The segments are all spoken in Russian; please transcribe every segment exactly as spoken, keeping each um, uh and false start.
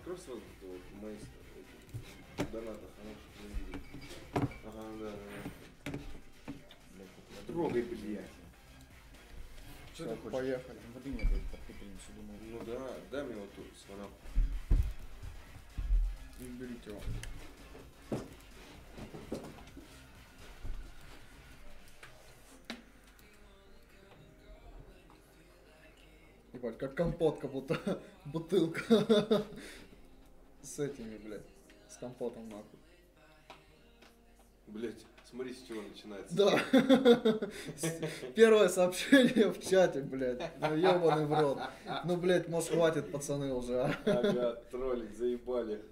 открой сразу вот мои донаты хорошие. Ага, да, да. Трогай, блядь. Что ты хочешь? Поехали. Воды нет, под пепельницу, думаю. Ну да, дай мне вот тут слона. И берите его. Ебать, как компот, как будто бутылка с этими, блядь, с компотом нахуй. Блять, смотри, с чего начинается. Да. Первое сообщение в чате, блядь. Ну ебаный в рот. Ну, блядь, может хватит, пацаны, уже, а? Ага, троллик, заебали.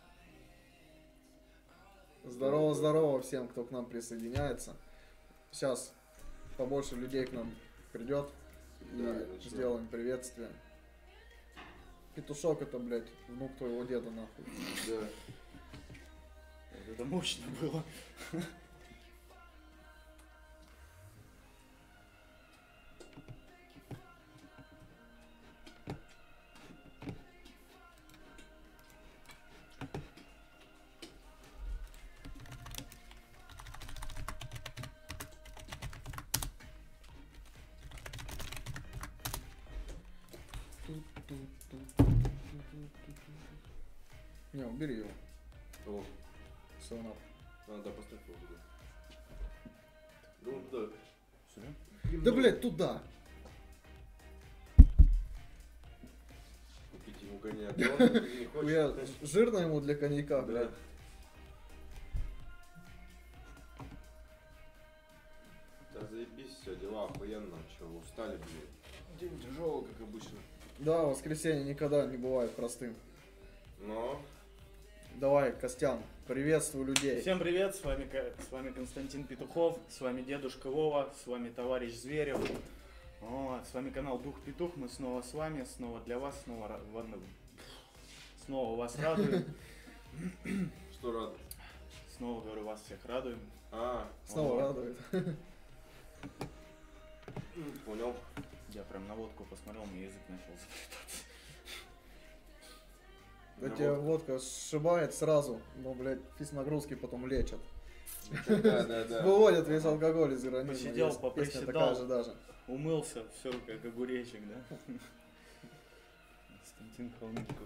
Здорово, здорово всем, кто к нам присоединяется. Сейчас побольше людей к нам придет. И Да, сделаем приветствие. Петушок это, блядь, внук твоего деда, нахуй. Да. Это мощно было. Не, убери его. О. Слона. А, да, поставь его туда. Да он туда. Сюда? Да, блядь, туда. Купить ему коньяк. Да он не хочет. Я жирно ему для коньяка, Да. блядь. Да заебись, все, дела охуенно. Че, вы устали, блядь? День тяжелый, как обычно. Да, воскресенье никогда не бывает простым. Но... Давай, Костян, приветствую людей. Всем привет, с вами, с вами Константин Петухов, с вами дедушка Вова, с вами товарищ Зверев. О, с вами канал Дух Петух, мы снова с вами, снова для вас, снова, снова вас радуем. Что рад? Снова, говорю, вас всех радуем. А, Снова вот. радует. Понял. Я прям на водку посмотрел, мне язык начал заплетаться. Да тебя водка сшибает сразу, но, блядь, физ-нагрузки потом лечат. Да, да, да. Выводят весь алкоголь из организма. Посидел, Есть поприседал. песня такая же даже. Умылся, все как огуречек, да? Константин Холмиков.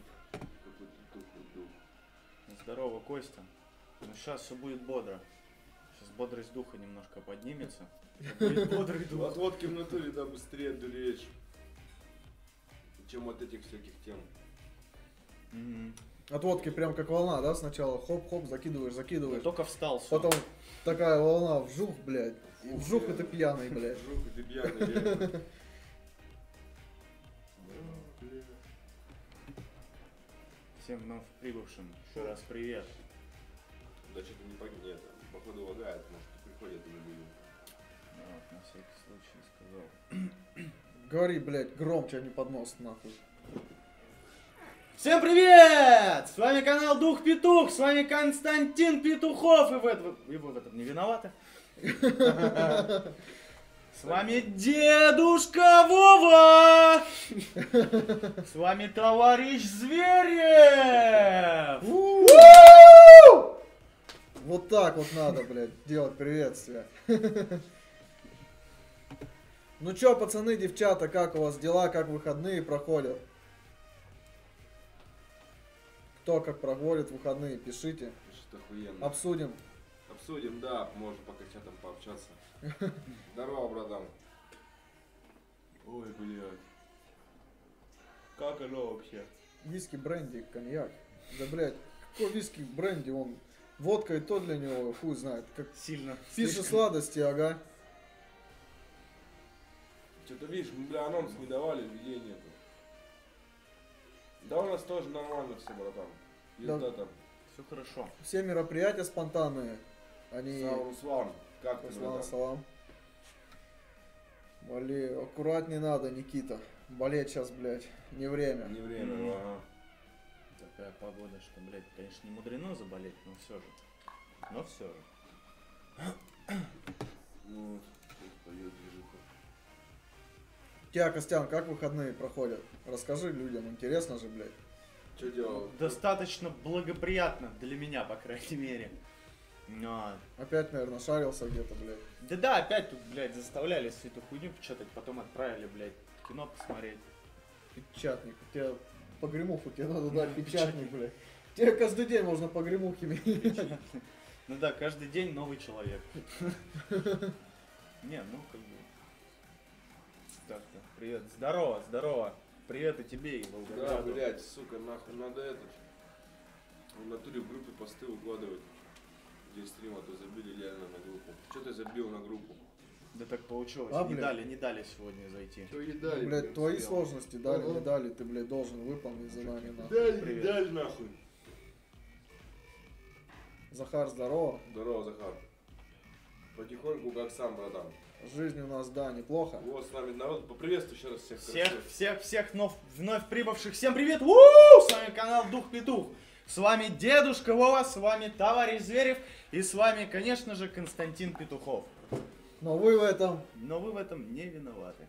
Здорово, Костя. Ну сейчас все будет бодро. Сейчас бодрость духа немножко поднимется. Будет бодрый дух. От водки в натуре, да, быстрее дуреешь, чем от этих всяких тем. Mm-hmm. От водки прям как волна, да? Сначала хоп-хоп, закидываешь, закидываешь. Только встал, всё. Потом такая волна, вжух, блядь. Вжух, и ты пьяный, блядь. Вжух, и ты пьяный, реально. Всем вновь прибывшим еще раз привет. Да что-то не погиб, нет, походу лагает, может приходят уже люди. Да, вот, на всякий случай сказал. Говори, блядь, громче, а не под нос, нахуй. Всем привет! С вами канал Дух Петух, с вами Константин Петухов, и вы, и вы в этом не виноваты. С вами дедушка Вова! С вами товарищ Зверев! Вот так вот надо, блядь, делать приветствие. Ну чё, пацаны, девчата, как у вас дела, как выходные проходят? Кто как проводит выходные, пишите. Что охуенно. Обсудим. Обсудим, да, можно пока чатом пообщаться. Здорово, братан. Ой, блядь. Как оно вообще? Виски, бренди, коньяк. Да, блядь, какой виски, бренди, он... Водка и то для него, хуй знает. Как Сильно. фиши сладости, ага. Что-то видишь, мы, бля, анонс не давали, людей нету. Да у нас тоже нормально все, братан. Езда Да. там. Все хорошо. Все мероприятия спонтанные. Они... Салам, Руслан. Как ты, Салам, братан? салам. Вали, аккуратней надо, Никита. Болеть сейчас, блядь, не время. Не время, Мгм. ага. Такая погода, что, блядь, конечно, не мудрено заболеть, но все же. Но все же. Ну, сейчас пойдет движуха. Тебя, Костян, как выходные проходят? Расскажи людям, интересно же, блядь. Что делал? достаточно благоприятно для меня, по крайней мере. Но... Опять, наверное, шарился где-то, блядь. Да-да, опять тут, блядь, заставляли всю эту хуйню печатать, потом отправили, блядь, кино посмотреть. Печатник. У тебя погремуху, тебе надо дать печатник, блядь. Тебе каждый день можно погремухи менять. Ну да, каждый день новый человек. Не, ну как бы... Так-то, привет, здорово, здорово. Привет и тебе, и Да, Волгограду. блядь, сука, нахуй надо этот. В натуре в группе посты выкладывать. Где стрим, а то забили реально на группу. Что ты забил на группу? Да так получилось, А, не блядь. дали, не дали сегодня зайти. Что и Ну, дали, блядь, блин, твои успел. сложности дали, Ага. не дали, ты, блядь, должен выполнить задание, нахуй. Дали, Привет. дали нахуй. Захар, здорово. Здорово, Захар. Потихоньку, как сам, братан. Жизнь у нас, да, неплохо. Вот с нами народ. Поприветствуй еще раз всех. Всех, короче. всех, всех вновь, вновь прибывших, всем привет! У-у-у! С вами канал Дух Петух. С вами Дедушка Вова, с вами товарищ Зверев и с вами, конечно же, Константин Петухов. Но вы в этом... Но вы в этом не виноваты.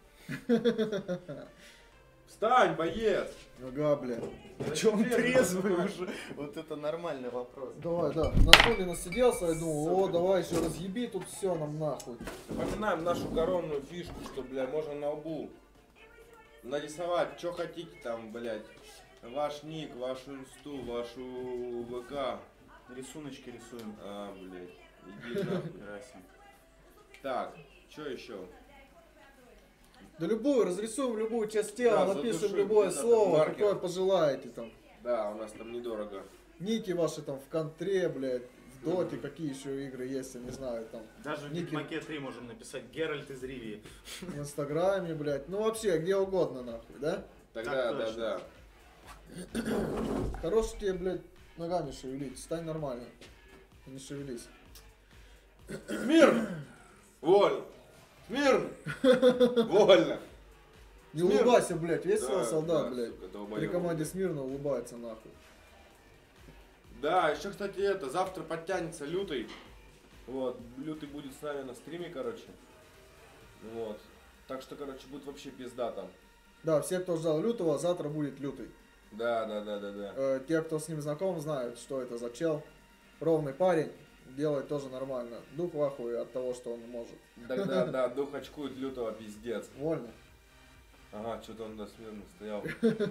Встань, боец! Ага, блядь. В чем трезвый уже? Вот это нормальный вопрос. Давай, да. На стуле насиделся, я думал, о, давай еще разъеби тут все нам нахуй. Напоминаем нашу коронную фишку, что, блядь, можно на лбу нарисовать, что хотите там, блядь. Ваш ник, вашу инсту, вашу ВК. Рисуночки рисуем. А, блядь, иди нахуй. Красим. Так, что еще? Да любую, разрисуем любую часть тела, Да, напишем задушим любое где-то слово, маркер. какое пожелаете там. Да, у нас там недорого. Ники ваши там в контре, блядь, в доте, какие еще игры есть, я не знаю, там. Даже в Ники. Ведьмаке три можем написать Геральт из Ривии. В инстаграме, блядь, ну вообще, где угодно нахуй, да? Тогда, Так да, точно. да. Хорош тебе, блядь, ногами шевелить, стань нормально. Не шевелись. Смирно! Вольно! Смирно! Вольно! Не Смирно. улыбайся, блядь, весело, Да, солдат, да, блядь. сука, При долбоёб. команде смирно улыбается нахуй. Да, еще, кстати, это, завтра подтянется Лютый. Вот, Лютый будет с нами на стриме, короче. Вот. Так что, короче, будет вообще пизда там. Да, все, кто ждал лютого, завтра будет лютый. Да, да, да, да, да. Э, те, кто с ним знаком, знают, что это за чел. Ровный парень, делает тоже нормально. Дух в ахуе от того, что он может. Тогда, да, дух очкует Лютого, пиздец. Вольно. Ага, что-то он до смирно стоял.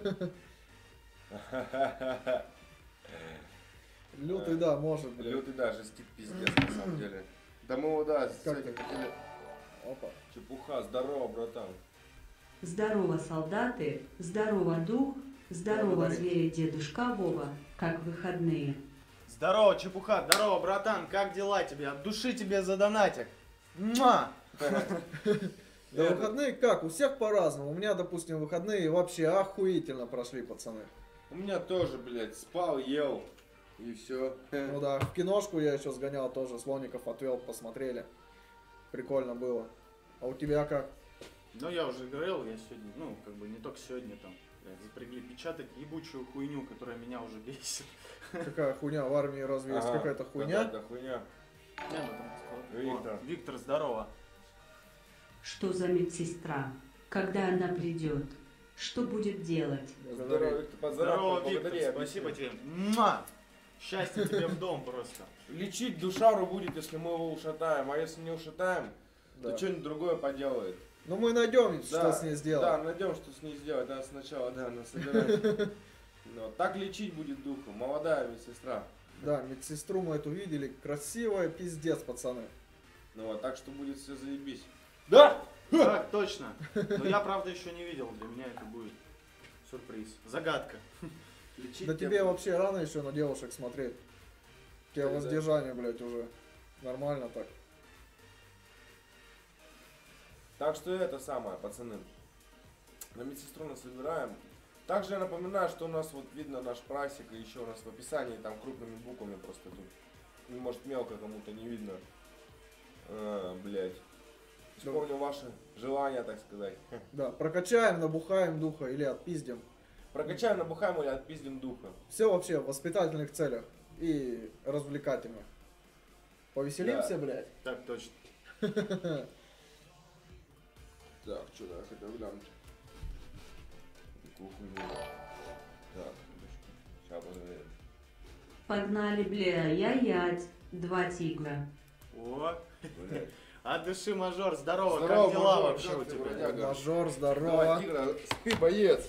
Лютый, да, может, блядь. Лютый, да, жестит пиздец, на самом деле. Да мы его, да, Как сегодня ты? хотели... Опа. Чепуха, здорово, братан. Здорово, солдаты, здорово, дух, здорово, Благодарю. звери, дедушка Вова, как выходные. Здорово, чепуха, здорово, братан, как дела тебе? От души тебе за донатик. Муа! Да выходные как? У всех по-разному. У меня, допустим, выходные вообще охуительно прошли, пацаны. У меня тоже, блядь, спал, ел, и все. Ну да, в киношку я еще сгонял тоже, слоников отвел, посмотрели. Прикольно было. А у тебя как? Ну, я уже говорил, я сегодня, ну, как бы не только сегодня там, блядь, запрягли печатать ебучую хуйню, которая меня уже бесит. Какая хуйня? В армии разве есть Ага, какая-то хуйня? какая-то хуйня. Я об этом сказал. Виктор. О, Виктор, здорово. Что за медсестра? Когда она придет? Что будет делать? Здорово, Виктор, Здорово, поздравляю, Виктор, благодарю. спасибо тебе. Муа! Счастья тебе в дом просто. Лечить душару будет, если мы его ушатаем, а если не ушатаем, Да. то что-нибудь другое поделает. Ну мы найдем, Да, что с ней сделать. Да, найдем, что с ней сделать. Надо сначала, да, надо собирать. Но так лечить будет духа. Молодая медсестра. Да, медсестру мы эту видели. Красивая, пиздец, пацаны. Ну вот, так что будет все заебись. Да! Так, точно. Но я, правда, еще не видел. Для меня это будет сюрприз. Загадка. Лечить Да тебя тебе будет. вообще рано еще на девушек смотреть. У тебя Да, да. воздержание, блядь, уже. Нормально так. Так что это самое, пацаны. На медсестру нас собираем. Также я напоминаю, что у нас вот видно наш прайсик, и еще у нас в описании там крупными буквами просто тут. Ну, может, мелко кому-то не видно. А, блять. Вспомню ваши желания, так сказать. Да, прокачаем, набухаем духа или отпиздим. Прокачаем, набухаем или отпиздим духа. Все вообще в воспитательных целях и развлекательных. Повеселимся, блядь. Так, точно. Так, что да, я хотел глянуть. Какую хуйню. Так, Погнали, бля, я ять. Два тигра. О, Блядь. от души, мажор, здорово, Здорово, как дела мажор, вообще как у ты, тебя? бродяга? Мажор, Давай, здорово. тигра, спи, боец.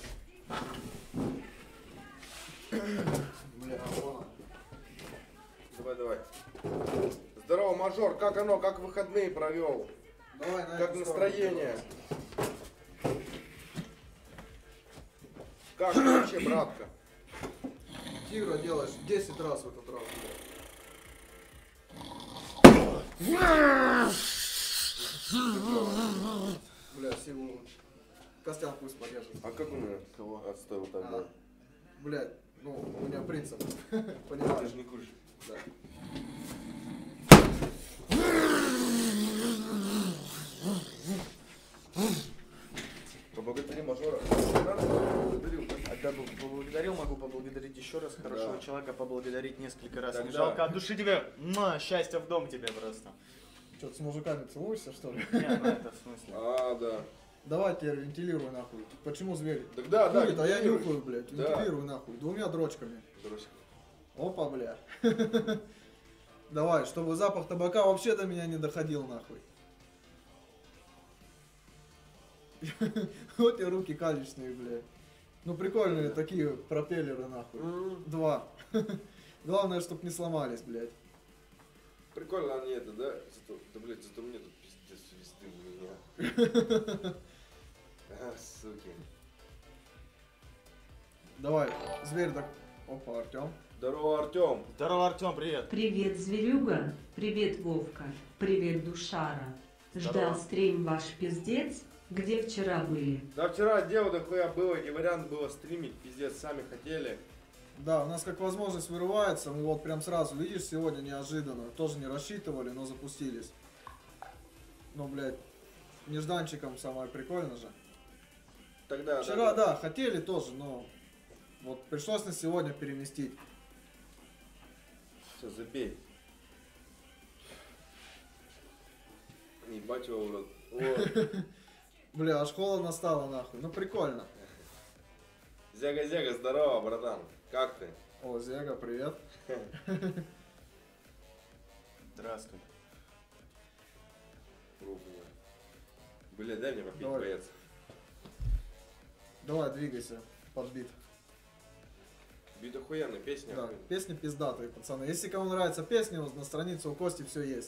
Бля, ладно. Давай, давай. Здорово, мажор, как оно, как выходные провел? Давай на Как эту настроение? сторону. Как вообще, братка? Тигра делаешь десять раз в этот раз. Бля, силу. Костян пусть подержит. А как у меня? Кого? Отстой вот так, А, да. блядь, ну, у меня принцип. Ты Понимаешь? же не куришь. Да. Поблагодари мажора. Поблагодарил, да? А да, поблагодарил, могу поблагодарить еще раз. Хорошего Да. человека поблагодарить несколько раз. Тогда- Не жалко, от души тебе, муа, счастья в дом тебе просто. Что, ты с мужиками целуешься, что ли? Не, ну это в смысле. А, да. Давай теперь вентилируй нахуй. Почему зверь? Так да, да. Курит, а я вентилируй. нюхаю, блядь. Да. Вентилируй нахуй. Двумя дрочками. Дрочка. Опа, бля. Давай, чтобы запах табака вообще до меня не доходил нахуй. Вот и руки калечные, бля. Ну прикольные такие пропеллеры нахуй. М, Два. Главное, чтоб не сломались, блядь. Прикольно они это, да? Зато, да, блядь, зато мне тут пиздец свисты у меня. А, суки. Давай, зверь так. Опа, Артем. Здорово, Артем. Здорово, Артем, привет. Привет, зверюга. Привет, Вовка. Привет, душара. Ждал стрим ваш пиздец. Где вчера были? Да вчера дело дохуя было, и вариант было стримить, пиздец, сами хотели. Да, у нас как возможность вырывается, мы вот прям сразу, видишь, сегодня неожиданно. Тоже не рассчитывали, но запустились. Ну, блядь, нежданчиком самое прикольно же. Тогда, Вчера, да, хотели тоже, но вот пришлось на сегодня переместить. Все, забей. Ебать его в рот. О, Бля, аж холодно стало нахуй. Ну прикольно. Зяга-зяга, здорово, братан. Как ты? О, Зега, привет. Здравствуй. Пробую. Бля, дай мне попить, Давай. боец. Давай, двигайся под бит. Бит охуенная песня. Да, охуенная. песни пиздатые, пацаны. Если кому нравится песня, вот на странице у Кости все есть.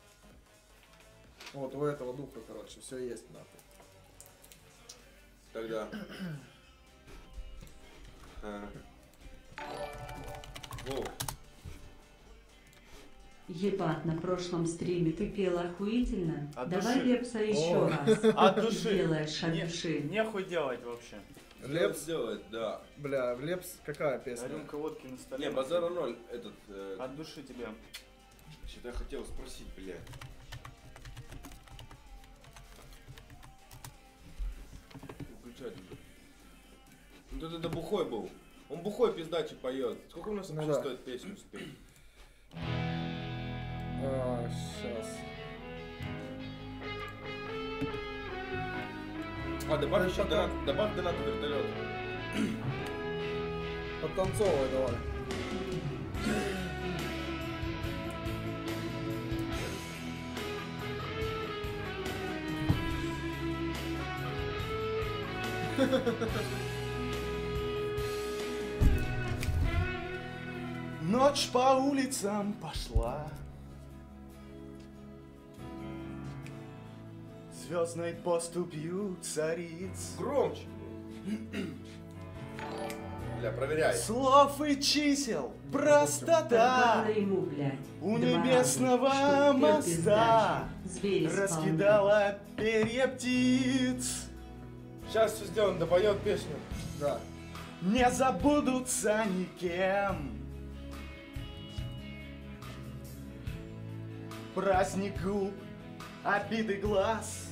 Вот, у этого духа, короче, все есть, нахуй. Тогда. А. Во. Ебать, на прошлом стриме ты пел охуительно. От Давай души. Лепса еще О. раз. От души. Сделаешь от Не- души. Нехуй делать вообще. Лепс, сделать, да. бля, Лепс, какая песня? Рюмка водки на столе. Не, базара ноль. Этот. Э, От души тебе. Что-то я хотел спросить, блядь. Выключать. Ну тут это бухой был. Он бухой пиздачий поет. Сколько у нас Ну вообще да. стоит песню спеть? А, сейчас. А, добавь Ну, еще пока- донат, добавь донат в вертолет. Подтанцовывай давай. Ночь по улицам пошла, звездной поступью цариц. Громче. Бля, проверяй. Слов и чисел, простота. Порвала ему, блядь. У Два небесного раза, что пел моста пиздачий. Зверь исполнял. раскидала перья птиц. Сейчас все сделаем, допоет песню. Да. Не забудутся никем. Праздник губ, обиды глаз.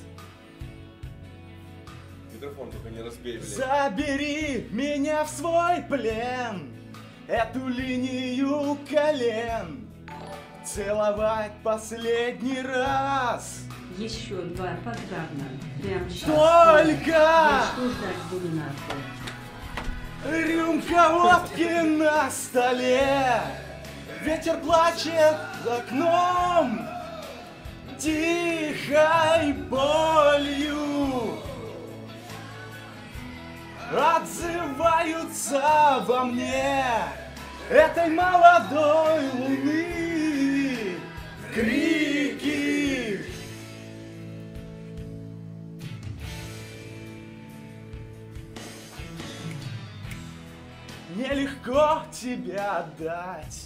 Микрофон только не разбей, блядь. Забери меня в свой плен, эту линию колен, целовать последний раз. Еще два подгавна. Прям сейчас. Только Я что ждать буду нахуй? рюмка водки на столе, Ветер плачет за окном тихой болью. Отзываются во мне этой молодой луны крики. Нелегко тебя отдать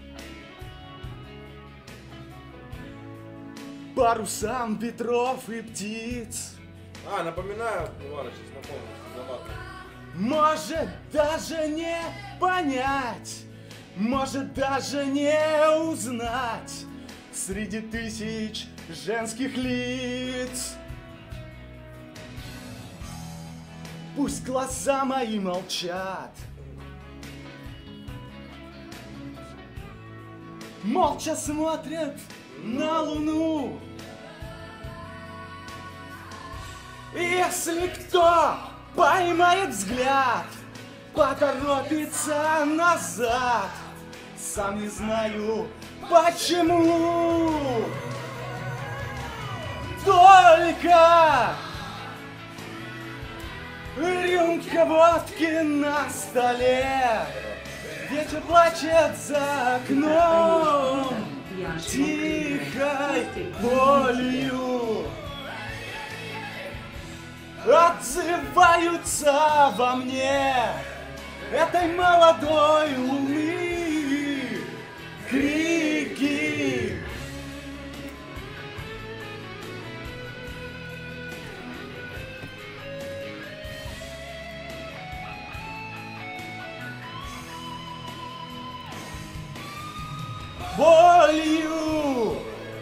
парусам ветров и птиц. А, напоминаю, ну ладно, сейчас напомню, виноват. Может даже не понять, может даже не узнать среди тысяч женских лиц. Пусть глаза мои молчат, молча смотрят на луну. И если кто поймает взгляд, поторопится назад, сам не знаю почему. Только рюмка водки на столе, ветер плачет за окном тихой болью. Отзываются во мне этой молодой луны крики. Болью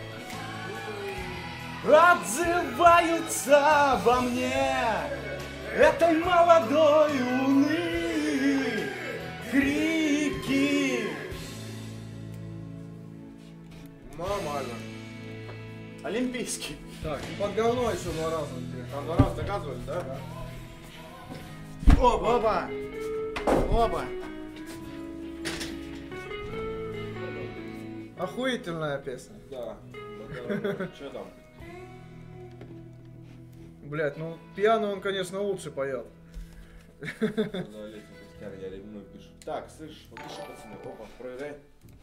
отзываются во мне этой молодой луны крики. Нормально. Олимпийский. Так, и под говно еще два раза. где. Там два раза доказывали, да? Оба. Оба. Оба. Охуительная песня. Да. Что там? Блять, ну пьяный он, конечно, лучше поет. За летний костяр, я ревную пишу. Так, слышь, вот пиши, пацаны. Опа, проверяй.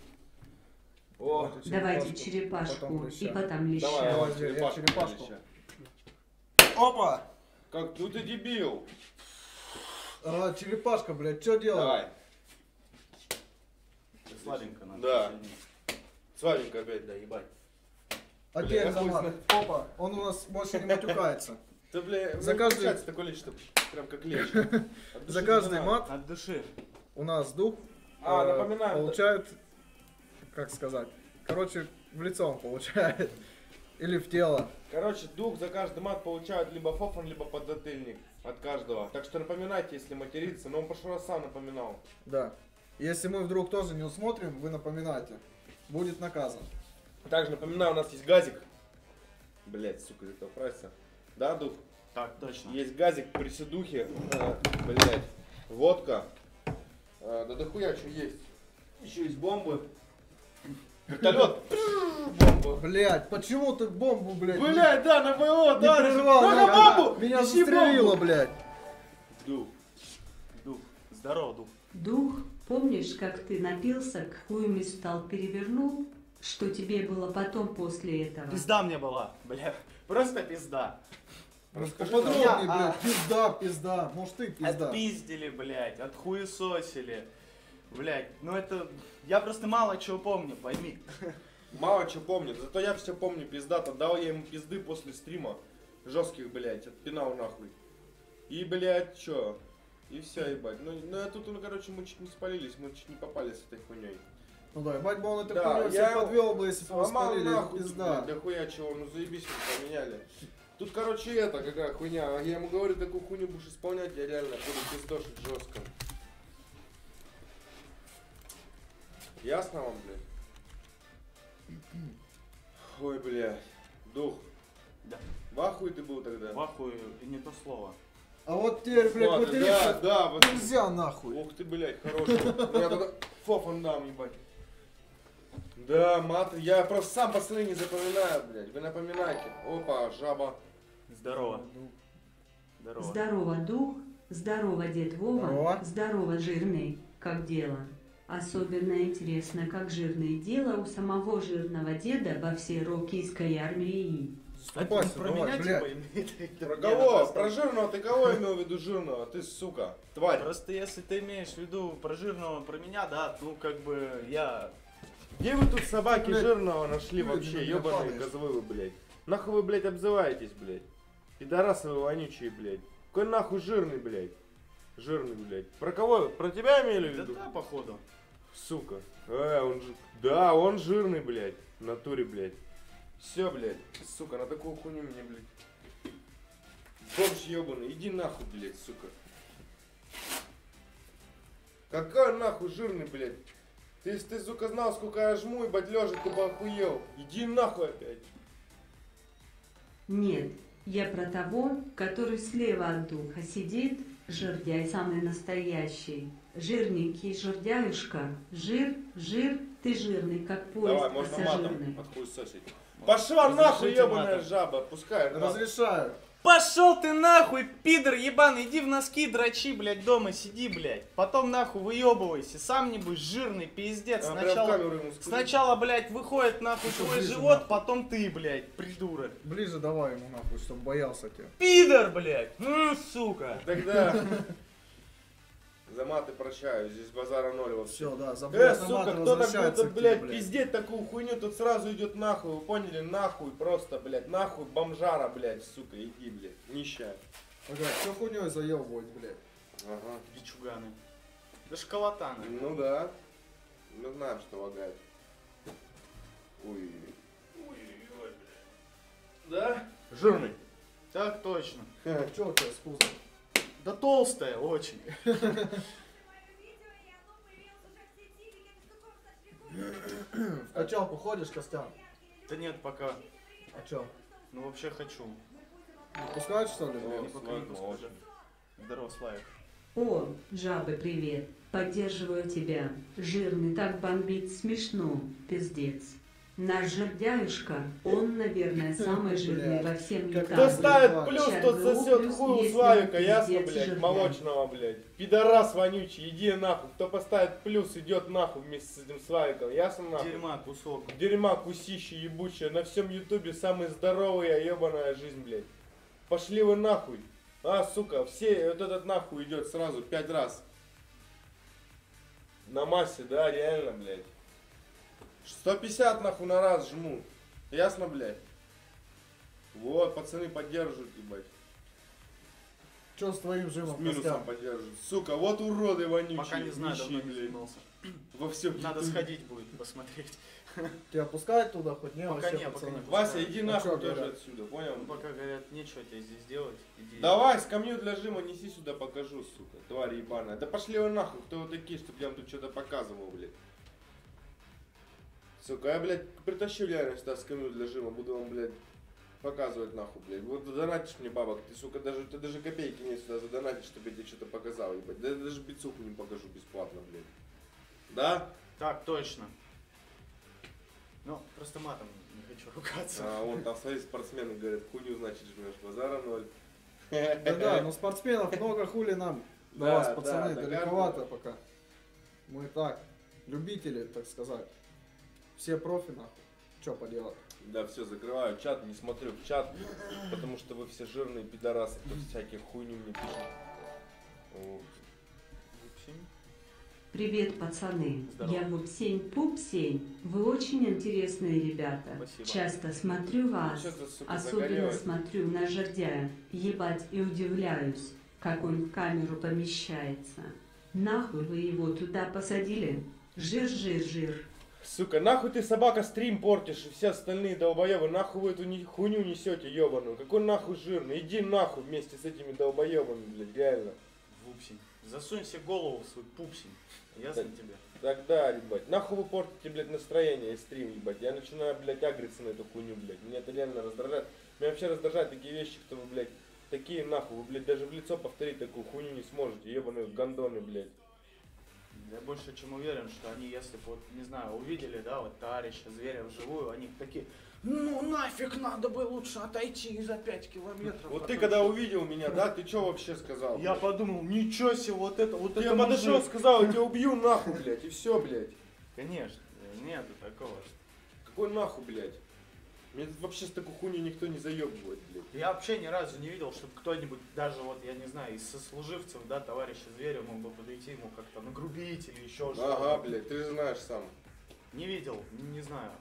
О, Давайте черепашку потом и леща. потом давай, леща. Давай, я я черепашку. черепашку. леща. Опа! Как, ну ты дебил. А, черепашка, блядь, что делать? Давай. Сладенько надо. Да. Славенько опять, да, ебать. А Бля, теперь я хуй Замат. знаю. Опа, он у нас больше не матюкается. Ты, бля, За ну, каждый- получается такое лечь, что прям как лечь. За каждый мат От души. у нас дух А, э, напоминаю, получает, как сказать, короче, в лицо он получает. Или в тело. Короче, дух за каждый мат получает либо фофан, либо подзатыльник от каждого. Так что напоминайте, если материться. Но он в прошлый раз сам напоминал. Да. Если мы вдруг тоже не усмотрим, вы напоминайте. Будет наказан. Также напоминаю, у нас есть газик. Блять, сука, это фраза. Да, дух? Так, точно. Есть газик при седухе. Э, блять, водка. Э, да дохуя что есть. Еще есть бомбы. Вертолет. Бомба. Блять, почему ты бомбу, блядь, не- Блять, да, на ПО, не да. прервал? Ну, меня? на бомбу! Меня Ищи застрелило, бомбу. блядь. Дух. Дух. Здорово, дух. Дух, помнишь, как ты напился, какую стал перевернул? Что тебе было потом после этого? Пизда мне была, бля. Просто пизда. Расскажи Поподробнее, нам. блядь, А. пизда, пизда. Может ты пизда. Отпиздили, блядь, отхуесосили. Блядь, ну это... Я просто мало чего помню, пойми. Мало что помнит, зато я все помню, пиздато. Дал я ему пизды после стрима. Жестких, блядь, отпинал нахуй. И, блядь, чё? И все, ебать. Ну, ну я тут, ну, короче, мы чуть не спалились, мы чуть не попали с этой хуйней. Ну да, ебать бы он это Да, хуйню я всех подвел бы, если бы его Сломал спалили, нахуй, это тут, пизда. блядь, да хуя чего, ну заебись, вы поменяли. Тут, короче, это, какая хуйня. Я ему говорю, такую хуйню будешь исполнять, я реально буду пиздошить жестко. Ясно вам, блядь? Ой, блядь. Дух. Да. В ахуе ты был тогда? В ахуе и не то слово. А вот теперь, блядь, Ладно, материться да, да, вот. нельзя нахуй. Ух ты, блядь, хороший. Ну, я тогда фофан дам, ебать. Да, мат, я просто сам пацаны не запоминаю, блядь. Вы напоминайте. Опа, жаба. Здорово. Здорово. Здорово, дух. Здорово, дед Вова. Здорово. Здорово, жирный. Как дело? Особенно интересно, как жирное дело у самого жирного деда во всей рокийской армии. А Ступай ты сюда, про давай, меня блядь. типа имеет? Про Не, кого? просто- Про жирного ты кого имел в виду жирного? Ты, сука, тварь. Просто если ты имеешь в виду про жирного, про меня, да, ну как бы я... Где вы тут собаки Блядь, жирного нашли блядь, вообще, блядь, ебаные падаешь. козлы вы, блядь? Нахуй вы, блядь, обзываетесь, блядь? Пидорасы вы вонючие, блядь. Какой нахуй жирный, блядь? Жирный, блядь. Про кого? Про тебя имели в Да виду? да, походу. Сука. Э, он же... Да, он жирный, блядь. В натуре, блядь. Все, блядь. Сука, на такую хуйню мне, блядь. Бомж ебаный, иди нахуй, блядь, сука. Какой нахуй жирный, блядь? Ты, если ты, сука, знал, сколько я жму, ебать, лежит, ты бы охуел. Иди нахуй опять. Нет, я про того, который слева от духа сидит, жирдяй самый настоящий. Жирненький жирдяюшка. Жир, жир, ты жирный, как поезд Давай, можно матом пассажирный. отхуесосить. Пошла нахуй, Разрешите ебаная матом. жаба, пускай. нахуй. Разрешаю. Пошел ты нахуй, пидор ебаный, иди в носки дрочи, блядь, дома сиди, блядь. Потом нахуй выебывайся, сам не будешь жирный, пиздец. А, прям в Сначала, камеру ему скажи. сначала, блядь, выходит нахуй Что твой ближе, живот, нахуй? потом ты, блядь, придурок. Ближе давай ему нахуй, чтобы боялся тебя. Пидор, блядь, ну, сука. Тогда за маты прощаю, здесь базара ноль вообще. Все, да, забыл Э, на сука, мат, кто так возвращается будет, к тебе, блядь, пиздеть такую хуйню, тут сразу идет нахуй, вы поняли? Нахуй, просто, блядь, нахуй, бомжара, блядь, сука, иди, блядь, нищая. Ага, что хуйней заебывать, блядь. Ага. Бичуганы. Да школотаны. Ну да, мы знаем, что лагает. Ой. Ой-ой-ой, блядь. Да? Жирный. Так точно. Че у тебя с пузом? Да толстая очень. В качалку ходишь, Костян? Да нет, пока. А чё? Ну вообще хочу. Не пускают, что ли? О, Не блядь? пока не Славик, пускаю. молодец. Здорово, Славик. О, жабы, привет. Поддерживаю тебя. Жирный так бомбит смешно. Пиздец. Наш жирдяюшка, он, наверное, самый жирный во всем Как Кто Да, Ютабе. ставит блядь. плюс, Сейчас тот бы сосет плюс, хуй у если Славика, он ясно, пиздец блядь, жирный. молочного, блядь. Пидорас вонючий, иди нахуй. Кто поставит плюс, идет нахуй вместе с этим Славиком, ясно нахуй? Дерьма, кусок. Дерьма, кусище ебучее, на всем ютубе самый здоровая ебаная жизнь, блядь. Пошли вы нахуй. А, сука, все, вот этот нахуй идет сразу, пять раз. На массе, да, реально, блядь. сто пятьдесят нахуй на раз жму. Ясно, блядь? Вот, пацаны поддерживают, ебать. Чё с твоим С жимом, минусом Костян? поддерживают. Сука, вот уроды вонючие. Пока не знаю, нищие, давно не блядь. занимался. Во всем Надо ютубе. сходить будет, посмотреть. Тебя пускают туда хоть? Не, Пока вообще, не, пока пацаны. не. Вася, иди А нахуй чё, тоже говорят? отсюда, понял? Ну пока говорят, нечего тебе здесь делать. Иди. Давай, скамью для жима неси сюда, покажу, сука, тварь ебаная. Да пошли вы нахуй, кто вы такие, чтобы я вам тут что-то показывал, блядь. Сука, я, блядь, притащу реально сюда скамью для жима, буду вам, блядь, показывать нахуй, блядь. Вот задонатишь мне бабок, ты, сука, даже, ты даже копейки не сюда задонатишь, чтобы я тебе что-то показал, ебать. Да я даже бицуху не покажу бесплатно, блядь. Да? Так, точно. Ну, просто матом не хочу ругаться. А, вон там, смотри, спортсмены говорят, хуйню, значит, жмешь, базара ноль. Да, да, но спортсменов много, хули нам. До Да, вас, да, пацаны, да, далековато пока. Мы так, любители, так сказать. Все профи, нахуй. Чё поделать? Да, все, закрываю чат, не смотрю в чат, потому что вы все жирные пидорасы, кто всякие хуйню мне пишет. Вот. Привет, пацаны. Здорово. Я Вупсень-Пупсень. Вы очень интересные ребята. Спасибо. Часто смотрю вас. Чё ты, сука, Особенно загорелась? смотрю на жердя. Ебать и удивляюсь, как он в камеру помещается. Нахуй вы его туда посадили? Жир-жир-жир. Сука, нахуй ты, собака, стрим портишь, и все остальные долбоебы, нахуй вы эту ни- хуйню несете, ебаную. Какой нахуй жирный? Иди нахуй вместе с этими долбоебами, блядь, реально. Вупсень. Засунь себе голову в свой пупсень. Ясно Так. тебе? Тогда, ебать, нахуй вы портите, блядь, настроение и стрим, ебать. Я начинаю, блядь, агриться на эту хуйню, блядь. Меня это реально раздражает. Меня вообще раздражают такие вещи, кто вы, блядь, такие нахуй. Вы, блядь, даже в лицо повторить такую хуйню не сможете, ебаные гандоны, блядь. Я я больше чем уверен, что они, если бы, вот, не знаю, увидели, да, вот товарища Зверя вживую, они такие, ну нафиг надо бы лучше отойти за пять километров. Вот а ты то когда что?» увидел меня, да, ты что вообще сказал? Я блядь? подумал, ничего себе, вот это, вот Я это подошел, мужик. сказал, я тебя убью нахуй, блядь, и все, блядь. Конечно, нету такого. Какой нахуй, блядь? Мне тут вообще с такой хуйней никто не заебывает, блядь. Я вообще ни разу не видел, чтобы кто-нибудь, даже вот, я не знаю, из сослуживцев, да, товарища Зверя мог бы подойти ему как-то нагрубить или еще что-то. Ага, блядь, ты же знаешь сам. Не видел, не, не знаю.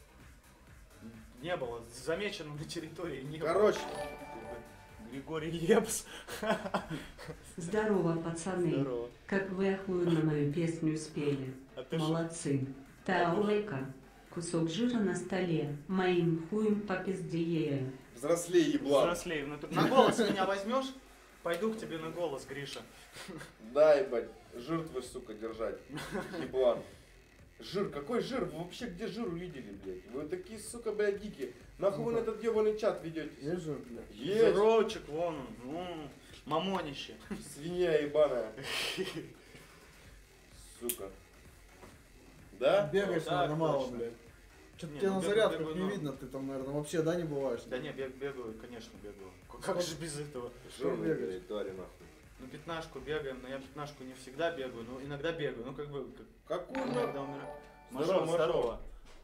Не было, замечено на территории не Короче. было. Григорий Лепс. Здорово, пацаны. Здорово. Как вы охуенно мою песню спели. А ты что? Молодцы. Таулейка. Кусок жира на столе. Моим хуем по пизде. Взрослей еблан. Взрослей. На, на голос меня возьмешь? Пойду к тебе на голос, Гриша. Да, ебать, жир твой, сука, держать. Еблан. Жир, какой жир? Вы вообще где жир увидели, блядь? Вы такие, сука, блядь, дикие. Нахуй вы на этот ебаный чат ведете? Есть же, блядь. Есть. Жирочек, вон он. Ну, мамонище. Свинья ебаная. Сука. Да? Бегаешь, так наверное, мало, точно. блядь. Что-то Не, тебя ну на бегаю, зарядках бегаю, не но- видно, ты там, наверное, вообще, да, не бываешь? Да не, бег, бегаю, конечно, бегаю. Как же без этого? Жирные, бегаешь? блядь, твари, нахуй. Ну, пятнашку бегаем, но я пятнашку не всегда бегаю, но иногда бегаю. Ну, как бы, как- Какой иногда нахуй? умираю. Здорово, Мажор, мажор. здорово.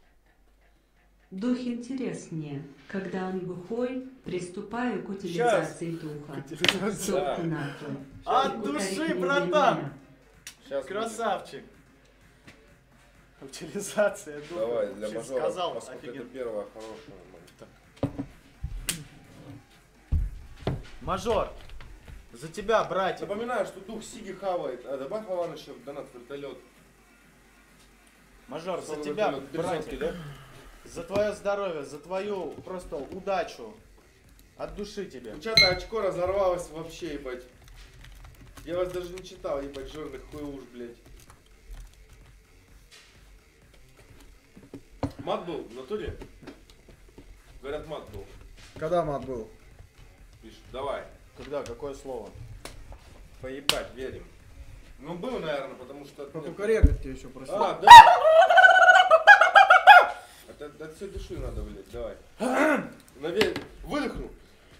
Дух интереснее. Когда он бухой, приступаю к утилизации духа. Сопка нахуй. От души, братан! Сейчас Красавчик! Утилизация духа. Давай, для Вообще мажора, сказал, поскольку это офигенно. первая хорошая. Мажор, за тебя, братья. Напоминаю, что дух Сиги хавает. А добавь, Вован, еще донат вертолет. Мажор, за Словно тебя, вертолет Березовский, братья. За твое здоровье, за твою просто удачу. От души тебе. У чата очко разорвалось вообще, ебать. Я вас даже не читал, ебать, жирных хуй уж, блядь. Мат был в натуре? Говорят, мат был. Когда мат был? Пишет, давай. Когда, какое слово? Поебать, верим. Ну, был, наверное, потому что... Только нет. корректно тебе еще просил. А, да. Это, это все души надо, блядь, давай. Наверное, выдохну.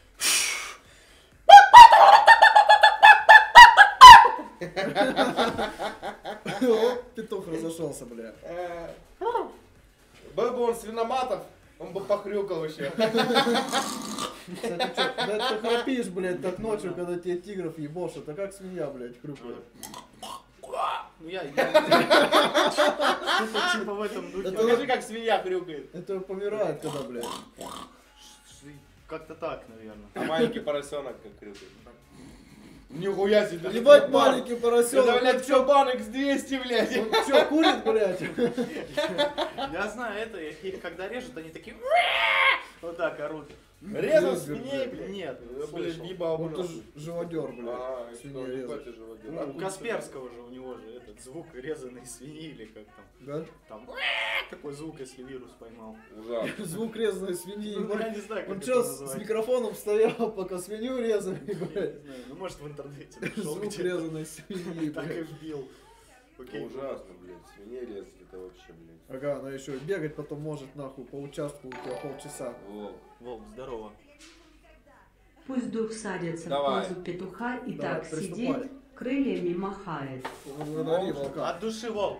О, петух разошелся, бля. Э, Был бы он свиноматов, он бы похрюкал вообще. Кстати, что, когда ты храпишь, блядь, так ночью, когда тебе тигров ебошь, это как свинья, блядь, хрюкает. Ну я... я- Что-то типа в этом духе. Это- Покажи, как свинья хрюкает. Это помирает когда, блядь. Как-то так, наверное. А маленький поросенок как хрюкает. Нихуя себе. Ебать, маленький Это, поросенок. блядь, все банок с двести, блядь. Он что, курит, блядь? Я знаю это, их когда режут, они такие... Вот так орут. Резал Блядь, свиней, блядь. Нет, Блядь, слышал. ебал бы Вот ты нахуй. ж- живодер, блядь. А, Свинья что, резать. какой ты живодер? Ну, А у курица? Касперского же у него же этот звук резаной свиньи или как там. Да? Там такой звук, если вирус поймал. Ужасно. Звук резаной свиньи. Ну, ебать. я не знаю, как Он это что, с называется. микрофоном стоял, пока свинью резали, Я блядь? не знаю, ну может в интернете нашел Звук где-то. резаной свиньи, Так и блядь. вбил. Окей. Ужасно, блядь. Свиней резать это вообще, блядь. Ага, она еще и бегать потом может, нахуй, по участку у тебя полчаса. Во. Волк, здорово. Пусть дух садится Давай. в позу петуха и Давай, так приступай. сидит, крыльями махает. Благодари, волка. От души, Волк.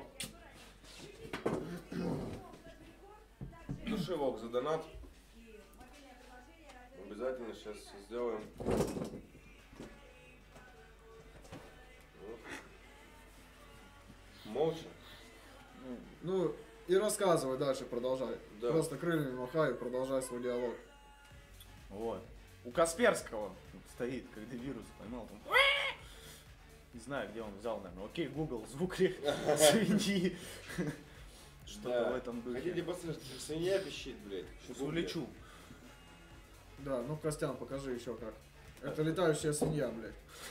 Души, Волк, за донат. Обязательно сейчас сделаем. Вот. Молча. Ну, и рассказывай дальше, продолжай. Да. Просто крыльями махай и продолжай свой диалог. Вот. У Касперского стоит, когда вирус поймал. Там... Не знаю, где он взял, наверное. Окей, Google, звук ре- свиньи. Что-то Да. в этом Хотите духе. послушать, что свинья пищит, блядь? Сейчас улечу. Да, ну, Костян, покажи еще как. Это летающая свинья, блядь.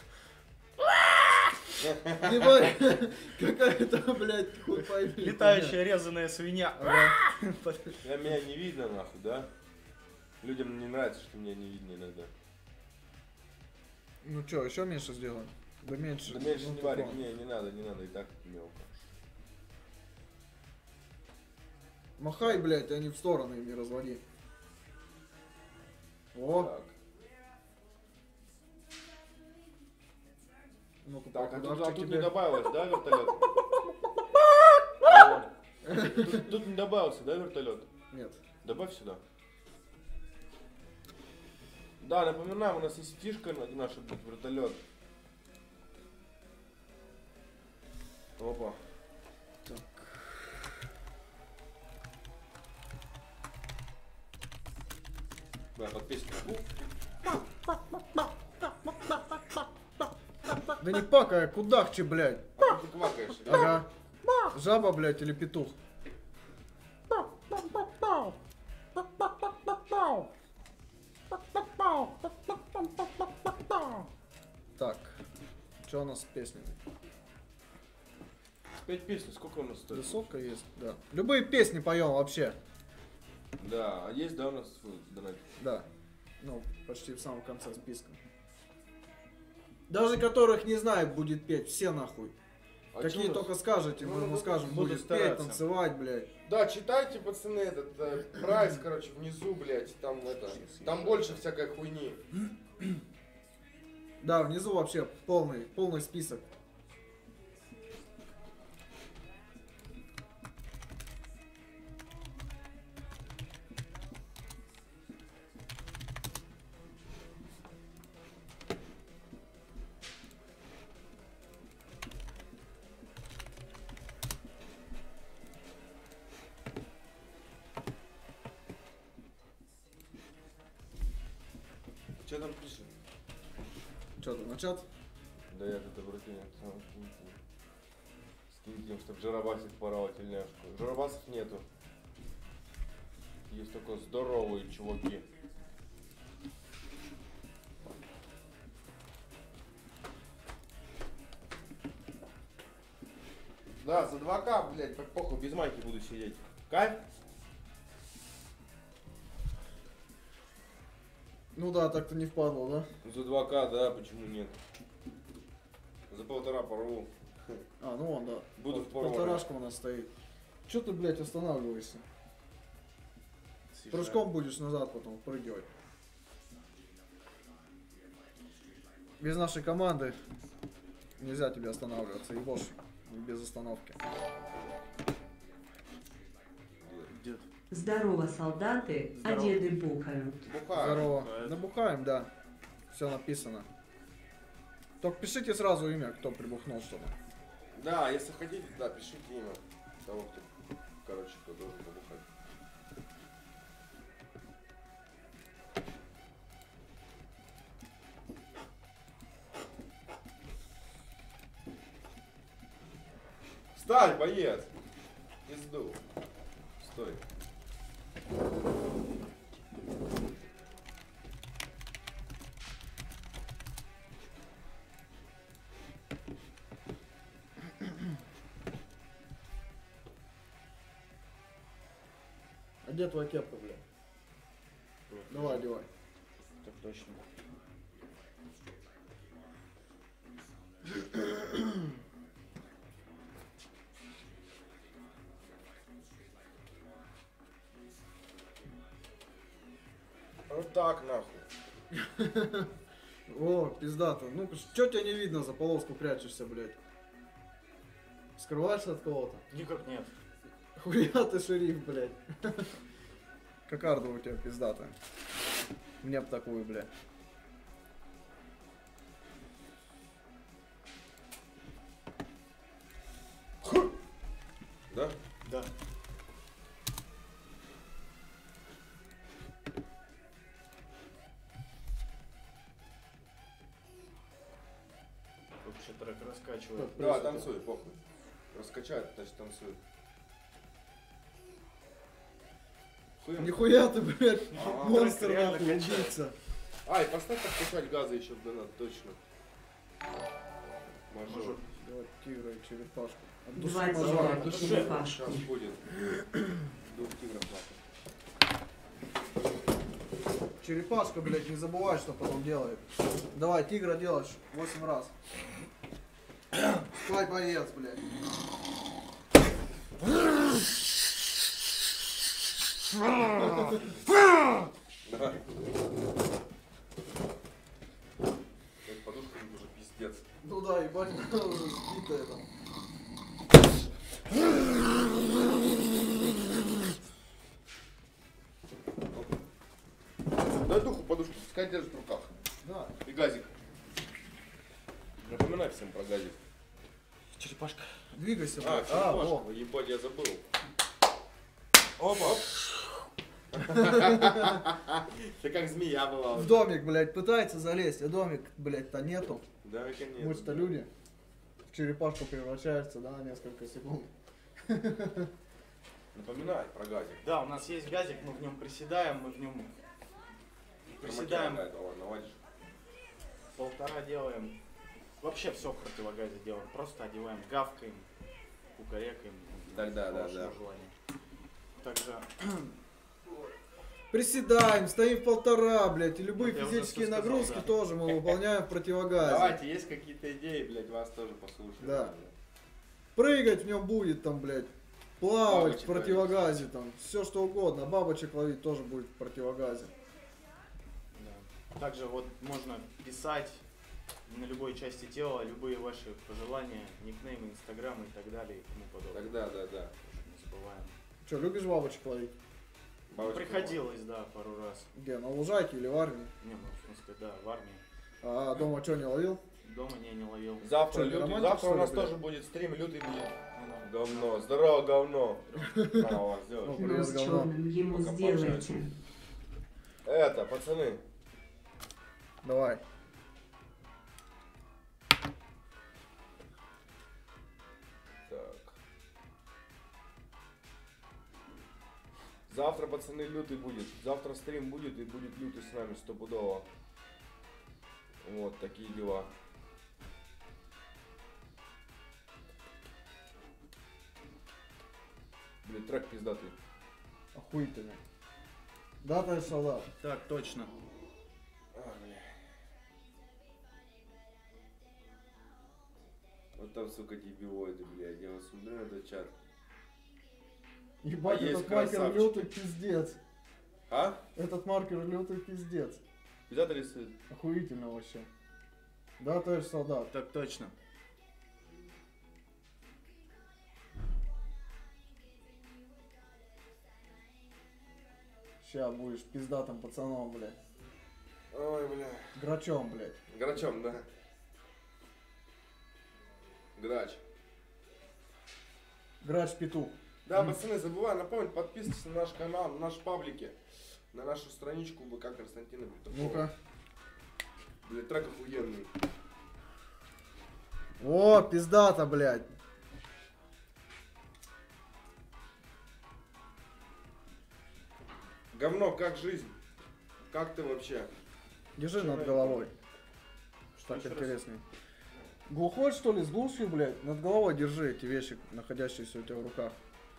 Ебать, какая-то, блядь, хуй пойми. Летающая резаная свинья. Ага. Да, меня не видно, нахуй, да? Людям не нравится, что меня не видно иногда. Ну что, еще меньше сделаем? Да меньше. Да меньше ну, не варик, тупо. не, не надо, не надо, и так мелко. Махай, блядь, а не в стороны не разводи. О, Так, ну-ка, так а тут, а похудавчик тут тебе. не добавилось, да, вертолет? Тут, тут не добавился, да, вертолет? Нет. Добавь сюда. Да, напоминаем, у нас есть фишка на- наша, блядь, вертолет. Опа. Так. Да, под песню. Да не пакай, кудахчи, блядь. А ты квакаешь. Ага. Жаба, блядь, или петух? Так. Что у нас с песнями? Спеть песню, сколько у нас стоит? Рисовка есть, да. Любые песни поем вообще. Да, а есть, да, у нас фу, донат? Да. Ну, почти в самом конце списка. Даже которых не знает, будет петь. Все нахуй. А Какие чё у нас? только скажете, мы Ну, ему ну, скажем, буду будет стараться. петь, танцевать, блядь. Да, читайте, пацаны, этот э, прайс, короче, внизу, блядь, там это, там больше всякой хуйни. Да, внизу вообще полный, полный список. Что там пишет? Что там, на чат? Да я тут обращение сам скиньте. Скиньте им, чтоб жиробасик порвал тельняшку. Жиробасов нету. Есть только здоровые чуваки. Да, за два ка, блядь, как похуй, без майки буду сидеть. Кайф? Ну да, так-то не впадло, да? За два ка, да, почему нет? За полтора порву. А, ну он, да. Буду Пол- в порву. Полторашка у нас стоит. Че ты, блядь, останавливаешься? Прыжком будешь назад потом прыгивать. Без нашей команды нельзя тебе останавливаться, ебошь, без остановки. Дед. Здорово, солдаты, а Здорово. деды бухают. Бухаю. Здорово. бухает. Набухаем, да. Все написано. Только пишите сразу имя, кто прибухнул что-то. Да, если хотите, да, пишите имя того, кто, короче, кто должен побухать. Встань, боец! Пизду. Стой. А где твоя кепка, блядь? Давай, одевай. Так точно. Вот так нахуй. О, пиздато. Ну, что тебя не видно, за полоску прячешься, блядь? Скрываешься от кого-то? Никак нет. Хуя ты шериф, блядь. Кокарда у тебя пиздатая. Мне б такую, блядь. Да? Да. Вообще трек раскачивает. Так. Да, Плюс танцуй, похуй. Раскачает, значит танцует. Хуем. Нихуя ты, блядь, А, монстр реально нахуй, качает. убийца. Ай, поставь подкачать газа еще в донат, точно. Мажор. Мажор. Давай тигра и черепашку. От души Два мажора, тигра от и души черепашку. Сейчас будет. Двух тигров нахуй. Черепашка, блядь, не забывай, что потом делает. Давай, тигра делаешь восемь раз. Спай, боец, блядь. Давай. Эта подушка уже пиздец. Ну да, ебать, она уже сбитая там. Дай духу подушку, пускай держит в руках. Да. И газик. Напоминай всем про газик. Черепашка. Двигайся, А, блядь. А, черепашка, во. ебать, я забыл. Опа, оп. Ты как змея была. В домик, блядь, пытается залезть, а домик, блядь-то нету. Да, конечно. Мы-то люди в черепашку превращаются, да, на несколько секунд. Напоминай про газик. Да, у нас есть газик, мы в нем приседаем, мы в нем приседаем, Промокай, давай, наводишь. полтора делаем. Вообще все в противогазе делаем, просто одеваем, гавкаем, кукарекаем. Так, да, да, Хорошего да. желания. Также Приседаем, стоим в полтора, блядь, и любые Вот я уже физические всё сказал, нагрузки да. тоже мы выполняем в противогазе. Давайте, есть какие-то идеи, блядь, вас тоже послушаем. Да. Прыгать в нем будет там, блядь, плавать Бабочек в противогазе, там, все что угодно. Бабочек ловить тоже будет в противогазе. Да. Также вот можно писать на любой части тела, любые ваши пожелания, никнеймы, инстаграмы и так далее и тому подобное. Тогда, да, да. Не забываем. Че, любишь бабочек ловить? Бабочка Приходилось, да, пару раз. Где, на лужайке или в армии? Не, ну, в смысле, да, в армии. А дома что, не ловил? Дома не, не ловил. Завтра, Чё, лютый, романтик, завтра у что ли, нас блядь? тоже будет стрим, лютый будет. Говно, здорово, говно. А, у вас Ну, сделаешь. привет, Ну, с говно. черным ему Пока сделайте. Это, пацаны. Давай. Так. Завтра, пацаны, лютый будет. Завтра стрим будет и будет лютый с нами стопудово. Вот такие дела. Блин, трек пиздатый. Охуительно. Да, товарищ солдат? Так, точно. А, бля. Вот там, сука, дебилоиды, блядь. Я вот смотрю на этот чат. Ебать, А есть этот маркер красавчики. лютый пиздец. А? Этот маркер лютый пиздец. Пиздатый рисует. Охуительно вообще. Да, товарищ солдат? Так точно. Ща будешь пиздатым пацаном, блядь. Ой, бля. Грачом, блядь. Грачом, да? Грач. Грач-петух. Да, пацаны, забывай напомнить, подписывайтесь на наш канал, на наш паблики, на нашу страничку ВК Константина Петухова. Ну-ка. Блин, трек охуенный. О, пиздата, блядь. Говно, как жизнь? Как ты вообще? Держи Чё над на головой. Что Так еще раз? интересно. Глухой, что ли, с глушью, блядь? Над головой держи эти вещи, находящиеся у тебя в руках.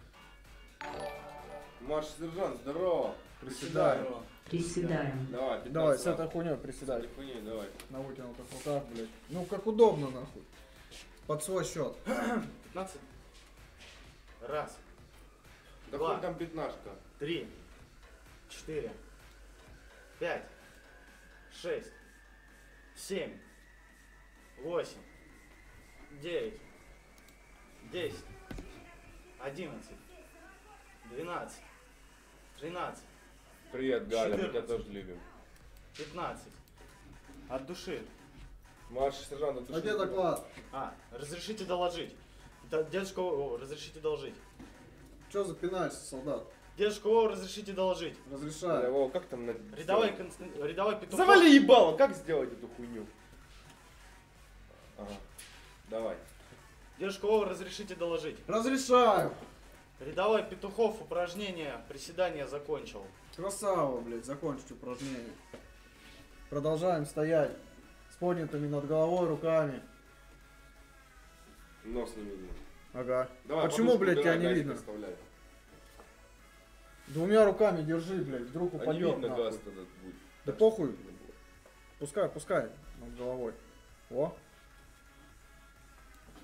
Марш, сержант, здорово. Приседаем. Здорово. Приседаем. Давай, пятнадцать Давай, с раз. этой хуйней С приседай. этой хуйней, давай. На вытянутых руках, блядь. Ну, как удобно, нахуй. Под свой счет. пятнадцать. Раз, Да Два. хоть там пятнашка. три, четыре, пять, шесть, семь, восемь, девять, десять, одиннадцать, двенадцать, тринадцать, Привет, Галя, мы тебя четырнадцать. тоже любим. пятнадцать. От души. Марш, сержант, от А где доклад? А, разрешите доложить. Да, дедушка Вова, разрешите доложить. Че запинаешься, солдат? Дедушка Вова, разрешите доложить. Разрешаю. Вова, как там на... Рядовой, Констан... Рядовой Петухов. Завали ебало, как сделать эту хуйню? Ага. Давай. Дедушка Вова, разрешите доложить. Разрешаю. Рядовой Петухов упражнение, приседания закончил. Красава, блядь, закончить упражнение. Продолжаем стоять с поднятыми над головой руками. Нос не видно. Ага. Давай, Почему, подушку блядь, тебя убирай, не газик видно? оставляй. Двумя руками держи, блядь, вдруг А не упадет. видно нахуй. газ тогда будет. Да Так, похуй. чтобы видно было. Пускай, пускай над головой. О.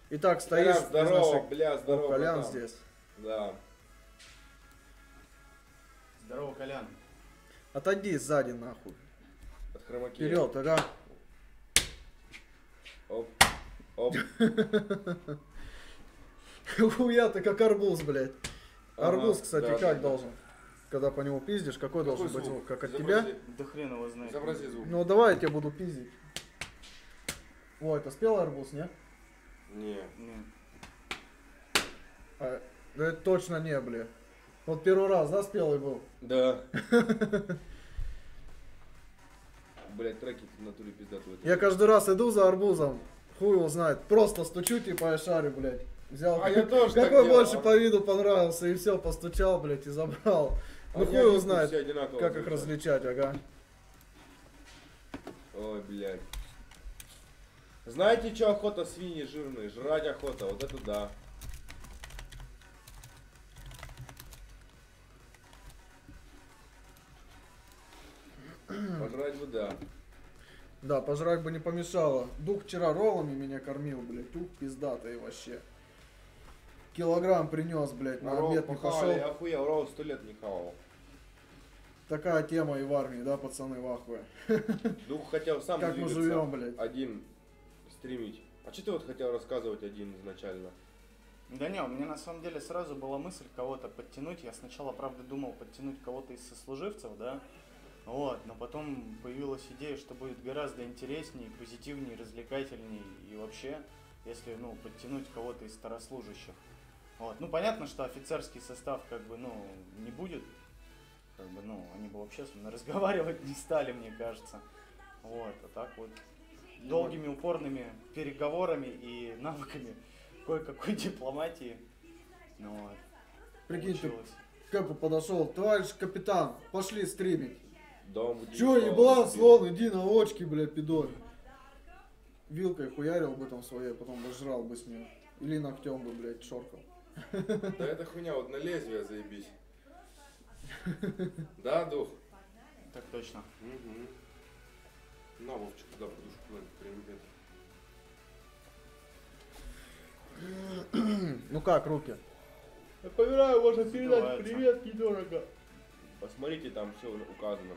Итак, стоишь... Колян, здорово, бизнес- бля, О, здорово. Колян братан. здесь. Да. Здорово, Колян. Отойди сзади нахуй. От хромаки. Вперед, ага. Оп. Оп. Хуя ты как арбуз, блядь. Ага, Арбуз, кстати, да, как да, должен? Когда по нему пиздишь, какой, должен быть звук? звук? Как от Изобрази- тебя? Да хрен его знает. Изобрази звук. Ну давай я тебя буду пиздить. О, это спелый арбуз, не? Не. Не. А, да это точно не, бля. Вот первый раз, да, спелый был? Да. Блять, треки в натуре пиздатые. Я каждый раз иду за арбузом, хуй его знает. Просто стучу, типа, я шарю, блядь. Взял, А я тоже так какой делал. больше по виду понравился, и все, постучал, блядь, и забрал. Ну Они хуй его один знает, все одинаково как их звучат. различать, ага. Ой, блядь. Знаете, что охота свиньи жирные? Жрать охота, вот это да. Пожрать бы да. Да, пожрать бы не помешало. Дух вчера роллами меня кормил, блядь, ух, пиздатый вообще. Килограмм принес, блядь, на Ролл обед не похавали, пошел. я охуел, ролл сто лет не хавал. Такая тема и в армии, да, пацаны, в ахуе. Дух хотел сам Как мы двигаться, живем, блядь. один стримить. А что ты вот хотел рассказывать один изначально? Да не, у меня на самом деле сразу была мысль кого-то подтянуть. Я сначала, правда, думал подтянуть кого-то из сослуживцев, да. Вот, но потом появилась идея, что будет гораздо интереснее, позитивнее, развлекательнее и вообще, если, ну, подтянуть кого-то из старослужащих. Вот, ну, понятно, что офицерский состав, как бы, ну, не будет, как бы, ну, они бы вообще со мной разговаривать не стали, мне кажется. Вот, а так вот, долгими упорными переговорами и навыками кое-какой дипломатии, ну, вот, Прикинь, ты получилось. как бы подошел, товарищ капитан, пошли стримить. Дом в Чё, день, еблан, дом в слон, иди на очки, бля, пидор. Вилкой хуярил бы там своей, потом бы жрал бы с нее. Или ногтем бы, блядь, шоркал. день. Да это хуйня, вот на лезвие заебись. Да, дух? Так точно. Угу. На, Вовчик, туда подушку привет. Ну как, руки? Я поверяю, можно передать привет недорого. Посмотрите, там все указано.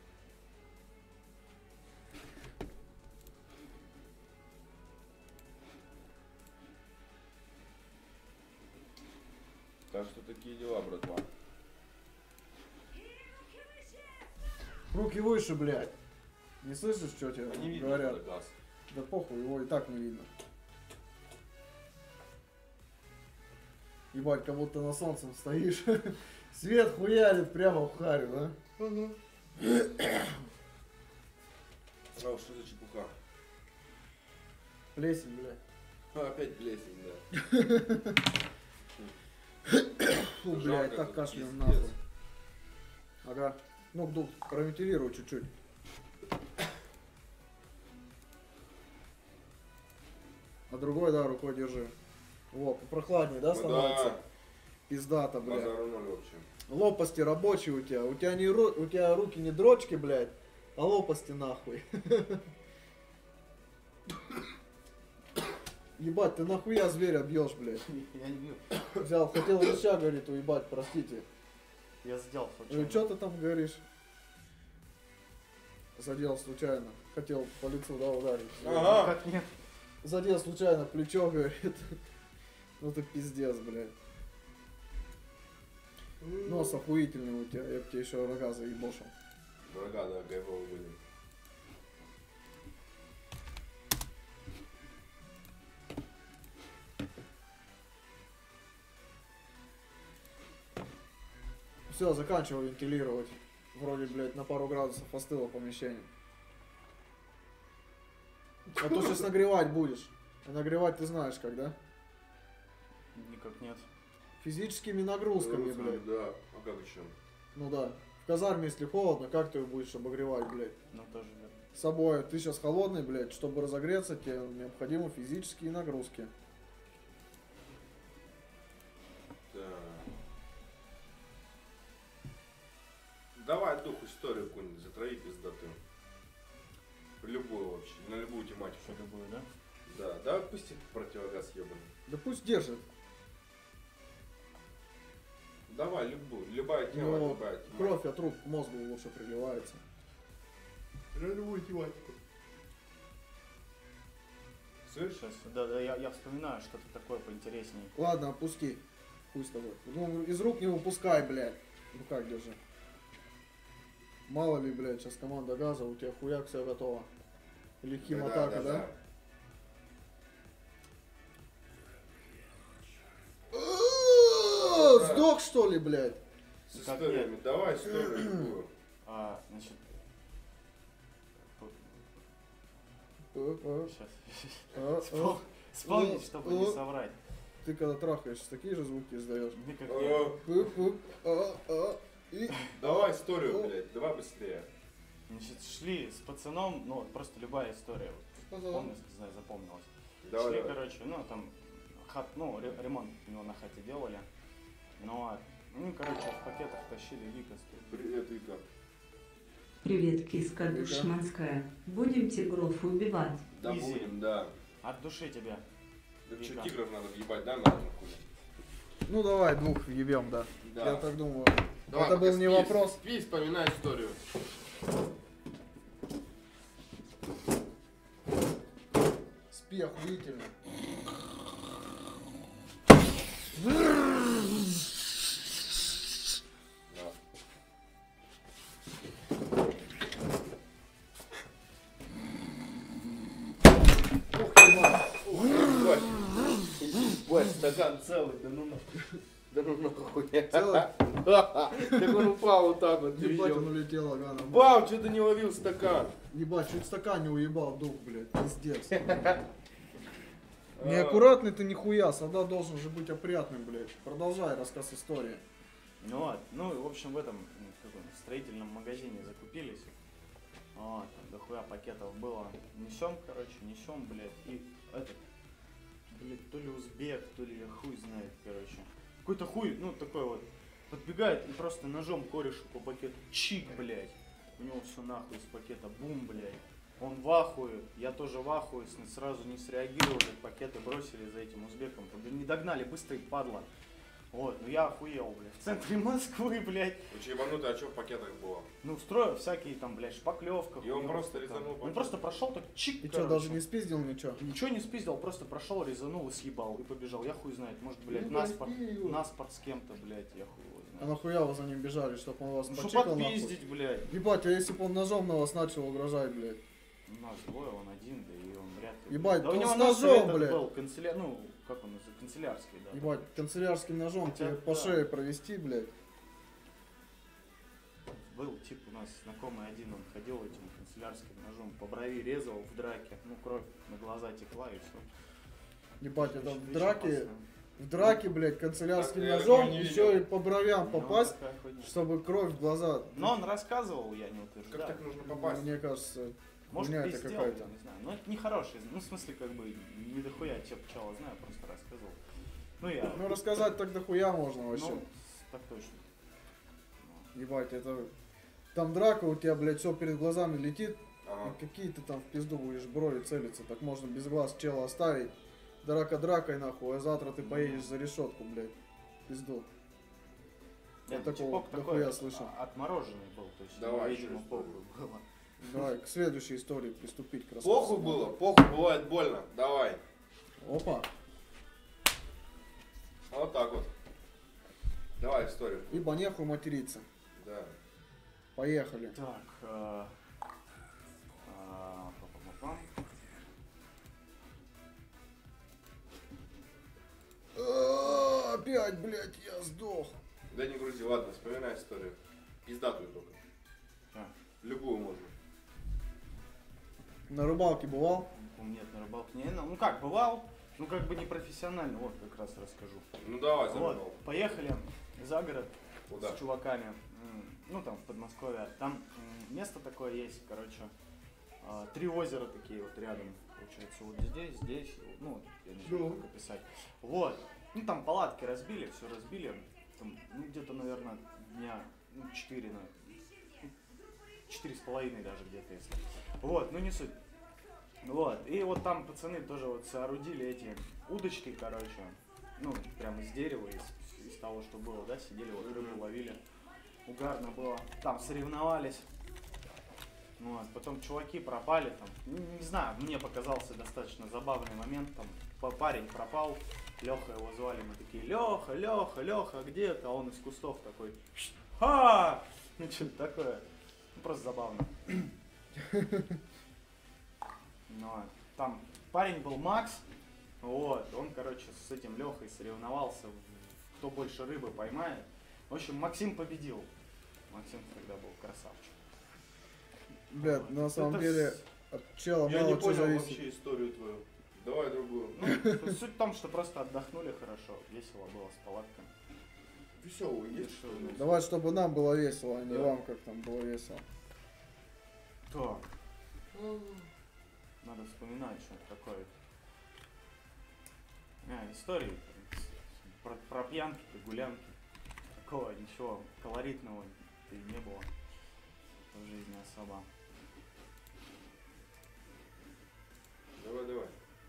Так что такие дела, братва. Руки выше, блядь. Не слышишь, что тебе А не видно говорят? туда глаз. Да похуй, его и так не видно. Ебать, как будто на солнце стоишь. Свет хуярит прямо в харю, да? А, что за чепуха? Плесень, блядь. А, опять плесень, да. Фу, блядь, Жарко так тут, кашляем пиздец. нахуй. Ага. Ну, дух, провентилируй чуть-чуть. А другой, да, рукой держи. Вот, прохладнее, да, Ну становится? да, Пиздата, блядь. базара ноль вообще. Лопасти рабочие у тебя. У тебя, не, ру- у тебя руки не дрочки, блядь, а лопасти нахуй. Ебать, ты нахуя зверя бьешь, блядь? Я не бью. Взял, хотел леща, говорит, уебать, простите. Я сделал Ну случайно. что ты там говоришь? Задел случайно. Хотел по лицу, да, ударить. Ага. Как нет? Задел случайно плечо, говорит. Ну ты пиздец, блядь. Нос охуительный у тебя, я бы тебе еще рога заебошил. Врага, да, кайфовые были. Все, заканчиваю вентилировать. Вроде, блядь, на пару градусов остыло помещение. А то сейчас нагревать будешь. А нагревать ты знаешь как, да? Никак нет. Физическими нагрузками, блядь. Да, а как еще? Ну да. В казарме, если холодно, как ты будешь обогревать, блядь? Ну тоже нет. С собой. Ты сейчас холодный, блядь. Чтобы разогреться, тебе необходимы физические нагрузки. Да. Давай, дух, историю какую-нибудь затрави пиздатую. Любую вообще, на любую тематику. Что любую, да? Да, да, отпусти противогаз ебаный. Да пусть держит. Давай, любую, любая тема, Но любая тема. кровь от рук к мозгу лучше приливается. На любую тематику. Слышишь? Сейчас, да, да, я, я вспоминаю что-то такое поинтереснее. Ладно, опусти. Хуй с тобой. Ну, из рук не выпускай, блядь. Ну как держи. Мало ли, блядь, сейчас команда газа, у тебя хуяк, все готово. Или химатака, да? О, сдох что ли, блядь? С Как историями. нет? Давай историю любую. А, значит, Э, э, сейчас. э, э. Вспомнить, Э, чтобы не э. соврать. Ты когда трахаешься, такие же звуки издаешь. Мне как Э, нет. Пы-пы, а, а, и... Давай историю, блядь, давай быстрее. Значит, шли с пацаном, ну, вот просто любая история. Вот, помню, не знаю, запомнилась. Давай, Шли, давай. короче, ну, там, хат, ну, ре- ремонт у него на хате делали. Ну, а, ну, короче, в пакетах тащили Вика. Привет, Вика. Привет, киска душманская. Будем тигров убивать. Да Изи. будем, да. От души тебя. Да что, Вика. тигров надо въебать, да, надо нахуй? Ну давай двух въебем, да. Да. Я так думаю. Давай, Это пока был не спи, вопрос. Спи, вспоминай историю. Спи охуительно. Да. Ух ты, мать. Ух ты, ебать. Ебать, стакан целый, да ну нахуй. Да ну нахуй. Целый? Так он упал вот так вот. Ебать, он улетел, Агана. Бам, что ты не ловил стакан? Ебать, чуть стакан не уебал, дух, блядь, пиздец. Неаккуратный ты нихуя, солдат должен же быть опрятным, блядь. Продолжай рассказ истории. Ну, вот, ну, и, в общем, в этом ну, каком, строительном магазине закупились. Вот, там дохуя пакетов было. Несем, короче, несем, блядь, и этот, блядь, то ли узбек, то ли я хуй знает, короче. Какой-то хуй, ну, такой вот, подбегает и просто ножом корешу по пакету, чик, блядь. У него все нахуй из пакета, бум, блядь. Он в ахуе, я тоже в ахуе, с- сразу не среагировали, пакеты бросили за этим узбеком. Не догнали, быстро и падла. Вот, ну я охуел, блядь. В центре Москвы, блядь. Очень ебанутый, а что в пакетах было? Ну, строю всякие там, блядь, шпаклевка. И он хуёвка просто там. резанул Он пакет. просто прошел так чик, И что, короче. даже не спиздил ничего? Ничего не спиздил, просто прошел, резанул и съебал, и побежал. Я хуй знает, может, блядь, Ну, наспорт, прости его. наспорт с кем-то, блядь, я хуй его А знаю. нахуя вы за ним бежали, чтобы он вас Ну, что почикал нахуй? подпиздить, блядь. Ебать, а если бы он ножом на вас начал угрожать, блядь? У нас двое, он один, да и он вряд ли. Ебать, да у он него с нос ножом, этот блядь. был, канцеляр, ну, как он называется, канцелярский, да. Ебать, канцелярским ножом Хотя тебе по да. шее провести, блядь. Был тип у нас знакомый один, он ходил этим канцелярским ножом, по брови резал в драке, ну, кровь на глаза текла и все. Ебать, это в драке, в Ну, драке, блядь, канцелярским Так, я ножом такого не еще видел. и по бровям попасть, чтобы... чтобы кровь в глаза. Но он рассказывал, я не Как утверждаю. так нужно попасть? Мне кажется, Может, хуйня это пиздел, какая-то. я не знаю. Но это нехороший, ну, в смысле, как бы, не дохуя те пчела знаю, просто рассказывал. Ну, я... Ну рассказать так дохуя можно вообще. Ну, так точно. Ебать, это... Там драка у тебя, блядь, все перед глазами летит. Ага. И какие ты там в пизду будешь брови целиться. Так можно без глаз чела оставить. Драка дракой нахуй, а завтра ты поедешь за решетку, блядь. В пизду. Я Вот такого типок такой дохуя слышал. а- отмороженный был, то есть, Давай, ну, видимо, еще похуй историю. было. Давай, к следующей истории приступить к рассказу. Похуй было, похуй, бывает больно. Давай. Опа. Вот так вот. Давай историю. Ибо нехуй материться. Да. Поехали. Так, э, а, па-па-па-пам. А, Опять, блядь, я сдох. Да не грузи, ладно, вспоминай историю. Пиздатую только. А, Любую можно. На рыбалке бывал? нет, на рыбалке не, ну как, бывал, ну как бы не профессионально, вот как раз расскажу. Ну давай, за рыбалку. Вот, поехали за город Куда? с чуваками, м, ну там в Подмосковье, там м, место такое есть, короче, а, три озера такие вот рядом, получается, вот здесь, здесь, ну, вот, я не знаю, Ну. как описать. Вот, ну там палатки разбили, все разбили, там, ну где-то, наверное, дня, ну, четыре, на, четыре с половиной даже где-то, если. Вот, ну не суть. Вот, и вот там пацаны тоже вот соорудили эти удочки, короче, ну, прямо из дерева, из, из того, что было, да, сидели, вот рыбу ловили. Угарно было. Там соревновались. Вот, потом чуваки пропали там. Не, не знаю, мне показался достаточно забавный момент. Там па- парень пропал, Леха его звали, мы такие: Леха, Леха, Леха, где ты? А он из кустов такой: ха! Ну что-то такое. Ну, просто забавно. Но там парень был Макс, вот, он, короче, с этим Лехой соревновался, в- кто больше рыбы поймает. В общем, Максим победил. Максим тогда был красавчик. Блядь, на самом Это деле с- от чела Я мало не чего понял зависит. вообще историю твою. Давай другую. Ну, суть в том, что просто отдохнули хорошо, весело было с палатками. Веселый есть что ли? Давай, чтобы нам было весело, а не Да. вам как там было весело. Так, надо вспоминать, что это такое. А, истории про, про пьянки, про гулянки. Такого ничего колоритного и не было в жизни особо. Давай, давай.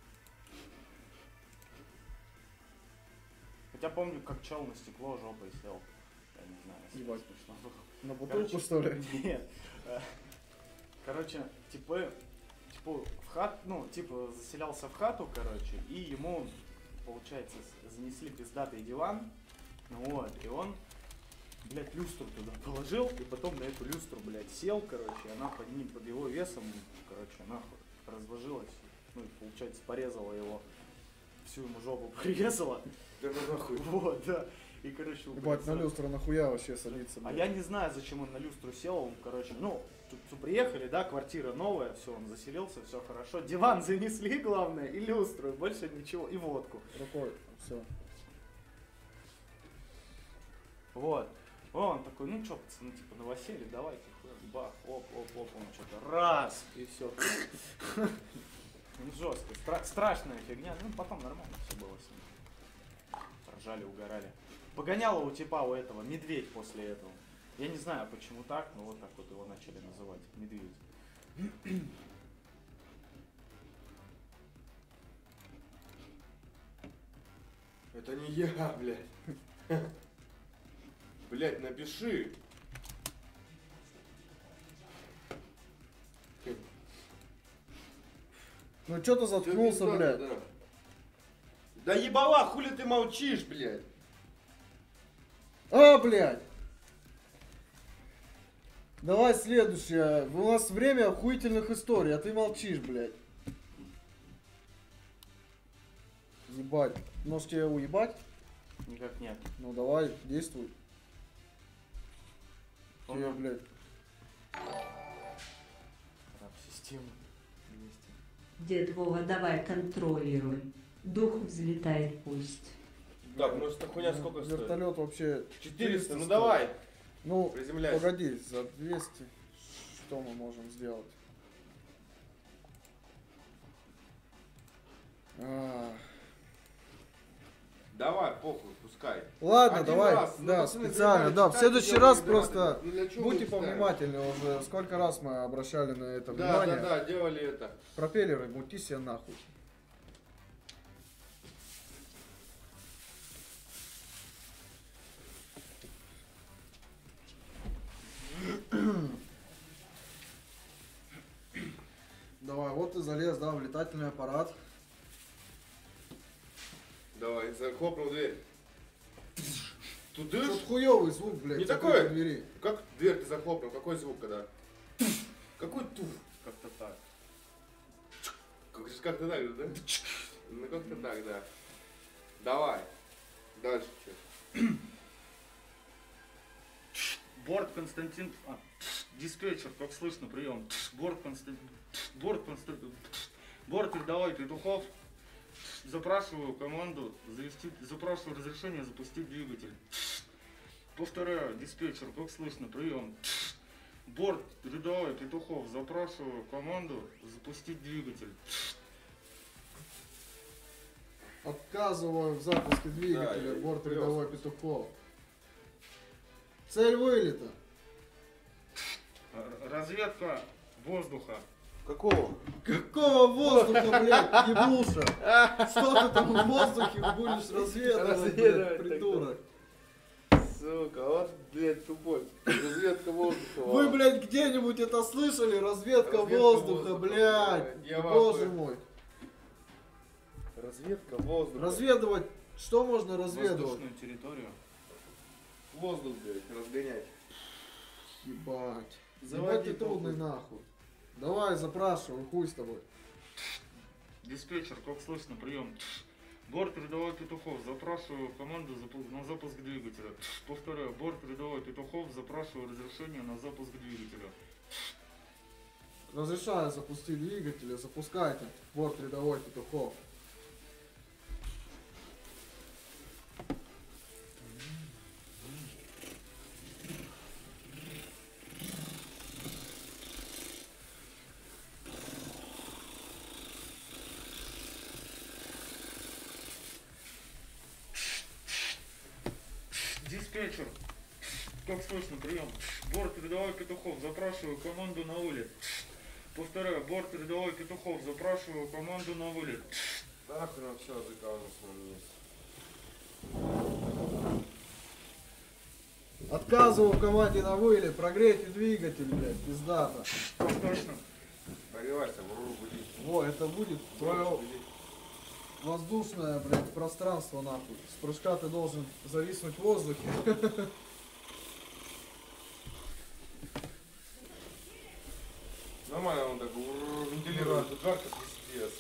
Хотя помню, как чел на стекло жопой сел. Я не знаю, если Ебать. смешно было. На бутылку, Короче, что ли? Нет. э, Короче, типа, типа в хат, ну, типа заселялся в хату, короче, и ему, получается, с- занесли пиздатый диван, ну вот, и он, блядь, люстру туда положил, и потом на эту люстру, блядь, сел, короче, и она под ним, под его весом, короче, нахуй разложилась, ну, и, получается, порезала его, всю ему жопу порезала, Да ну нахуй. вот, да, и, короче, Ебать, на блядь, люстру нахуя вообще садиться, а блядь? я не знаю, зачем он на люстру сел, он, короче, ну, тут, тут приехали, да, квартира новая, все, он заселился, все хорошо, диван занесли, главное, и люстру, и больше ничего, и водку. Рукой, все. Вот. Он такой: ну что, пацаны, типа, новоселье, давайте, хуй, бах, оп, оп, оп, он что-то раз, и все. Жестко, стра- страшная фигня, ну, потом нормально все было с ним. Ржали, угорали. Погоняло у типа у этого медведь после этого. Я не знаю, почему так, но вот так вот его начали называть. Медведь. Это не я, блядь. Блядь, напиши. Ну что ты Всё заткнулся, пиздато, блядь? Да. Да ебала, хули ты молчишь, блядь? А, блядь! Давай следующее. У нас время охуительных историй, а ты молчишь, блядь. Ебать. Может тебя уебать? Никак нет. Ну давай, действуй. Тебе, Понял. блядь. Раб системы. двести. Дед Вова, давай контролируй. Дух взлетает пусть. Так, ну эта хуйня сколько стоит? Вертолет вообще четыреста, ну стоит. давай, Ну, приземляйся. погоди, за двести что мы можем сделать? А, Давай, похуй, пускай. Ладно, Один давай, раз, ну, да, пацаны, специально, заебали да, в читать, следующий делать раз не надо. просто Ну, для чего будьте мы ставим? повнимательны уже, сколько раз мы обращали на это Да, внимание. да, да, делали это. Пропеллеры, мути себе нахуй. Давай, вот ты залез, да, в летательный аппарат. Давай, захлопнул дверь. Тут дышь? Что-то хуёвый звук, блядь, Не закрытой такой? двери. Как дверь ты захлопнул? Какой звук, когда? Какой туф? Как-то так. Как- Как-то так же, да? Ну как-то так, да. Давай. Дальше что? Борт Константин... а, диспетчер, как слышно, прием. Борт Константин... Борт Константин... Борт передовой Петухов. Запрашиваю команду завести... Запрашиваю разрешение запустить двигатель. Повторяю, диспетчер, как слышно, прием. Борт рядовой Петухов. Запрашиваю команду запустить двигатель. Отказываю в запуске двигателя, Да, борт и- рядовой Петухов. Цель вылета. Р- Разведка воздуха. Какого? Какого воздуха, блядь, еблуша? Что ты там в воздухе будешь разведывать, Разведывать блядь, придурок? Сука, вот, блядь, тупой. Разведка воздуха. Вы, блядь, где-нибудь это слышали? Разведка, Разведка воздуха, воздуха, блядь. блядь. Я в Боже ахуе. мой. Разведка воздуха. Разведывать, что можно разведывать? Воздушную территорию. Воздух, блядь, разгонять. Ебать. Заводи, Ебать ты трудный похуй. нахуй. Давай, запрашивай, хуй с тобой. Диспетчер, как слышно, прием. Борт рядовой Петухов, запрашиваю команду запу- на запуск двигателя. Повторяю, борт рядовой Петухов, запрашиваю разрешение на запуск двигателя. Разрешаю запустить двигатель, запускайте. Борт рядовой Петухов. Диспетчер, как слышно, прием. Борт рядовой Петухов, запрашиваю команду на вылет. Повторяю, борт рядовой Петухов, запрашиваю команду на вылет. Нахуй нам все заказано с нами есть. Отказываю команде на вылет, прогрейте двигатель, блядь, пиздата. Как точно? Прогревайся, в руку буди. Во, это будет твое воздушное, блядь, пространство, нахуй. С прыжка ты должен зависнуть в воздухе. Нормально он так ур- вентилирует. Тут жарко пиздец.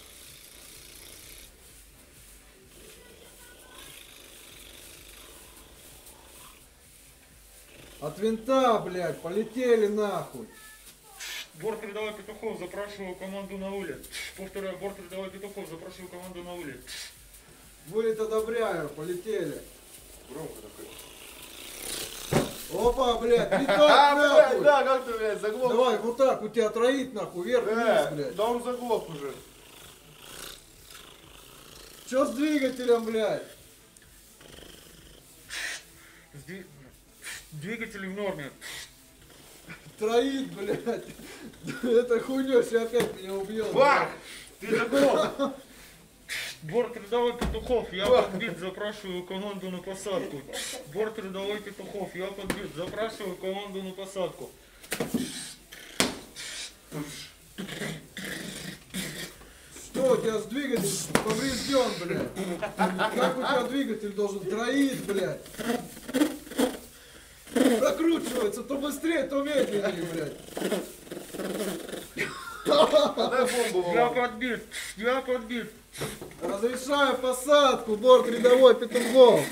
От винта, блядь, полетели нахуй. Борт рядовой Петухов, запрашиваю команду на вылет. Повторяю, борт рядовой Петухов, запрашиваю команду на вылет. Вылет одобряю, полетели. Громко такой. Опа, блядь, не А, так, блядь, нахуй. да, как ты, блядь, заглох? Давай, вот так, у тебя троит, нахуй, вверх-вниз, Да, блядь. да он заглох уже. Чё с двигателем, блядь? Сдви- Двигатель в норме. Троит, блядь. Это хуйня, сейчас опять меня убьет. Бах! Ты заглох! Борт рядовой Петухов, я подбит, запрашиваю команду на посадку. Борт рядовой Петухов, я подбит, запрашиваю команду на посадку. Что у тебя с двигателем поврежден, блядь? Как у тебя двигатель должен троить, блядь? Прокручивается то быстрее, то медленнее, блядь. Дай бомбу, Я Вова. подбит, я подбит. Разрешаю посадку, борт рядовой Петухов.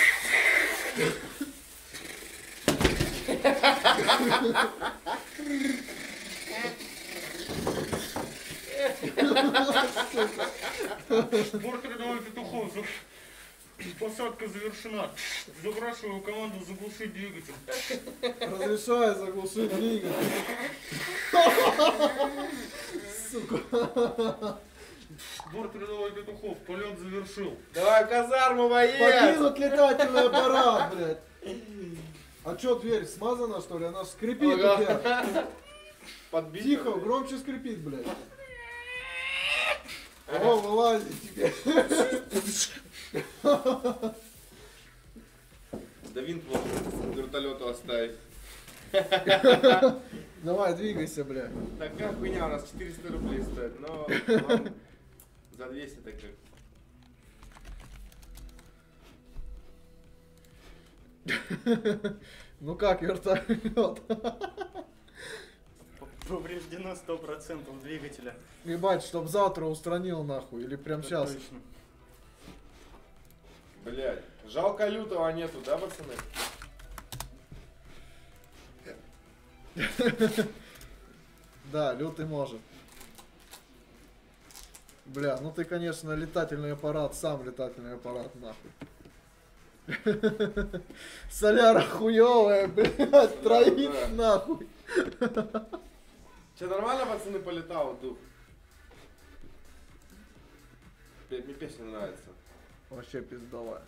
Борт рядовой Петухов, за- посадка завершена. Запрашиваю команду заглушить двигатель. Разрешаю заглушить двигатель. Сука. Борт рядовой Петухов, полет завершил. Давай в казарму, боец! Покинут летательный аппарат, блядь. А чё, дверь смазана, что ли? Она ж скрипит у тебя. Подбить. Тихо, громче скрипит, блядь. О, вылазит тебе. Да винт можно вертолету оставить. Давай, двигайся, блядь. Такая хуйня у нас четыреста рублей стоит, но вам за двести так как. Ну как, вертолет? Повреждено сто процентов двигателя. Ебать, чтоб завтра устранил нахуй, или прям Это сейчас. точно. Блять, жалко лютого нету, да, пацаны? Да, лютый может. Бля, ну ты, конечно, летательный аппарат, сам летательный аппарат, нахуй. Соляра хуёвая, блядь, троит да. нахуй. Че, нормально, пацаны, полетал дух? Блять, мне песня нравится. Вообще пиздовая.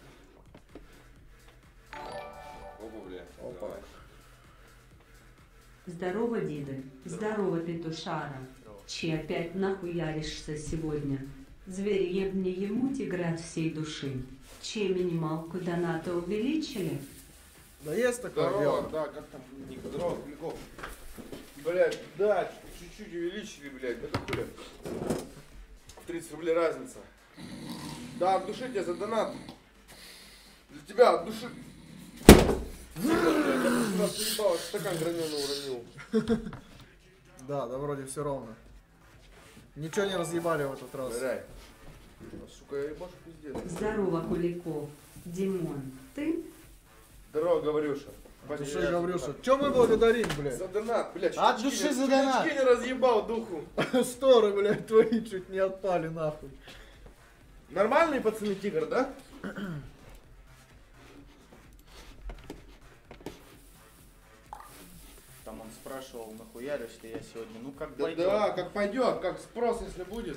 Опа, бля. Опа. Давай. Здорово, деды. Здорово, петушара. Че опять нахуяришься сегодня? Зверь ебни ему тигра от всей души. Че минималку доната увеличили? Да есть такое Здорово, дело. да, как там, Ник, здорово, Куликов. Блядь, да, чуть-чуть увеличили, блядь, это хули. тридцать рублей разница. Да, от души тебе за донат. Для тебя от души. Я просто раз поебал, стакан граненый уронил. Да, да вроде все ровно. Ничего не разъебали в этот раз. Блядь. Сука, я ебашу пиздец. Здорово, Куликов. Димон, ты? Здорово, Гаврюша. От души Гаврюша. Че мы благодарим, блядь? За донат, блядь. От чуть души не- за чуть донат. очки не разъебал духу. Сторы, блядь, твои чуть не отпали нахуй. Нормальные пацаны тигр, да? Там он спрашивал, нахуяришь ли я сегодня. Ну как Да, пойдет. да, как пойдет, как спрос, если будет.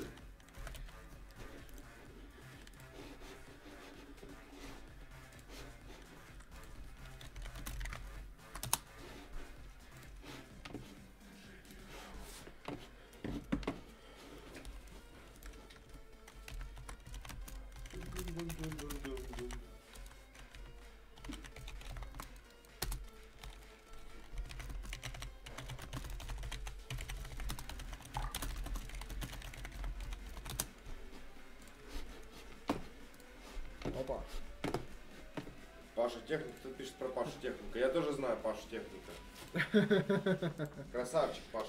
Опа. Паша Техник, кто пишет про Пашу Техника? Я тоже знаю Пашу Техника. Красавчик Паша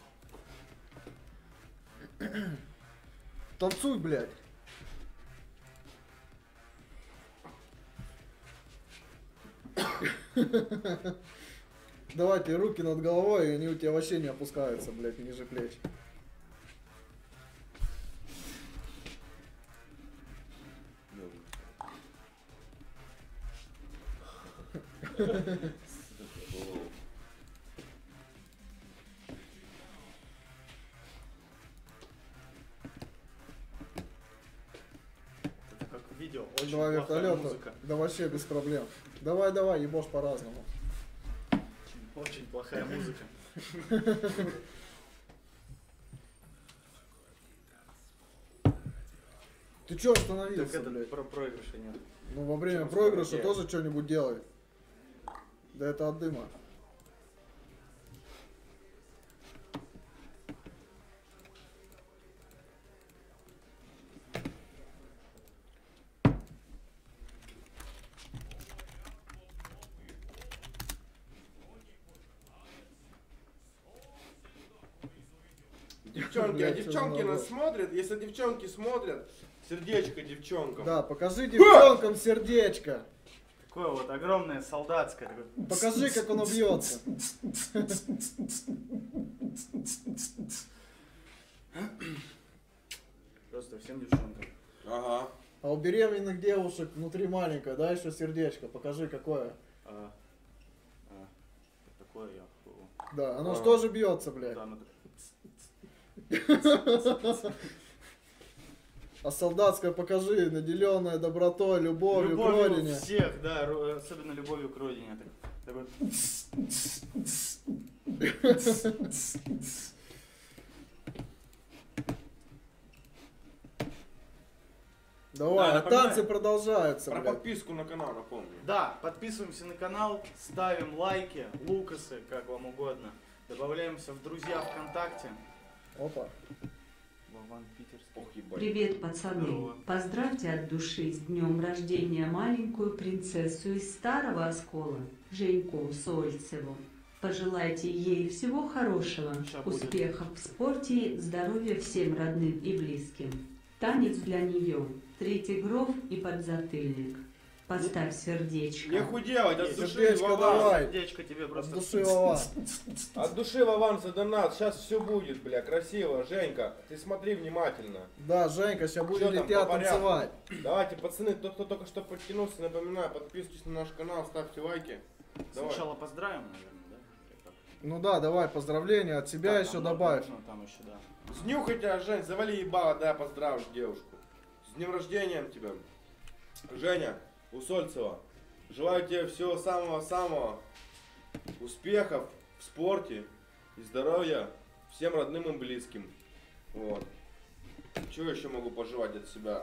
Техник. Танцуй, блядь. Давайте руки над головой, и они у тебя вообще не опускаются, блядь, ниже плеч. Это как видео. Очень Два плохая вертолета. музыка. Да вообще без проблем. Давай, давай, ебошь по-разному. Очень плохая музыка. Ты чё Так остановился, это блядь? про проигрыша нет. Ну во время Чё, проигрыша скоро тоже что-нибудь делай. Да это от дыма. Девчонки, а Блядь, девчонки что за нас смотрят? Если девчонки смотрят, сердечко девчонкам. Да, покажи девчонкам сердечко. Такое вот огромное солдатское. такое. Покажи, как оно бьется. Просто всем девчонкам. Ага. А у беременных девушек внутри маленькое, да, еще сердечко. Покажи, какое. А, а, такое я. фу. Да, оно А. ж тоже бьется, блядь. Да, оно А солдатское покажи, наделенное добротой, любовью, к родине. всех, да, ро- особенно любовью к родине. Так- такой- Давай, Да, а танцы напоминай. продолжаются, Про блядь. подписку на канал напомню. Да, подписываемся на канал, ставим лайки, лукасы, как вам угодно. Добавляемся в друзья ВКонтакте. Опа. Вован Питерский. Ох, ебать. Привет, пацаны. Здорово. Поздравьте от души с днем рождения маленькую принцессу из Старого Оскола, Женьку Усольцеву. Пожелайте ей всего хорошего, Ща будет. успехов в спорте, здоровья всем родным и близким. Танец для нее, три тигров и подзатыльник. Поставь сердечко. Не худелать, от Есть. души, Сердечко Вован. давай. Сердечко тебе От просто. души, Вова. От души, Вован, за донат. Сейчас все будет, бля, красиво. Женька, ты смотри внимательно. Да, Женька, сейчас будет Чё там, тебя по порядку? танцевать. Давайте, пацаны, тот, кто только что подтянулся, напоминаю, подписывайтесь на наш канал, ставьте лайки. Давай. Сначала поздравим, наверное, да? Или как? Ну да, давай, поздравления от себя Так, еще там добавь. нужно, Там еще, да. Снюхай тебя, Жень, завали ебало, да, поздравишь девушку. С днем рождения тебя. Женя Усольцева, желаю тебе всего самого-самого. Успехов в спорте и здоровья всем родным и близким. Вот. Чего еще могу пожелать от себя?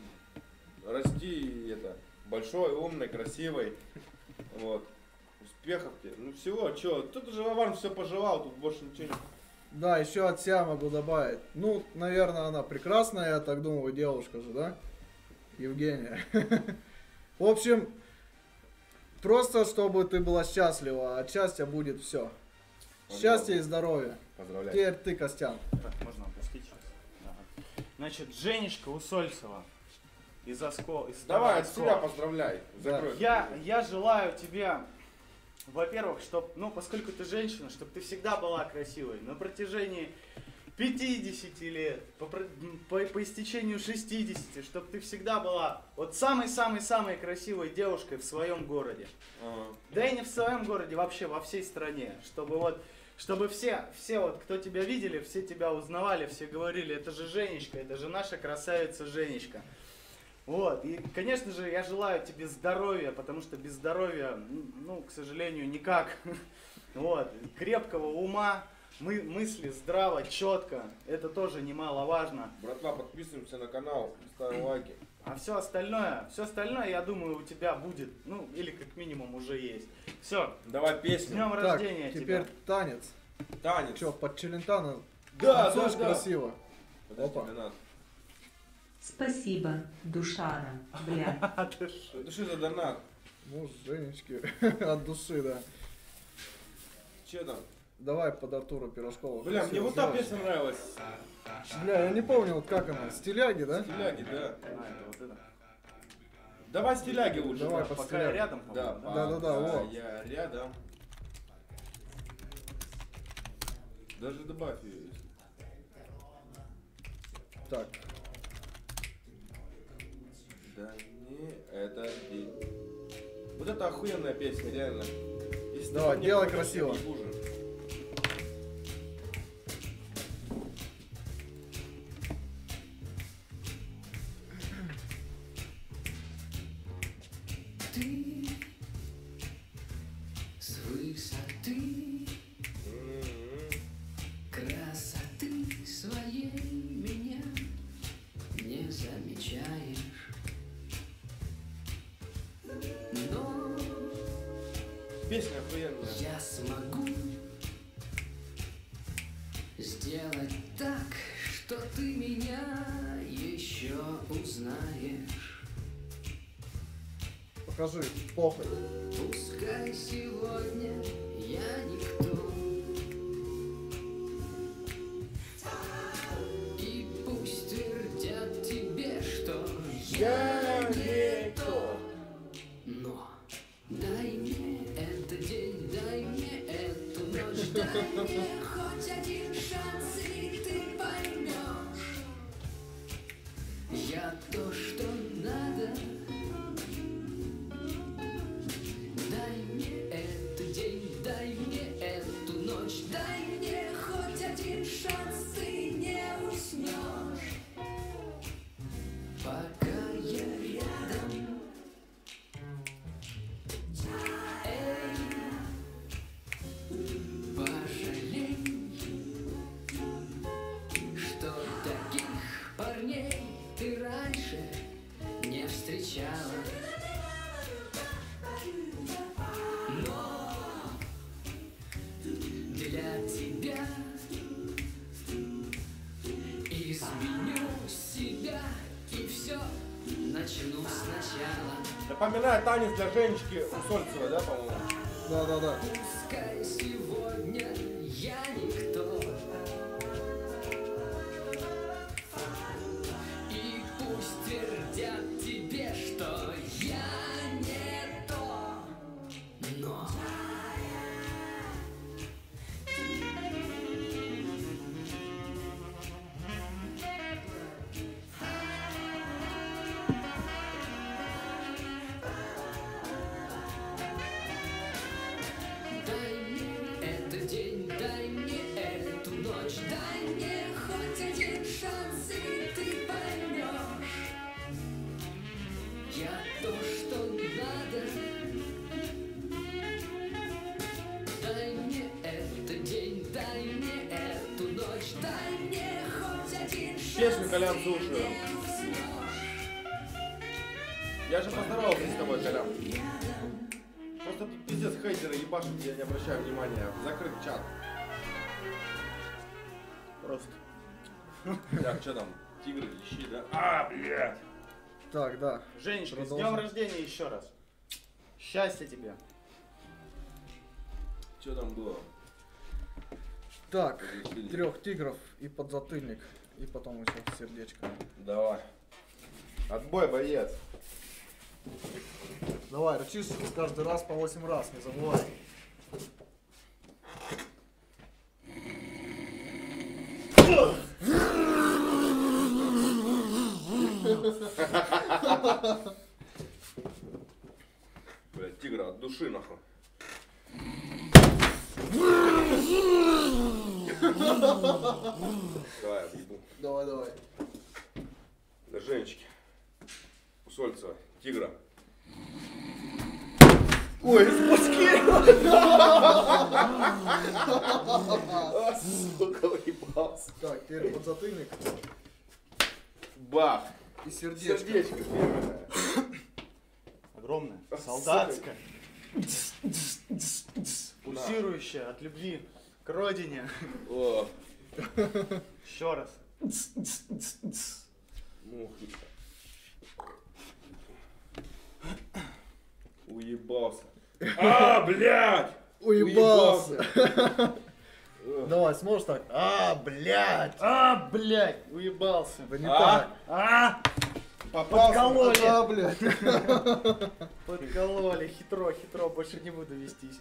Расти это большой, умный, красивый. Вот. Успехов тебе. Ну всего, что? Тут уже Вован все пожелал, тут больше ничего не. Да, еще от себя могу добавить. Ну, наверное, она прекрасная, я так думаю, девушка же, да? Евгения. В общем, просто чтобы ты была счастлива, от счастья будет все. Счастье и здоровье. Поздравляю. Теперь ты, Костян. Так, можно опустить сейчас. Ага. Значит, Женечка Усольцева из Оскол... из Давай, от Оскола. себя поздравляй. Да. Закрой. Я, я желаю тебе, во-первых, чтобы, ну, поскольку ты женщина, чтобы ты всегда была красивой на протяжении пятидесяти лет, по, про- по, по истечению шестидесяти, чтобы ты всегда была вот самой-самой-самой красивой девушкой в своем городе. Ага. Да и не в своем городе, вообще во всей стране. Чтобы вот, чтобы все, все вот, кто тебя видели, все тебя узнавали, все говорили, это же Женечка, это же наша красавица Женечка. Вот, и, конечно же, я желаю тебе здоровья, потому что без здоровья, ну, к сожалению, никак. Вот, крепкого ума, мы, мысли здраво, четко, это тоже немаловажно. Братва, подписываемся на канал, ставим лайки. А все остальное, все остальное, я думаю, у тебя будет, ну, или как минимум уже есть. Все, Давай с песню. днем Так, рождения теперь тебя. танец. Танец. Че, под Челентано? Да, Танцуешь да, да. красиво. Подожди, Опа. не надо. Спасибо, душара, бля. Это что за донат? Ну, Женечки, от души, да. Че там? Давай под Артура Пирожкова. Бля, мне красиво вот та сделаешь. песня нравилась. Бля, я не помню, вот как она, стиляги, да? Стиляги, да. А, это вот это. Давай стиляги лучше. Давай, да. под Пока я стиляги. рядом, Да, по-моему, да? Да-да-да, пока вот. я рядом. Даже добавь ее. если- Так, Да не, это ты. Вот это охуенная песня, реально. Если Давай, ты не делай будешь, красиво. я не хуже. Ты с высоты М-м-м. красоты своей меня не замечаешь. Но Песня охуенная. я смогу сделать так, что ты меня еще узнаешь. покажи, похуй. Пускай сегодня я никто, и пусть твердят тебе, что Я не то. но дай мне этот день, дай мне эту ночь, дай мне хоть один шанс, и ты поймешь. Я то, что надо. Дай мне этот день, дай мне эту ночь, дай мне хоть один шанс, ты не уснешь. Пока я рядом. Эй, пожалей, что таких парней ты раньше не встречала. Но для тебя изменю себя и все начну сначала. Напоминаю, танец для Женечки Усольцевой, да, по-моему? Да-да-да. Пускай сегодня я никто, и пусть твердят тебе, что я не то, но дай мне этот день, дай мне эту Слушай, Колян, слушаю. Я же поздоровался с тобой, Колян. Просто тут пиздец хейтеры ебашут, я не обращаю внимания. Закрыт чат. Просто. Так, что там? Тигры, ищи, да? А, блядь! Так, да. Женечка, с Продолжим. днем рождения еще раз. Счастья тебе. Что там было? Так, Разрешили. трех тигров и подзатыльник. И потом еще сердечко. Давай. Отбой, боец. Давай, рычишь каждый раз по восемь раз, не забывай. Блядь, тигра от души, нахуй. Давай, объебу. Давай, давай. Да, Женечки. Усольцева, тигра. Ой, спаски! А, сука, уебался. Так, теперь подзатыльник Бах. и сердечко. Сердечко первое. Огромная, А, солдатская, пульсирующая от любви к родине. О, Еще раз. мухи. Уебался. А, блядь! Уебался. Ugh. Давай, сможешь так? А, блядь! А, блядь, уебался. Да не А? так. А, Попался. подкололи. А, блядь. Подкололи, хитро, хитро, больше не буду вестись.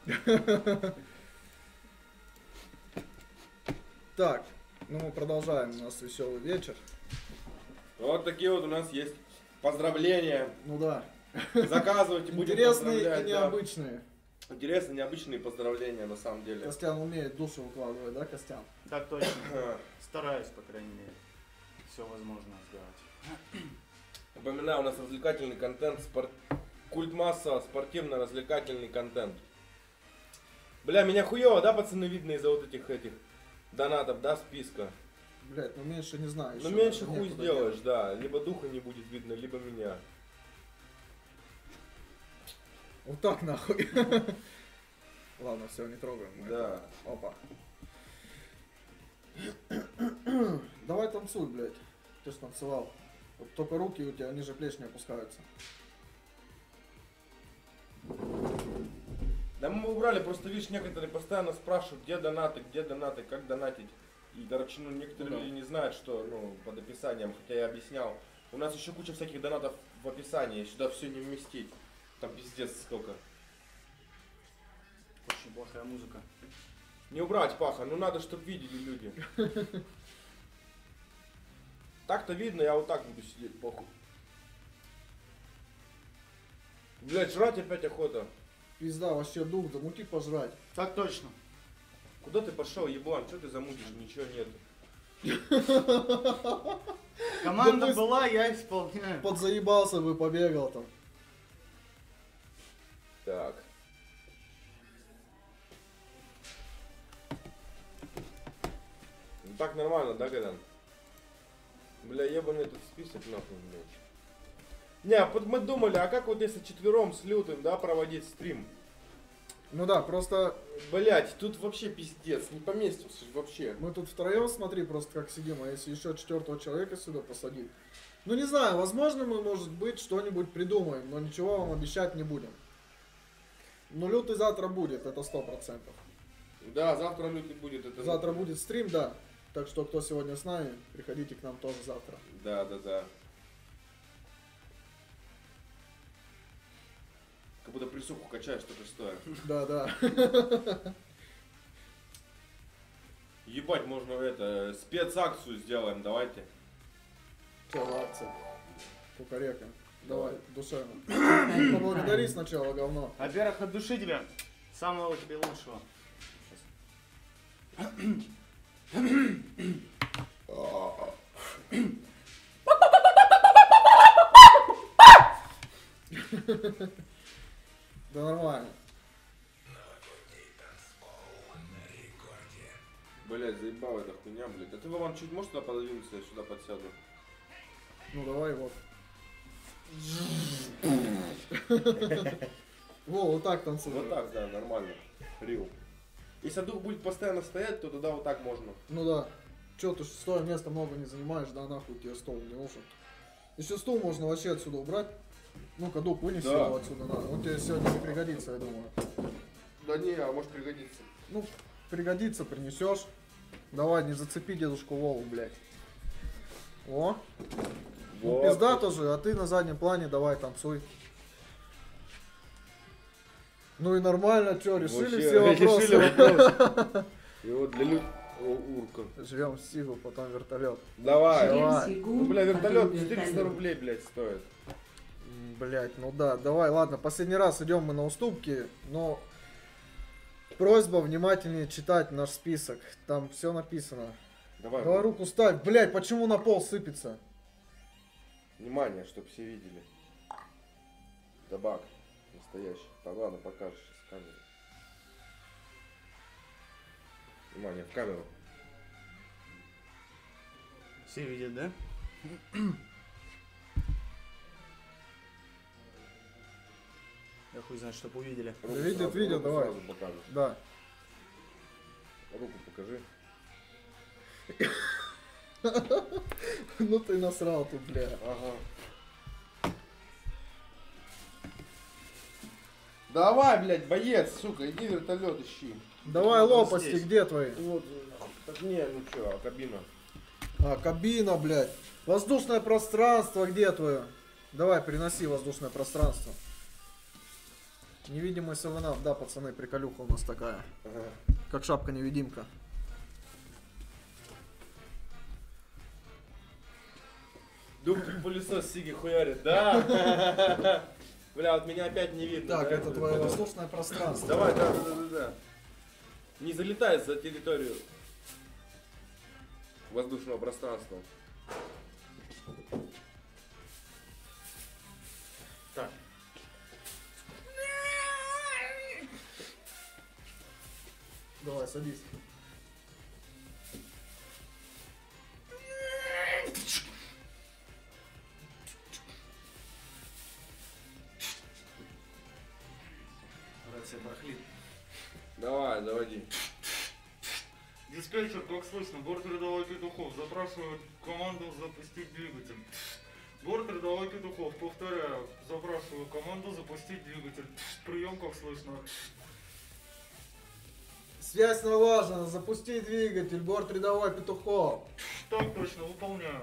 Так, ну мы продолжаем, у нас веселый вечер. Вот такие вот у нас есть поздравления. Ну да. Заказывайте, будем Интересные поздравлять, и да. необычные. Интересные, необычные поздравления на самом деле. Костян умеет душу выкладывать, да, Костян? Так точно. Стараюсь, по крайней мере, все возможное сделать. Напоминаю, у нас развлекательный контент, спорт... культ масса, спортивно-развлекательный контент. Бля, меня хуёво, да, пацаны, видно из-за вот этих этих донатов, да, списка. Блять, ну меньше не знаю. Ну ещё меньше некуда хуй сделаешь, да. Либо духа не будет видно, либо меня. Вот так нахуй. Ладно, все, не трогаем. мы Да. это. Опа. Давай танцуй, блядь. Ты ж танцевал. Вот только руки у тебя ниже плеч не опускаются. Да мы убрали, просто видишь, некоторые постоянно спрашивают, где донаты, где донаты, как донатить. И, короче, ну, некоторые Ну да. люди не знают, что, ну, под описанием, хотя я объяснял. У нас еще куча всяких донатов в описании, сюда все не вместить. Там пиздец сколько. Очень плохая музыка. Не убрать, Паха, ну надо, чтобы видели люди. Так-то видно, я вот так буду сидеть, похуй. Блять, жрать опять охота. Пизда, вообще дух, замути пожрать. Так точно. Куда ты пошел, еблан? Что ты замутишь? Ничего нету. Команда Да мы с- была, я исполняю. Подзаебался бы, побегал там. Так. Ну так нормально, да, Гадан? Бля, ебаный этот список нахуй, блядь. Не, а вот мы думали, а как вот если четвером с Лютым, да, проводить стрим? Ну да, просто Блять, тут вообще пиздец, не поместился ж вообще. мы тут втроем, смотри, просто как сидим, а если еще четвертого человека сюда посадить. Ну не знаю, возможно мы, может быть, что-нибудь придумаем, но ничего вам обещать не будем. Но лютый завтра будет, это сто процентов. Да, завтра Лютый будет. Это... Завтра будет стрим, да. Так что, кто сегодня с нами, приходите к нам тоже завтра. Да, да, да. Как будто присуху качаешь только что. Да, да. Ебать, можно это, спецакцию сделаем, давайте. Целая акция. Кукарека. Давай, душевно. Кукарека. Поблагодари сначала, говно. Во-первых, от души тебя. Самого тебе лучшего. Да нормально. Блять, заебала эта хуйня, блять. А ты, Вован, чуть можешь туда пододвинуться, я сюда подсяду? Ну давай вот. Во, вот так танцуй. Вот так, да, нормально. Рил. Если дух будет постоянно стоять, то тогда вот так можно. Ну да. Че, ты ж стоя места много не занимаешь, да, нахуй тебе стол не нужен. Еще стул можно вообще отсюда убрать. Ну-ка, дух, вынеси Да. его отсюда, надо. Он тебе сегодня не пригодится, я думаю. Да не, а может пригодится. Ну, пригодится, принесешь. Давай, не зацепи дедушку Вову, блядь. О, ну Вот. пизда тоже, а ты на заднем плане давай танцуй. Ну и нормально, что, решили Вообще, все вопросы. решили вопрос. И вот для людей... О, урка. Живем в Сигу, потом вертолет. Давай. Жрем давай. Сигу, Ну, бля, вертолет потом четыреста вертолет. рублей, блядь, стоит. Блять, ну да, давай, ладно, последний раз идем мы на уступки, но просьба внимательнее читать наш список. Там все написано. Давай. Давай руку ставь. Блять, почему на пол сыпется? Внимание, чтоб все видели. Табак. Настоящий. Да ладно, покажешь сейчас в камеру. Внимание, в камеру. Все видят, да? Я хуй знает, чтоб увидели. Руку видят, сразу, видят, руку давай. сразу покажешь. Да. Руку покажи. Ну ты насрал тут, бля. Ага. Давай, блядь, боец, сука, иди вертолет ищи. Давай Вот лопасти, здесь. где твои? Вот, так не, ну чё, а кабина? А, кабина, блядь. Воздушное пространство, где твое? Давай, переноси воздушное пространство. Невидимый севенап, да, пацаны, приколюха у нас такая. Ага. Как шапка-невидимка. Дух как пылесос Сиги хуярит, да? Бля, вот меня опять не видно. Так, да? это твое воздушное пространство. Давай, да, да, да, да, да. Не залетай за территорию воздушного пространства. Так. Давай, садись. Рация барахлит. Давай, заводи. Диспетчер, как слышно, борт рядовой Петухов, запрашиваю команду запустить двигатель. Борт рядовой Петухов, повторяю, запрашиваю команду запустить двигатель. Прием, как слышно. Связь налажена, запусти двигатель, борт рядовой Петухов. Так точно, выполняю.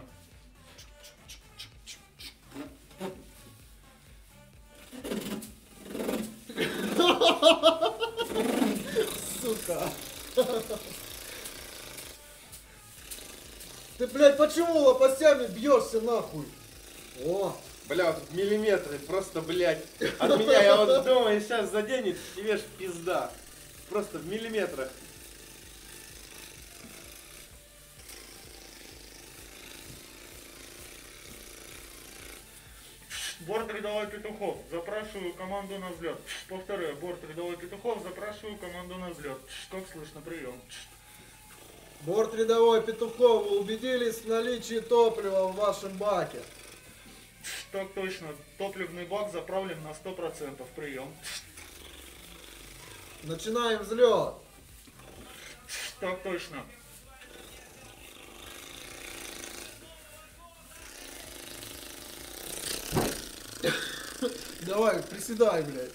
Сука. Ты, блядь, почему лопастями бьешься нахуй? О, Бля, вот миллиметры, просто, блядь, от меня. Я вот думаю, сейчас заденет, и видишь, пизда. Просто в миллиметрах. Борт рядовой Петухов, запрашиваю команду на взлет. Повторяю, борт рядовой Петухов, запрашиваю команду на взлет. Как слышно, прием. борт рядовой Петухов, вы убедились в наличии топлива в вашем баке? Так точно, топливный бак заправлен на сто процентов, прием. Начинаем взлет. Так точно. Давай, приседай, блядь.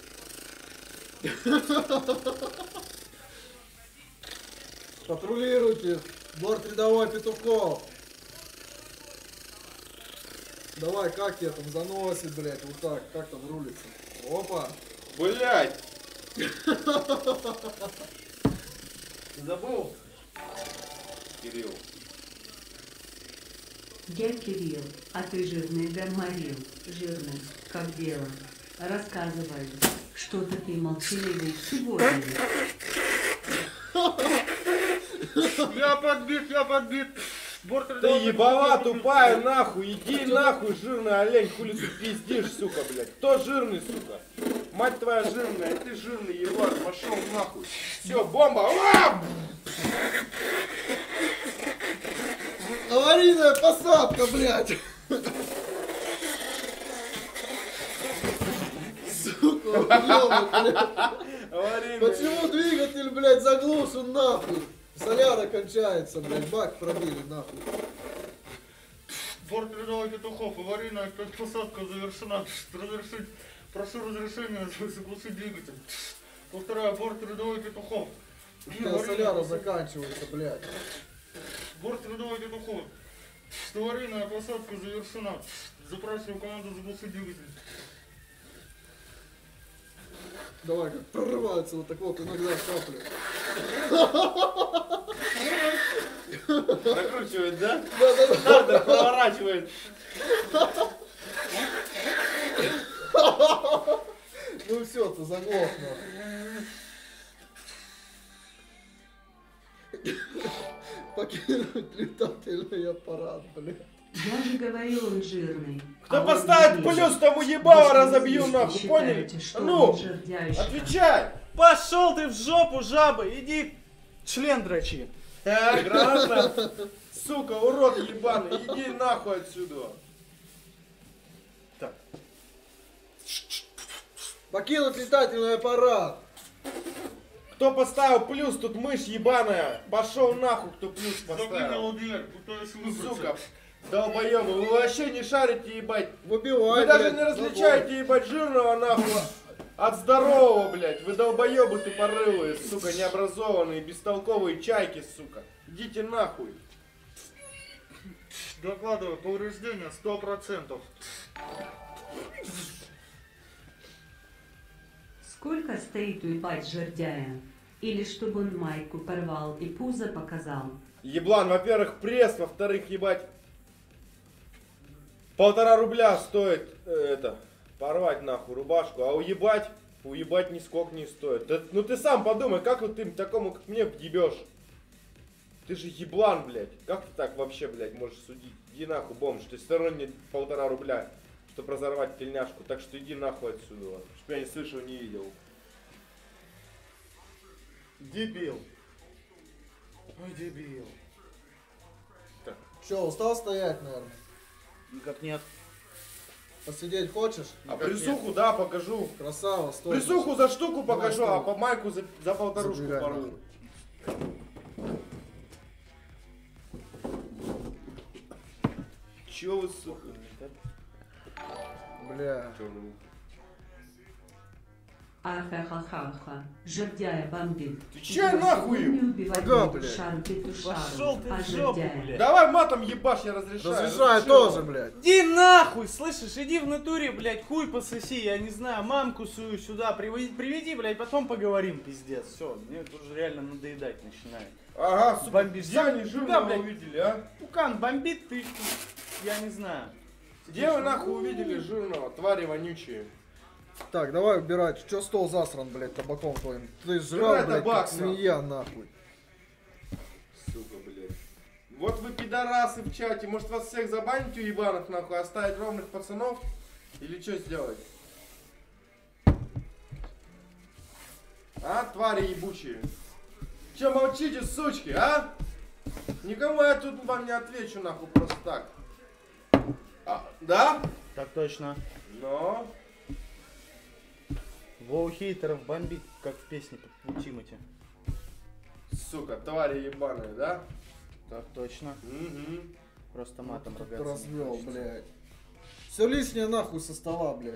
Патрулируйте. Борт рядовой Петухов. Давай, как тебя там заносит, блядь, вот так, как там рулится? Опа. Блядь! Забыл? Кирилл. Я Кирилл, а ты жирный горморил. Жирный, как дело. Рассказывай, что-то ты молчаливый сегодня. Я подбит, я подбит. Борт Ты рядовой ебала Петухов. тупая нахуй, иди нахуй, жирный олень, хули ты пиздишь, сука, блядь. Кто жирный, сука? Мать твоя жирная, ты жирный ебан, пошел нахуй. Все, бомба! А! Аварийная посадка, блядь! Сука, ёбаный, блядь. Аварийная. Почему двигатель, блядь, заглушен нахуй? Соляра кончается, блядь, бак пробили нахуй. Борт рядовой Петухов, аварийная посадка завершена. Разрешить, прошу разрешения заглушить двигатель. Повторяю, борт рядовой Петухов. Когда соляра заканчивается, блядь. Борт рядовой Петухов. Аварийная посадка завершена. Запрашиваю команду заглушить двигатель. Давай, как прорываются вот так вот иногда капли. Накручивает, да? Да-да-да. Надо, проворачивает. Ну все, ты заглох, нахуй. Покинуть летательный аппарат, блядь. Я же говорил, он жирный. Кто А он поставит не плюс, лезет. тому ебало Вы разобью, если нахуй, поняли? считаете, что Ну, он жердяйщик. отвечай! Пошел ты в жопу, жаба, иди член дрочи. Э, граната! Сука, урод ебаный, иди нахуй отсюда. Так, Покинуть летательный аппарат. Кто поставил плюс, тут мышь ебаная. Пошел нахуй, кто плюс поставил. дверь, пытаюсь Сука, долбоёбы, вы вообще не шарите, ебать. Выбивай, Вы даже блядь, не различаете, ебать, жирного нахуй от здорового, блядь. Вы долбоёбы тупорылые, сука, необразованные, бестолковые чайки, сука. Идите нахуй. Докладываю, повреждение сто процентов. Сколько стоит уебать жердяя? Или чтобы он майку порвал и пузо показал? Еблан, во-первых, пресс, во-вторых, ебать, полтора рубля стоит э, это, порвать нахуй рубашку, а уебать, уебать нисколько не стоит. Да, ну ты сам подумай, как вот ты такому, как мне, ебешь? Ты же еблан, блядь. Как ты так вообще, блядь, можешь судить? Иди нахуй, бомж, ты все равно не полтора рубля, чтобы разорвать тельняшку, так что иди нахуй отсюда, чтоб я не слышал, не видел. Дебил. Ой, дебил. Че, устал стоять, наверное? Никак нет. Посидеть хочешь? А Никак присуху, да, покажу. Красава, стой. Присуху за штуку покажу, Давай, а по майку за, за полторушку Забирай, порву. нахуй. Чё вы, сука? Бля. Чёрный. Ахахахаха. Жердяя бомбит. Ты чё нахуй? Не убивать Ага, не блядь. душару, петушару, Пошел ты а в жопу, жердяя. блядь. Давай матом ебашь, я разрешаю. Разрешаю Ну, чё? тоже, блядь. Иди нахуй, слышишь, иди в натуре, блядь, хуй пососи, я не знаю, мамку свою сюда приведи, приведи, блядь, потом поговорим, пиздец, все, мне это уже реально надоедать начинает. Ага, сука, Бомбишь. где они Да, жирного блядь. увидели, а? Пукан бомбит, ты, я не знаю. Где вы нахуй увидели жирного, твари вонючие? Так, давай убирать. Че стол засран, блядь, табаком твоим? Ты жрал, Убирай блядь, табак, как свинья, нахуй. Сука, блядь. Вот вы пидорасы в чате, может вас всех забанить у ебанов нахуй, оставить ровных пацанов? Или что сделать? А, твари ебучие? Че молчите, сучки, а? Никому я тут вам не отвечу нахуй просто так. А, да? Так точно. Но... Воу хейтеров бомбит, как в песне у Тимати. Сука, твари ебаные, да? Так точно. Угу. Просто матом Тут ругаться. развел, блядь. Все лишнее нахуй со стола, блядь.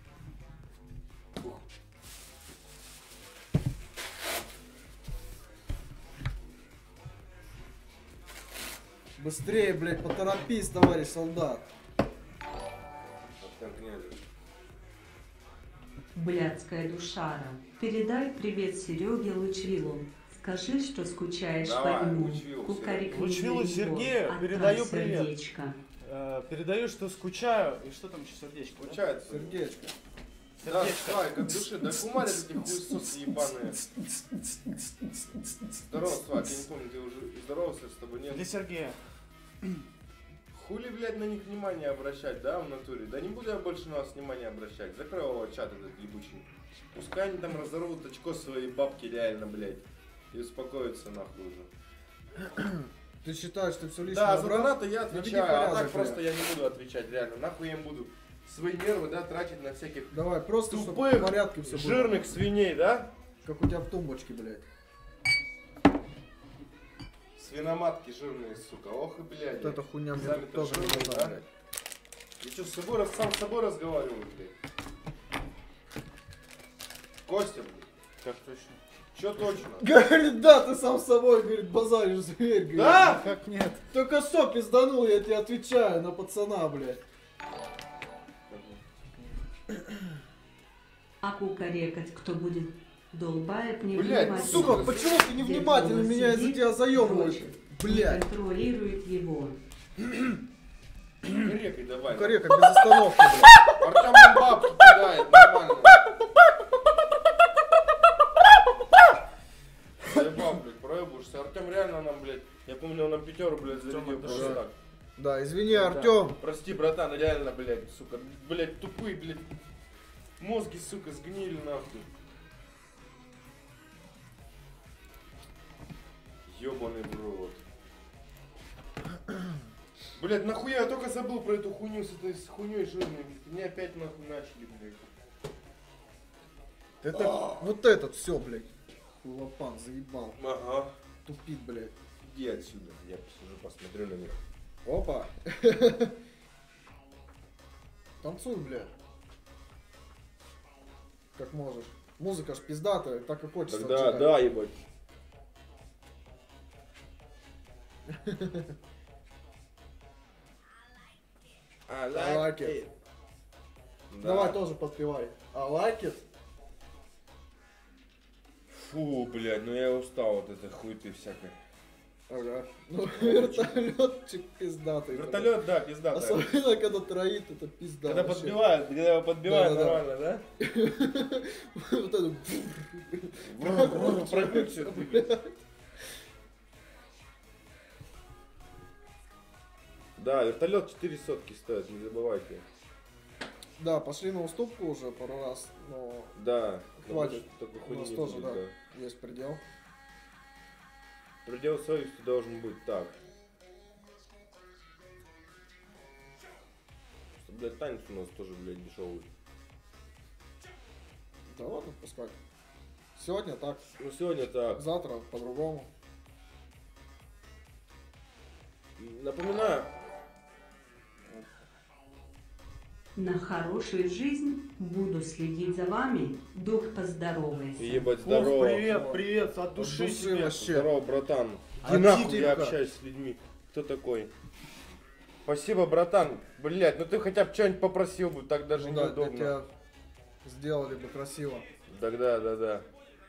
Быстрее, блядь, поторопись, товарищ солдат. Блядская душара. Передай привет Сереге Лучвилу. Скажи, что скучаешь Давай, по нему. Лучвилу, Кукарик Лучвилу на него. Сергею Отправь передаю привет. сердечко. Э, передаю, что скучаю. И что там еще сердечко? да? Получается. Сердечко. Да, Сердечко. Слай, как души, да кумарят эти хуесосы ебаные. Здорово, Слайк, я не помню, ты уже здоровался с тобой, нет? Для Сергея. Хули, блядь, на них внимание обращать, да, в натуре? Да не буду я больше на вас внимание обращать. Закрой его чат этот ебучий. Пускай они там разорвут очко свои бабки реально, блядь. И успокоятся нахуй уже. Ты считаешь, ты все лишнее Да, за убрал? донаты я Наведи отвечаю, а порядок, так просто бля. я не буду отвечать, реально. Нахуй я им буду свои нервы, да, тратить на всяких Давай, просто чтобы тупых, в порядке все было. жирных свиней, да? Как у тебя в тумбочке, блядь. Свиноматки жирные, сука. Ох и блядь. Вот эта хуйня мне Сами-то тоже не жирные, нужна, да? блядь. Я что, с собой, раз- сам с собой разговариваю, блядь? Костя, блядь. Так точно. Чё точно? Говорит, да, ты сам с собой, говорит, базаришь, зверь, говорит. Да? Как нет? Только что пизданул, я тебе отвечаю на пацана, блядь. А кукарекать кто будет? Долбает не Блядь, внимательно. Сука, почему ты невнимательно Дед меня из-за сидит, тебя заебываешь? дрочит, Блядь. не контролирует его. Рекой давай. Корека, без остановки, блядь. Артем нам бабки кидает, нормально. Заебал, блядь, проебушься. Артем реально нам, блядь, я помню, он нам пятеру, блядь, зарядил просто да. так. Да, извини, Артем. Прости, братан, реально, блядь, сука, блядь, тупые, блядь, мозги, сука, сгнили нахуй. Ёбаный в рот. Блядь, нахуя я только забыл про эту хуйню с этой с хуйней жирной. Мне опять нахуй начали, блядь. Это, вот этот, все, блядь. Хуйлопан, заебал. Ага. Тупит, блядь. Иди отсюда, я посижу, посмотрю на них. Опа. Танцуй, блядь. Как можешь. Музыка ж пиздатая, так и хочется. Тогда, отжигать. да, ебать. I I like it. Давай тоже подпевай. I like it. Фу, блядь, ну я устал от этой хуйты всякой. Ага. Ну, вертолетчик пиздатый. блядь. Вертолет, да, пизда. да. Особенно, когда троит, это пизда. Когда вообще. подбивают, когда его подбивают Да-да-да. нормально, да? Вот это. Прокручивает, блядь. Да, вертолет четыре сотки стоит, не забывайте. Да, пошли на уступку уже пару раз, но Да. Хватит. Такой у хуйни нас не тоже, будет, да, да. есть предел. Предел совести должен быть так. Что, блядь, танец у нас тоже, блядь, дешевый. Да ладно, пускай. Сегодня так, Ну сегодня так. завтра по-другому. Напоминаю. На хорошую жизнь буду следить за вами. Дух поздоровайся. Ебать, Ух, здорово. привет, привет, от души От души тебе. вообще. Здорово, братан. А Иди нахуй, ты я как? общаюсь с людьми. Кто такой? Спасибо, братан. Блять, ну ты хотя бы что-нибудь попросил бы, так даже Ну да, для неудобно. тебя сделали бы красиво. Тогда, да, да.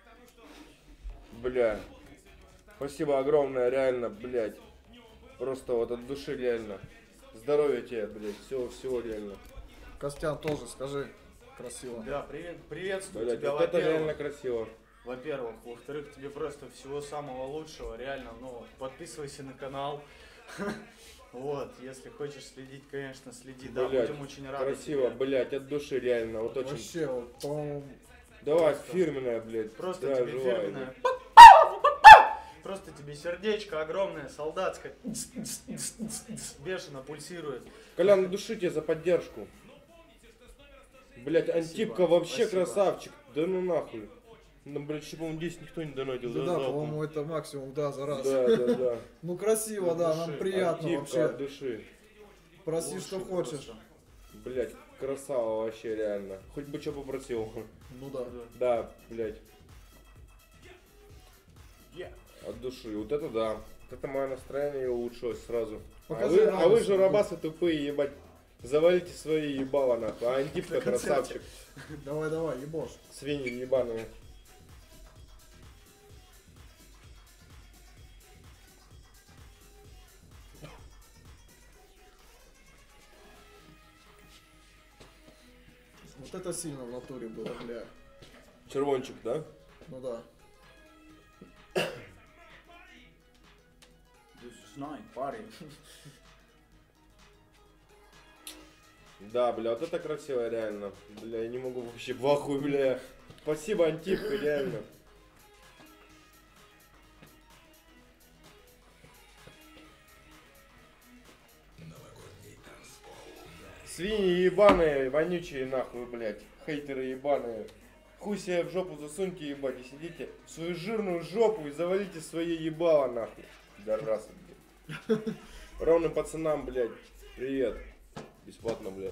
Бля. Спасибо огромное, реально, блять. Просто вот от души реально. Здоровья тебе, блять. Всего, всего реально. Костян тоже скажи красиво. Да, привет, приветствую Блять, тебя, вот это реально во-первых. красиво. Во-первых, во-вторых, тебе просто всего самого лучшего, реально, ну, подписывайся на канал. Вот, если хочешь следить, конечно, следи, да, Блядь, будем очень рады красиво, тебе. блять, от души реально. Вот очень. Вообще, вот, по-моему, Давай, просто- фирменная, блять. Просто тебе фирменное. Просто тебе сердечко огромное, солдатское, бешено пульсирует. Колян, от души тебе за поддержку. Блять, Антипка Спасибо, вообще спасибо. красавчик. Да ну нахуй. Ну, блядь, еще, по-моему, десять никто не донатил. да, за да, залпом. по-моему, это максимум, да, за раз. Да, да, да. Ну красиво, От да, души. нам приятно Антипка вообще. от души. Проси, Лучше что хочешь. просто. Блять, красава вообще реально. Хоть бы что попросил. Ну да. Да, блять, Yeah. от души. Вот это да. Вот это мое настроение улучшилось сразу. А Покажи вы, а вы радость. же рабасы тупые, ебать. Завалите свои ебала нахуй. А Антипка На концерте. красавчик. Давай, давай, ебошь. Свиньи ебаные. Вот это сильно в натуре было, бля. Червончик, да? Ну да. This is night party. Да, бля, вот это красиво реально. Бля, я не могу вообще в ахуе, бля. Спасибо, Антипка, реально. Свиньи ебаные, вонючие нахуй, блядь. Хейтеры ебаные. Хуй себе в жопу засуньте, ебать, и сидите в свою жирную жопу и завалите свои ебало, нахуй. Даррасы, блядь. Ровным пацанам, блядь, привет. Бесплатно, блядь.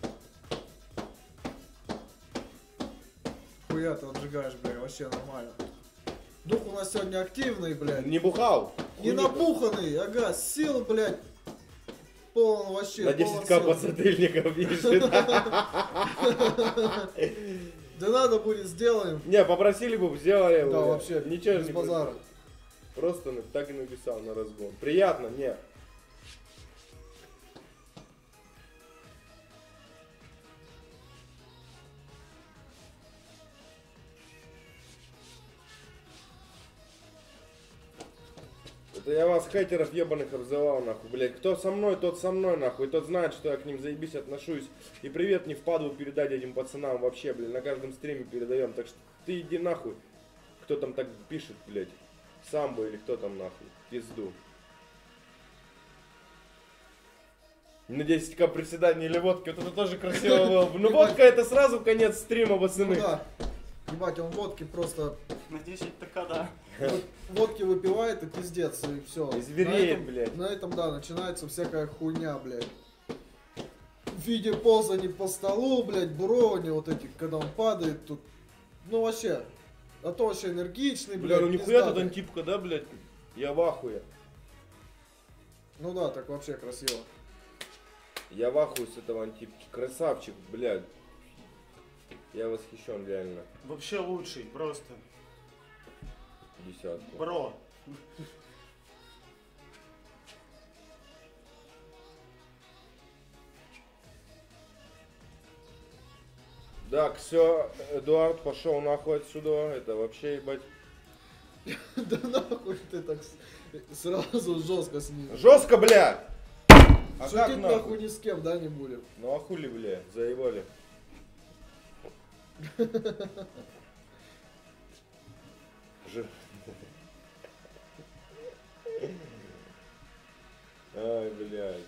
Хуя ты отжигаешь, блядь, вообще нормально. Дух у нас сегодня активный, блядь. Не бухал? Не набуханный, ага, сил, блядь. Полон вообще. На десять ка подзатыльников бежит. Да надо будет, сделаем. Не, попросили бы, сделали. Да, вообще, ничего без не базара. Просто так и написал на разгон. Приятно, не. Это я вас, хейтеров ебаных, обзывал, нахуй, блядь. Кто со мной, тот со мной, нахуй. Тот знает, что я к ним заебись отношусь. И привет не впадлу передать этим пацанам вообще, блядь. На каждом стриме передаем. Так что ты иди нахуй. Кто там так пишет, блядь. Самбо или кто там нахуй. Пизду. На десять ка приседаний или водки. Вот это тоже красиво было. Ну водка это сразу конец стрима, пацаны. Ну да. Ебать, он водки просто... На десять така, да. Вот водки выпивает и пиздец, и все. И звереет, блядь. На этом, да, начинается всякая хуйня, блядь. В виде ползаний по столу, блядь, бурования вот эти, когда он падает тут. Ну вообще. А то вообще энергичный, Бля, блядь. ну нихуя тут пиздатый. антипка, да, блядь? Я в ахуе. Ну да, так вообще красиво. Я в ахуе с этого антипки. Красавчик, блядь. Я восхищен реально. Вообще лучший, просто. Десятку. Бро. Так, все, Эдуард пошел нахуй отсюда. Это вообще, ебать. Да нахуй ты так с- сразу жестко с ним. Жестко, бля! А как Шутить нахуй? нахуй ни с кем, да, не будем. Ну а хули, бля, заебали. Ж... Ай, блядь.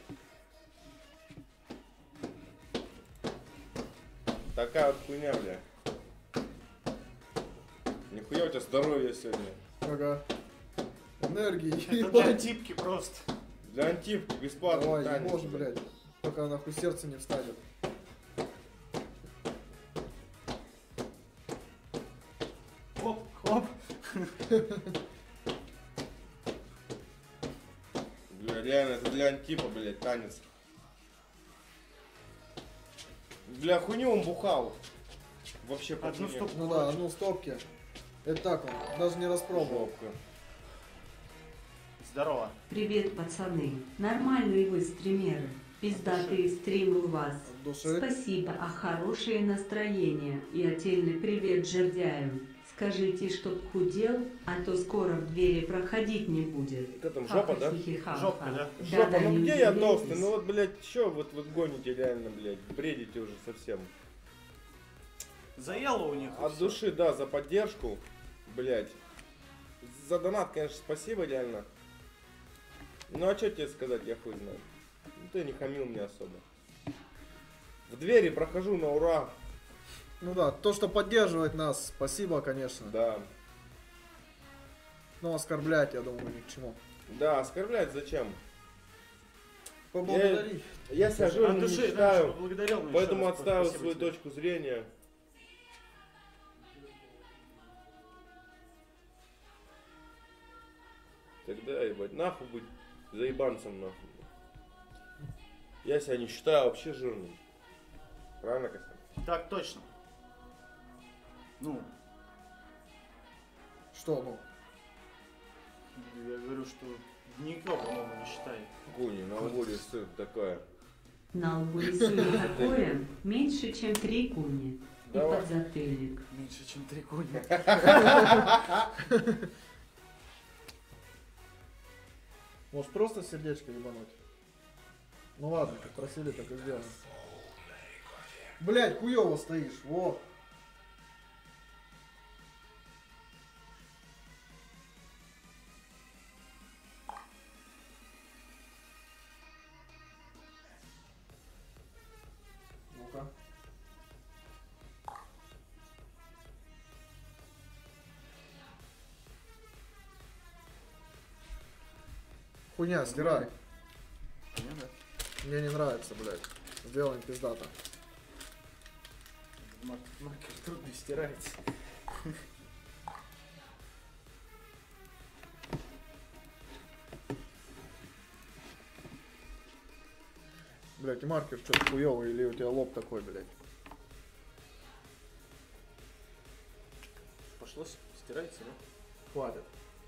Такая вот хуйня, бля. Нихуя у тебя здоровье сегодня. Ага. Энергии, Это для ебать. типки просто. Для антипки бесплатно. Давай, танец, не можешь, блядь. Пока нахуй сердце не встанет. Хоп, хоп. Бля, реально, это для антипа, блядь, танец. Для хуйни он бухал. Вообще по Одну хуйне. стопку. Ну да, ну стопки. Это так он, даже не распробовал. Жопка. Здорово. Привет, пацаны. Нормальные вы стримеры. Пиздатые стримы у вас. От души. Спасибо, а хорошее настроение. И отдельный привет Жердяю. Скажите, чтоб худел, а то скоро в двери проходить не будет. Что там, жопа, да? Ха-ха-хи-хи-ха-ха. Жопа, да? Жопа, Да-да, ну не где я удивляйтесь. толстый? Ну вот, блядь, чё вот вы гоните реально, блядь, бредите уже совсем. Заело у них. и От всё. души, да, за поддержку, блядь. За донат, конечно, спасибо реально. Ну а что тебе сказать, я хуй знаю. Ну ты не хамил мне особо. В двери прохожу на ура. Ну да, то, что поддерживает нас, спасибо, конечно. Да. Но оскорблять, я думаю, ни к чему. Да, оскорблять зачем? Поблагодарить. Я себя От жирным не души, да, считаю, что поблагодарил, но еще поэтому раз отставил спасибо свою тебе. точку зрения. Тогда, ебать, нахуй быть заебанцем, нахуй. Я себя не считаю вообще жирным. Правильно, Костя? Так точно. Ну, Что, ну? я говорю, что никто, по-моему, не считает. Гуни, на угоре сыр такая. На лбу рисует такое меньше, чем три куни. И Давай. подзатыльник. Меньше, чем три куни. Может просто сердечко ебануть? Ну ладно, как просили, так и сделаем. Блять, хуёво стоишь, во. Хуйня, стирай. Не, да. Мне не нравится, блядь. Сделаем пиздато. Мар- Маркер трудно стирается. Блядь, и маркер что-то хуёвый, или у тебя лоб такой, блядь. Пошло, с- стирается, да? Хватит.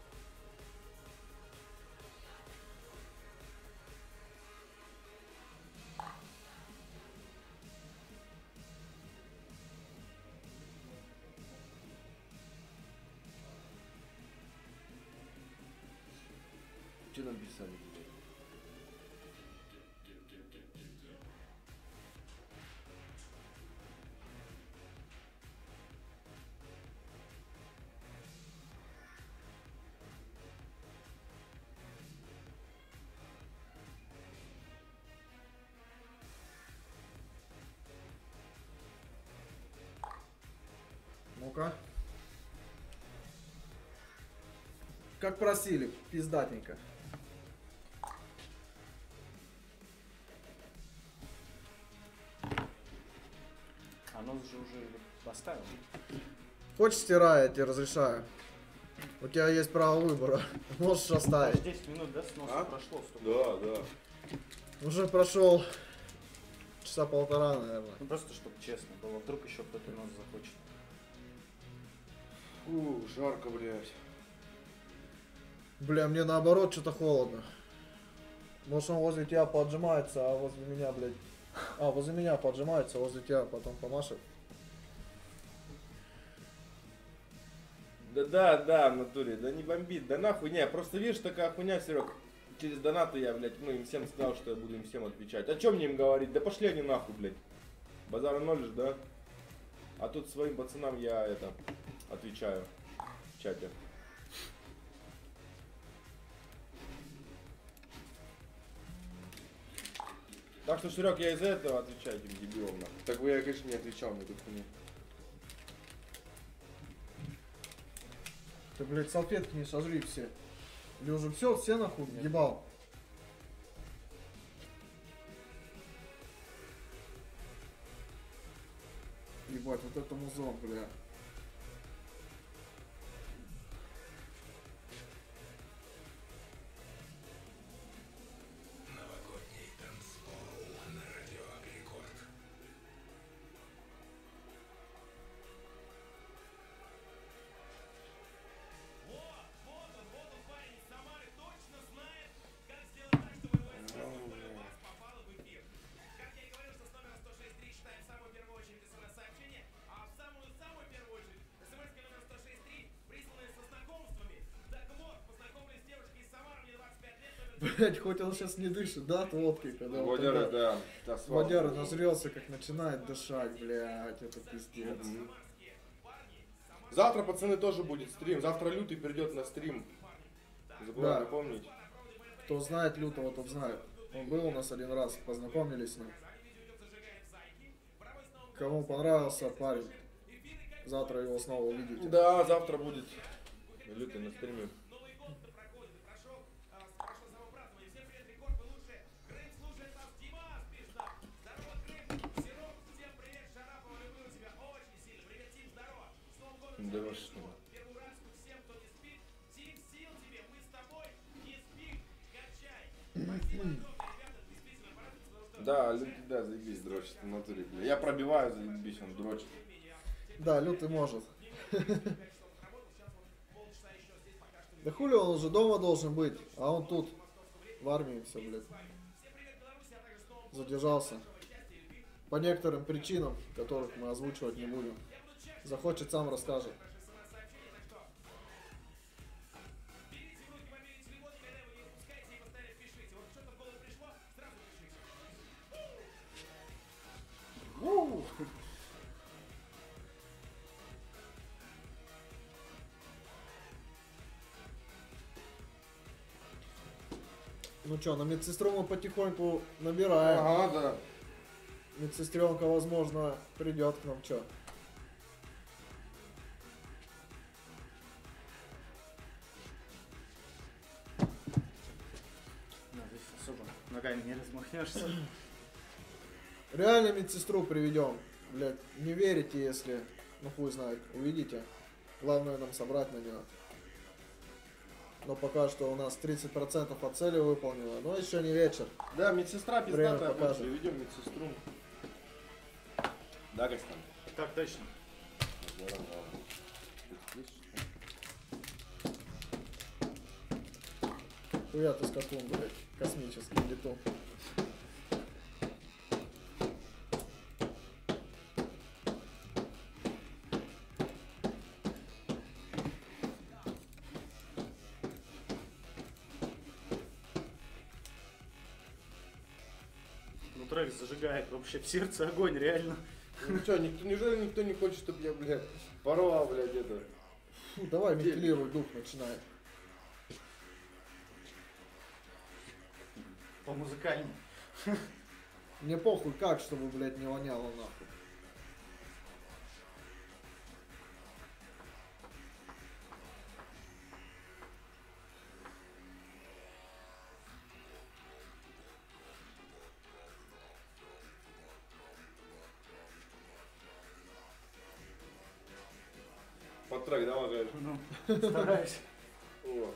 Что нам писали? Ну-ка. Как просили, пиздатенько. А нос же уже поставил. Хочешь стирай, я тебе разрешаю. У тебя есть право выбора. Можешь оставить. десять минут, да, с носа А? прошло? Стоп. Да, да. Уже прошел часа полтора, наверное. Ну просто, чтобы честно было. Вдруг еще кто-то нос захочет. Фу, жарко, блядь. Бля, мне наоборот что-то холодно. Может он возле тебя поджимается, а возле меня, блядь. А, возле меня поджимается, возле тебя потом помашет. Да, да, да, в натуре, да не бомбит, да нахуй, не, просто видишь, такая хуйня, Серег, через донаты я, блядь, ну им всем сказал, что я буду им всем отвечать. А чё мне им говорить? Да пошли они нахуй, блядь. Базара ноль же, да? А тут своим пацанам я, это, отвечаю в чате. Так что, Серег, я из-за этого отвечаю этим дебилам, нахуй. Так бы я, конечно, не отвечал на эту хуйню. Ты, блядь, салфетки не сожри все. Или уже все, все нахуй ебал. Ебать, вот это музон, бля. Блять, хоть он сейчас не дышит, да, от водки, когда вот Водяры, тогда да, асфальт. водяра назрелся, как начинает дышать, блядь, это пиздец. Мгм. Завтра, пацаны, тоже будет стрим. Завтра Лютый придет на стрим. Забываю Да. напомнить. Кто знает Лютого, тот знает. Он был у нас один раз, познакомились с ним. Кому понравился парень, завтра его снова увидите. Да, завтра будет Лютый на стриме. Да вы что? Да, Лютый, да, заебись, дрочит в натуре, бля. Я пробиваю, заебись, он дрочит. Да, Лютый может. Да хули он уже дома должен быть, а он тут, в армии все, блядь. Задержался. По некоторым причинам, которых мы озвучивать не будем. Захочет, сам расскажет. Ну что, на медсестру мы потихоньку набираем. Ага, да. Медсестренка, возможно, придет к нам, чё? ногами не размахнешься. Реально медсестру приведем. Блять, не верите, если, ну хуй знает, увидите. Главное нам собрать на нее. Но пока что у нас тридцать процентов от цели выполнено, но еще не вечер. Да, медсестра Время пиздатая, вот, покажет. приведем медсестру. Да, Костян? Так точно. Хуя ты скакун, блять, космический летун. Ну трек зажигает вообще в сердце огонь, реально. Ну что, никто, неужели никто не хочет, чтобы я, блядь, порвал, блядь, это? Фу, давай вентилируй дух, начинай. По музыкальному. Мне похуй как, чтобы, блядь, не воняло нахуй. Под трек, давай, Галь. Ну, стараюсь. О.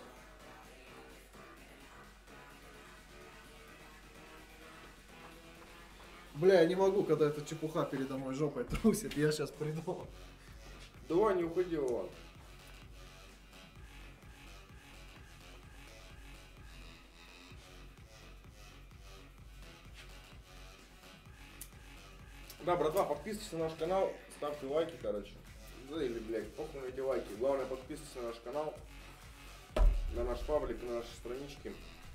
Бля, я не могу, когда эта чепуха передо мной жопой трусит, я сейчас приду. Давай, не уходи, Вован. Да, братва, подписывайтесь на наш канал, ставьте лайки, короче. Да или, блядь, похуй на эти лайки. Главное, подписывайтесь на наш канал, на наш паблик, на наши странички.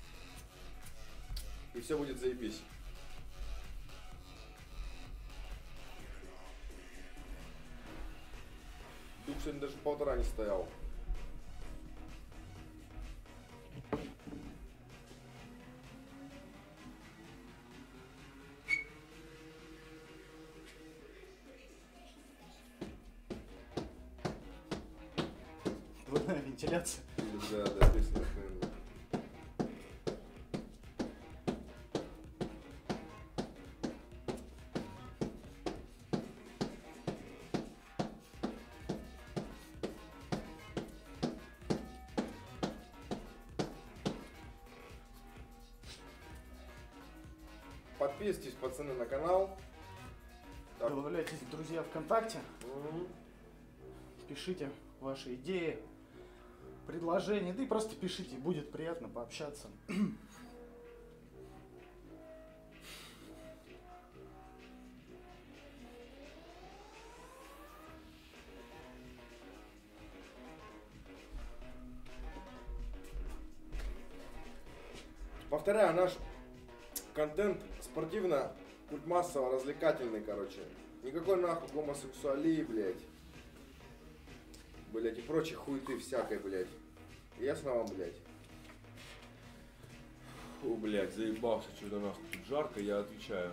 И все будет заебись. Дух сегодня даже полтора не стоял. Двойная вентиляция. Да, да, песня охуенная. Подписывайтесь, пацаны, на канал. Так. Добавляйтесь в друзья ВКонтакте. Мгм. Пишите ваши идеи, предложения, да и просто пишите, будет приятно пообщаться. Повторяю, наш контент спортивно, культмассово, развлекательный, короче. Никакой нахуй гомосексуалии, блядь. Блядь, и прочей хуеты всякой, блядь. Ясно вам, блядь? Фу, блядь, заебался, что-то нахуй тут жарко, я отвечаю.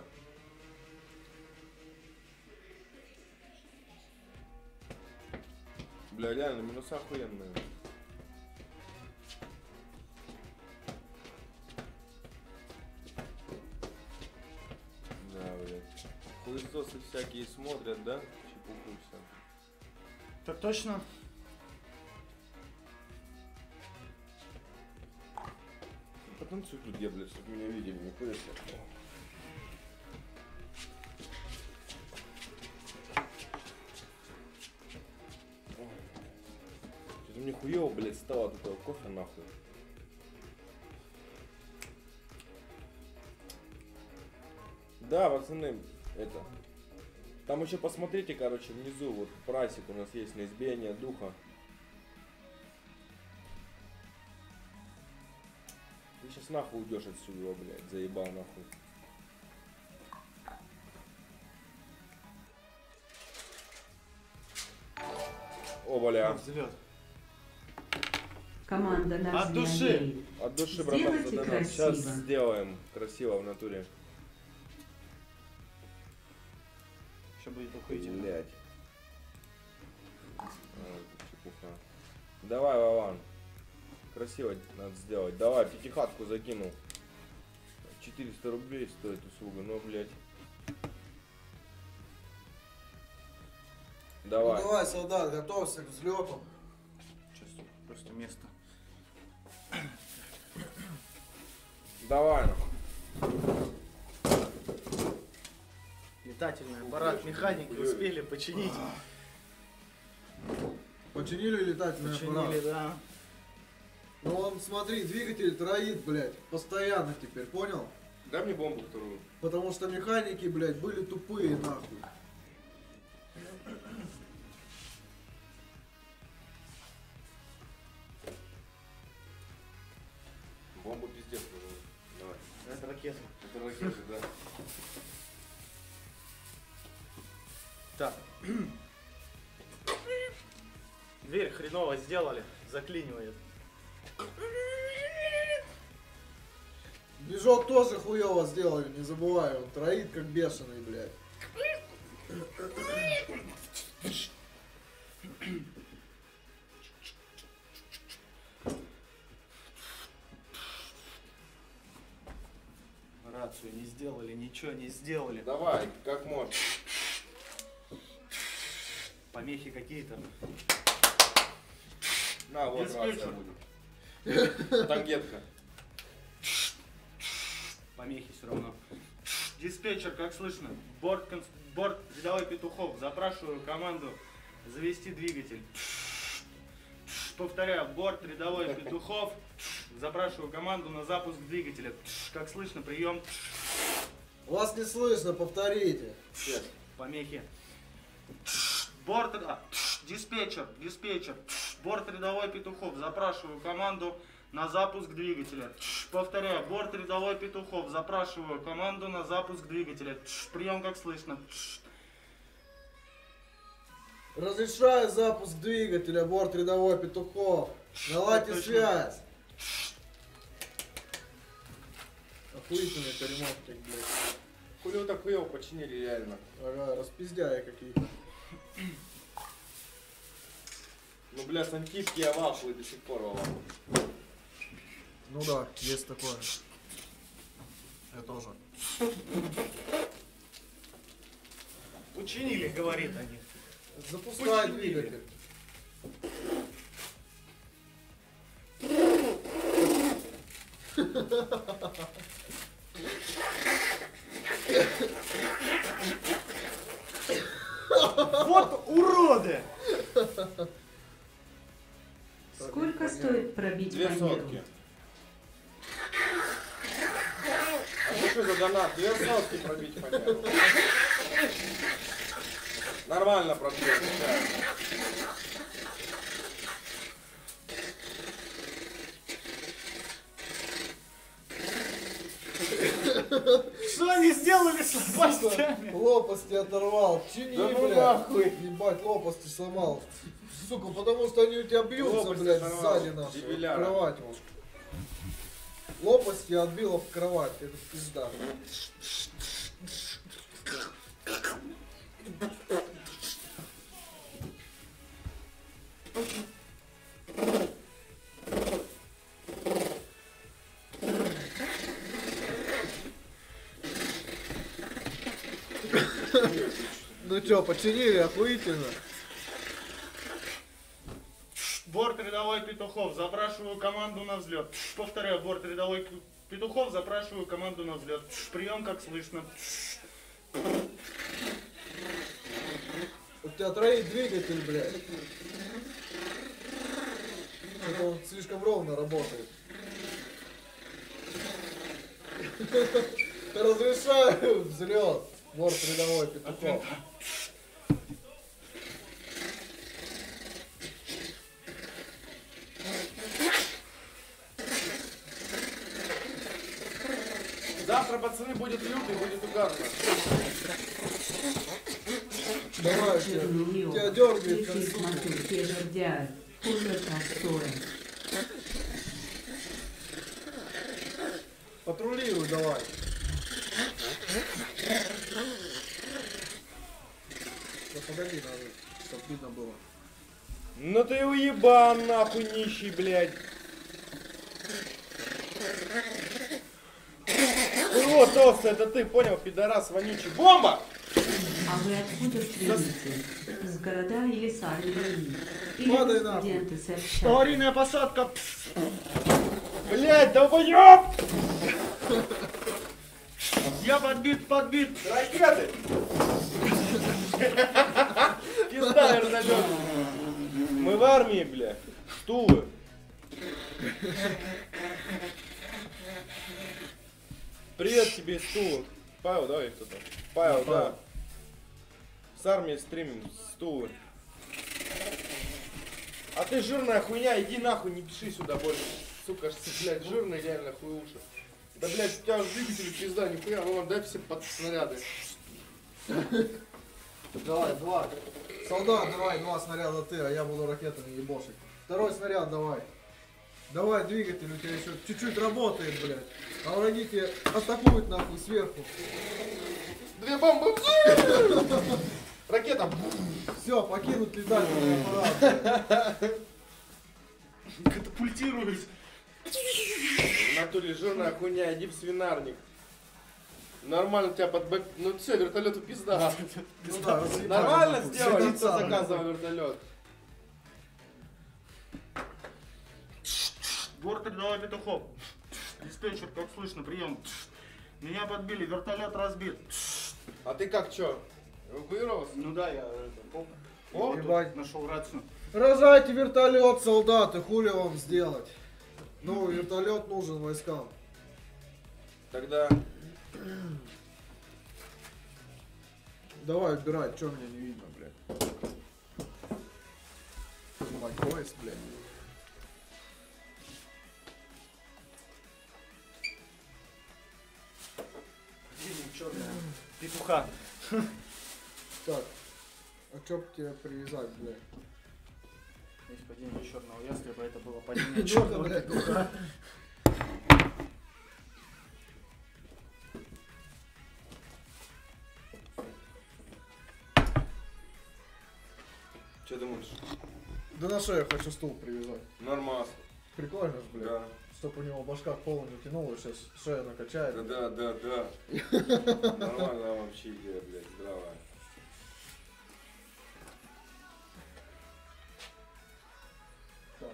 Бля, реально, минуса охуенные. Да, блядь. Хуесосы всякие смотрят, да? Чепуху все. Так точно. Потанцуй тут, я, блядь, чтобы меня видели, не куришь. Что-то мне хуёво, блядь, стало от этого кофе, нахуй. Да, пацаны, это... Там еще посмотрите, короче, внизу, вот прайсик у нас есть на избиение духа. Ты сейчас нахуй уйдешь отсюда, блядь, заебал нахуй. О, бля. Взлет. Команда нас От не души. одолеет. От души, братан, Сделайте за донат. красиво. Сейчас сделаем красиво в натуре. Еще будет охуительно. Блять. Чепуха. Давай, Вован. Красиво надо сделать. Давай, пятихатку закинул. четыреста рублей стоит услуга, но, блядь. Давай. Ну давай, солдат, готовься к взлету. Сейчас просто место. Давай, нахуй. Летательный аппарат механики успели починить. Починили летательный Починили, аппарат. да. Ну он, смотри, двигатель троит, блядь, постоянно теперь, понял? Дай мне бомбу вторую. Потому что механики, блядь, были тупые, нахуй. Бомбу пиздец. Давай. Это ракета. Это ракета, да. Так. Дверь хреново сделали, заклинивает. Движок тоже хуёво сделали, не забывай, он троит как бешеный, блядь. Рацию не сделали, ничего не сделали. Давай, как можешь. Помехи какие-то. На, вот Диспетчер. рация будет. Тангетка. Помехи все равно. Диспетчер, как слышно? Борт, конс- борт рядовой Петухов. Запрашиваю команду завести двигатель. Повторяю, борт рядовой Петухов. Запрашиваю команду на запуск двигателя. Как слышно, прием. Вас не слышно, повторите. Помехи. Борт, а, диспетчер, диспетчер, борт рядовой Петухов, запрашиваю команду на запуск двигателя. Повторяю, борт рядовой Петухов, запрашиваю команду на запуск двигателя. Прием, как слышно. Разрешаю запуск двигателя, борт рядовой Петухов. Наладьте Точно. связь. Охуительные перемотки, блядь. Хули вы так хуёво починили, реально. Ага, распиздяи какие-то. Ну, бля, с антипки я в ахуе до сих пор в ахуе. Ну да, есть такое. Я тоже. Учинили, говорит они. Запускай Починили. двигатель. Вот уроды! Сколько стоит пробить Две фанеру? сотки. А что что за донат? Две сотки пробить фанеру. Нормально пробьем, сейчас. Что они сделали с лопастями? Лопасти оторвал. Чини, Да ну блядь. нахуй. Ебать, лопасти сломал. Сука, потому что они у тебя бьются, Лопасти блядь, оторвал. сзади нашей. Дебиляра. В кровать. вот. Лопасти отбила в кровать. Это пизда. Ну чё, починили охуительно? Борт рядовой Петухов, запрашиваю команду на взлет. Повторяю, борт рядовой Петухов, запрашиваю команду на взлет. Прием, как слышно. У тебя троит двигатель, блядь. Это он слишком ровно работает. Разрешаю взлет. Борт рядовой Петухов. Завтра, пацаны, будет лютый, будет угарно. Давай, Жирный тебя ёб. дергает, как Летит сука. мотор, те жердяют. Хуже простое. Патрулируй давай. Да погоди, надо, чтоб видно было. Ну ты уебан, нахуй, нищий, блядь. О, толстый, это ты, понял, пидорас, вонючий. Бомба! А вы откуда стреляете? С города или сами? Или Падай нахуй. студенты с общаги? Аварийная посадка. Блять, долбоёб! Я подбит, подбит. Ракеты! Пизда, вертолет. Мы в армии, бля. Стулы. Привет тебе, стулы. Павел, давай кто там. Павел, да. С армией стримим, стулы. А ты жирная хуйня, иди нахуй, не пиши сюда больше. Сука, ж, блядь, жирный реально хуюша. Да, блядь, у тебя же двигатель пизда, нихуя, ну ладно, дай все под снаряды. Давай, два. Солдат, давай, два снаряда ты, а я буду ракетами ебошить. Второй снаряд давай. Давай, двигатель у тебя еще чуть-чуть работает, блядь. А враги тебе атакуют нахуй сверху. Две бомбы! Ракета! Все, покинут летательный аппарат. блядь. Катапультируюсь. В натуре жирная хуйня, иди в свинарник. Нормально тебя под бэк... Ну все, вертолету пизда. Ну да, разъебали, Нормально нахуй. сделали, Все кто конца, заказывал вертолет. Двор передавай петухов. Диспетчер, как слышно, прием. Меня подбили, вертолет разбит. А ты как, чё? Эвакуировался? Ну да, я это, оп, О, Ебать. нашел рацию. Рожайте вертолет, солдаты, хули вам сделать? Ну, вертолет нужен войскам. тогда... Давай, убирай, чё меня не видно, блядь. Маквойс, блядь. Черная петуха. Так, а чё б тебе привязать, блядь? Есть падение черного ястреба, это было падение Ну-ка, черного блядь. петуха. Что думаешь? Да на шею хочу стул привязать. Нормас. Прикольно ж, блядь. Да. Чтоб у него башка к полу не тянула, сейчас шея накачает. Да, да, да, да. Нормальная вообще идея, блядь, здравая. Так.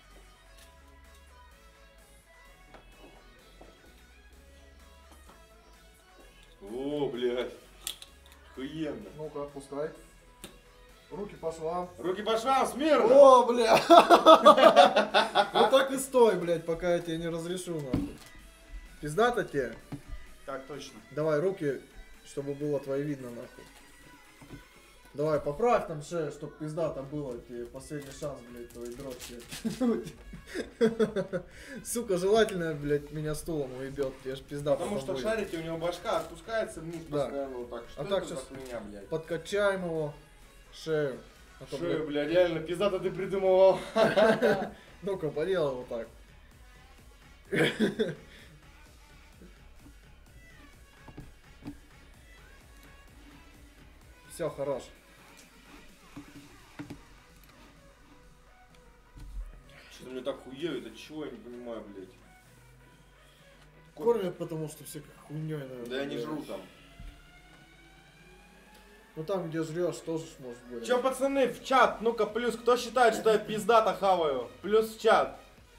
О, блядь. Охуенно. Ну-ка, отпускай. Руки по швам. Руки по швам, смирно! О, бля! Вот так и стой, блядь, пока я тебе не разрешу, нахуй. Пиздато тебе? Так точно. Давай руки, чтобы было твое видно, нахуй. Давай, поправь там шею, чтоб пиздато было. Тебе последний шанс, блядь, твой дрочки. Сука, желательно, блядь, меня стулом уебет. Тебе ж пизда Потому потом что будет. шарите, у него башка опускается вниз Да. постоянно вот так. Что А это так за щас хуйня, блядь? Подкачаем его, шею. А то, Шею, блядь, бля, реально пиздато ты придумывал. ну-ка, поделай вот так. Все, хорош. Что-то мне так хуеют, от чего я не понимаю, блядь. Кормят, потому что все как хуйней, наверное. Да я не блядь. жру там. Ну там, где жрешь, тоже ж может быть. Че, пацаны, в чат, ну-ка, плюс, кто считает, что я пиздато хаваю? Плюс в чат.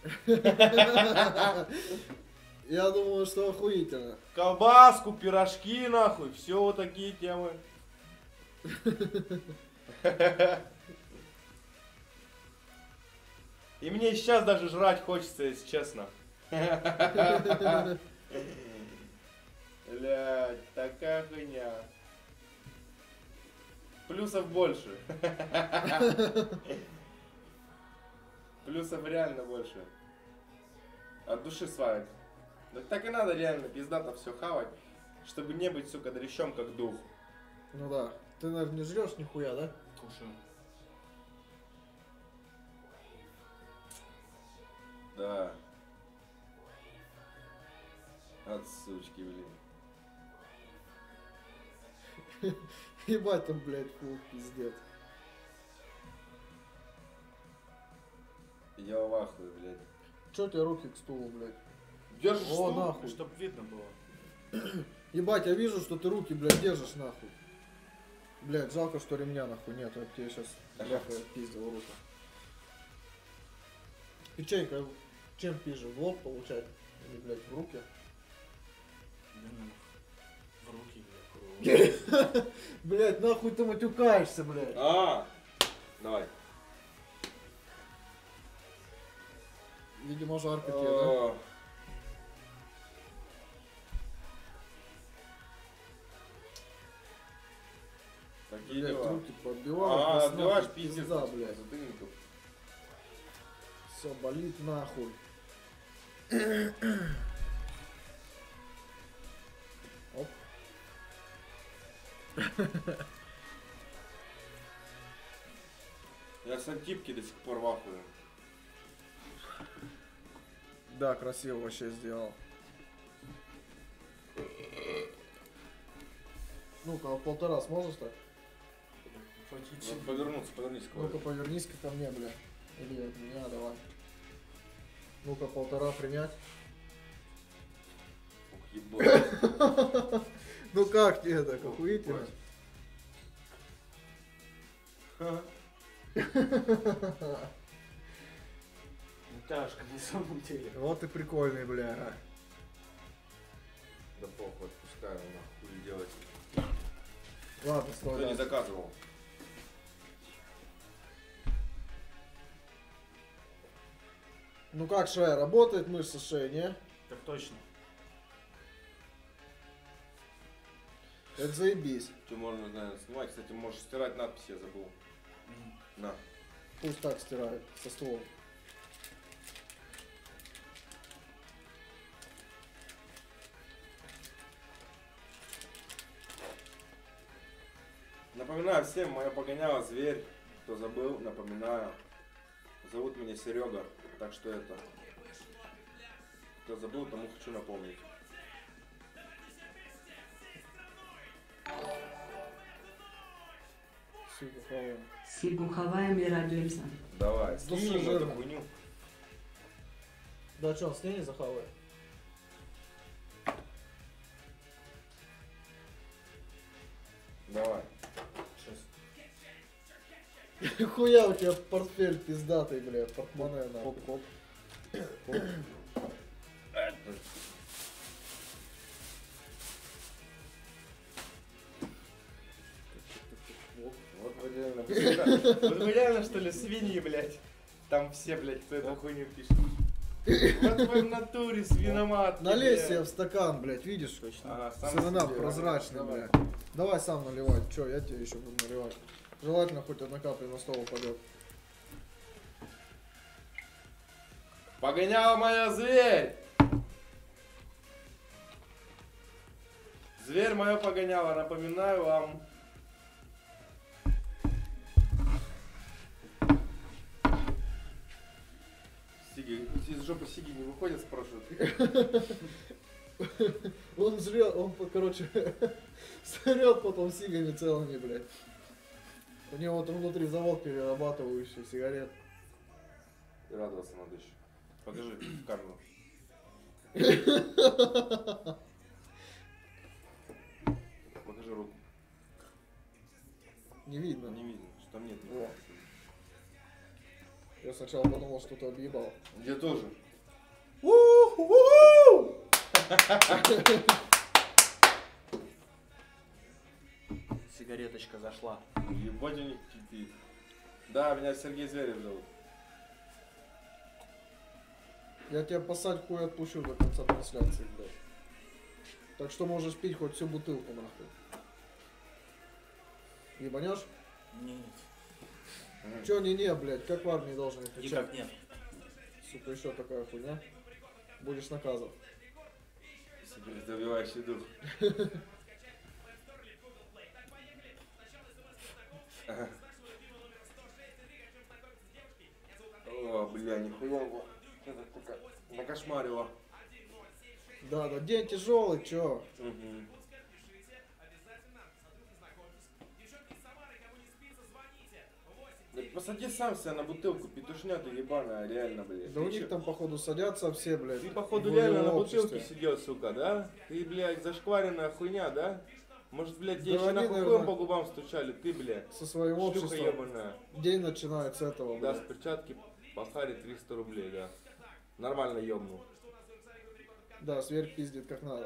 Я думаю, что охуительно. Колбаску, пирожки, нахуй, все вот такие темы. И мне сейчас даже жрать хочется, если честно. Блядь, такая хуйня. Плюсов больше. Плюсов реально больше. От души сварит. Да так и надо реально пиздато все хавать, чтобы не быть, сука, дрищом как дух. Ну да. Ты, наверное, не жрешь нихуя, да? Кушаю. Да. От сучки, блин. Ебать там, блядь, фу, пиздец. Я в ахуе, блядь. Чё у тебя руки к стулу, блядь? Держишь О, стул? нахуй. Чтоб видно было. Ебать, я вижу, что ты руки, блядь, держишь нахуй. Блядь, жалко, что ремня нахуй нет, я бы тебе сейчас бляха пиздил руку. Печенька, чем пизже, в лоб получать? Или, блядь, в руки? В руки, блядь. Блядь, нахуй ты матюкаешься, блядь. А, давай. Видимо, жарко тебе, да? О, Такие Блядь, дела. руки подбивают. А, нас отбиваешь, нахуй, пиздец. пизда, блядь. Затыльников. Все, болит нахуй. Оп. Я с антипки до сих пор вахую. Да, красиво вообще сделал. Ну-ка, в полтора сможешь так? Надо повернуться, повернись к Ну-ка, Вове. повернись-ка ко мне, бля. Или от меня, давай. Ну-ка, полтора принять. Ух, ебать. Ну как тебе так, охуительно? Ебать. Натяжка на самом деле. Вот и прикольный, бля. Да похуй, отпускаю, нахуй делать. Ладно, стой. Кто не да. заказывал? Ну как шея, работает мышца шеи, не? Так точно. Это заебись. Что можно, наверное, снимать. Кстати, можешь стирать надпись, я забыл. На. Пусть так стирает, со стволом. Напоминаю всем, мое погоняло зверь. Кто забыл, напоминаю. Зовут меня Серега. Так что это. Кто забыл, тому хочу напомнить. Суховая. Сибуховая миродельца. Давай, Слушай, снимем эту жирно. хуйню. Да что, он с ней не захавает? Давай. Хуя у тебя портфель пиздатый, бля, портмоне нахуй. Хоп-хоп. Вот вы реально, вы всегда- Вот вы реально что ли свиньи, блядь? Там все, блядь, кто эту хуйню пишет. Вот вы в натуре свиноматки, Налей блядь. себе в стакан, блядь, видишь? А, сам Сырена себе, прозрачный, давай. бля. Давай сам наливай. Че, я тебе еще буду наливать. Желательно хоть одна капля на стол упадет. Погоняла моя зверь! Зверь мое погоняла, напоминаю вам. Сиги, из жопы Сиги не выходят, спрашивают. Он жрет, он, короче, сорет потом сигами целыми, блядь. У него вот внутри завод перерабатывающий сигарет. И радоваться надо еще. Покажи в камеру. Покажи руку. Не видно. Не видно, что там нет. Во. Я сначала подумал, что ты объебал. Я тоже. У-у-у! Сигареточка зашла. Ебать у них кипит. Да, меня Сергей Зверев зовут. Я тебя посадь хуй отпущу до конца трансляции, блядь. Так что можешь пить хоть всю бутылку, нахуй. Ебанешь? Нет. Чё не-не, блядь, как в армии должен отвечать? Никак нет. Сука, еще такая хуйня. Будешь наказан. Себе добивающий дух. О, бля, нихуя. Это такая накошмарило. Да, да, день тяжелый, чё? Угу. Да посади сам себя на бутылку, петушня ты ебаная, реально, блядь. Да Ты у них чё? там, походу, садятся все, блядь. Ты, походу, в реально его на обществе. бутылке сидел, сука, да? Ты, блядь, зашкваренная хуйня, да? Может, блядь, тебе Да еще они, нахуй наверное, хуем по губам стучали, ты, блядь. Со своим Шлюха обществом. ебаная. День начинает с этого, Да, блядь. с перчатки по харе триста рублей, да. Нормально ебнул. Да, сверх пиздит как надо.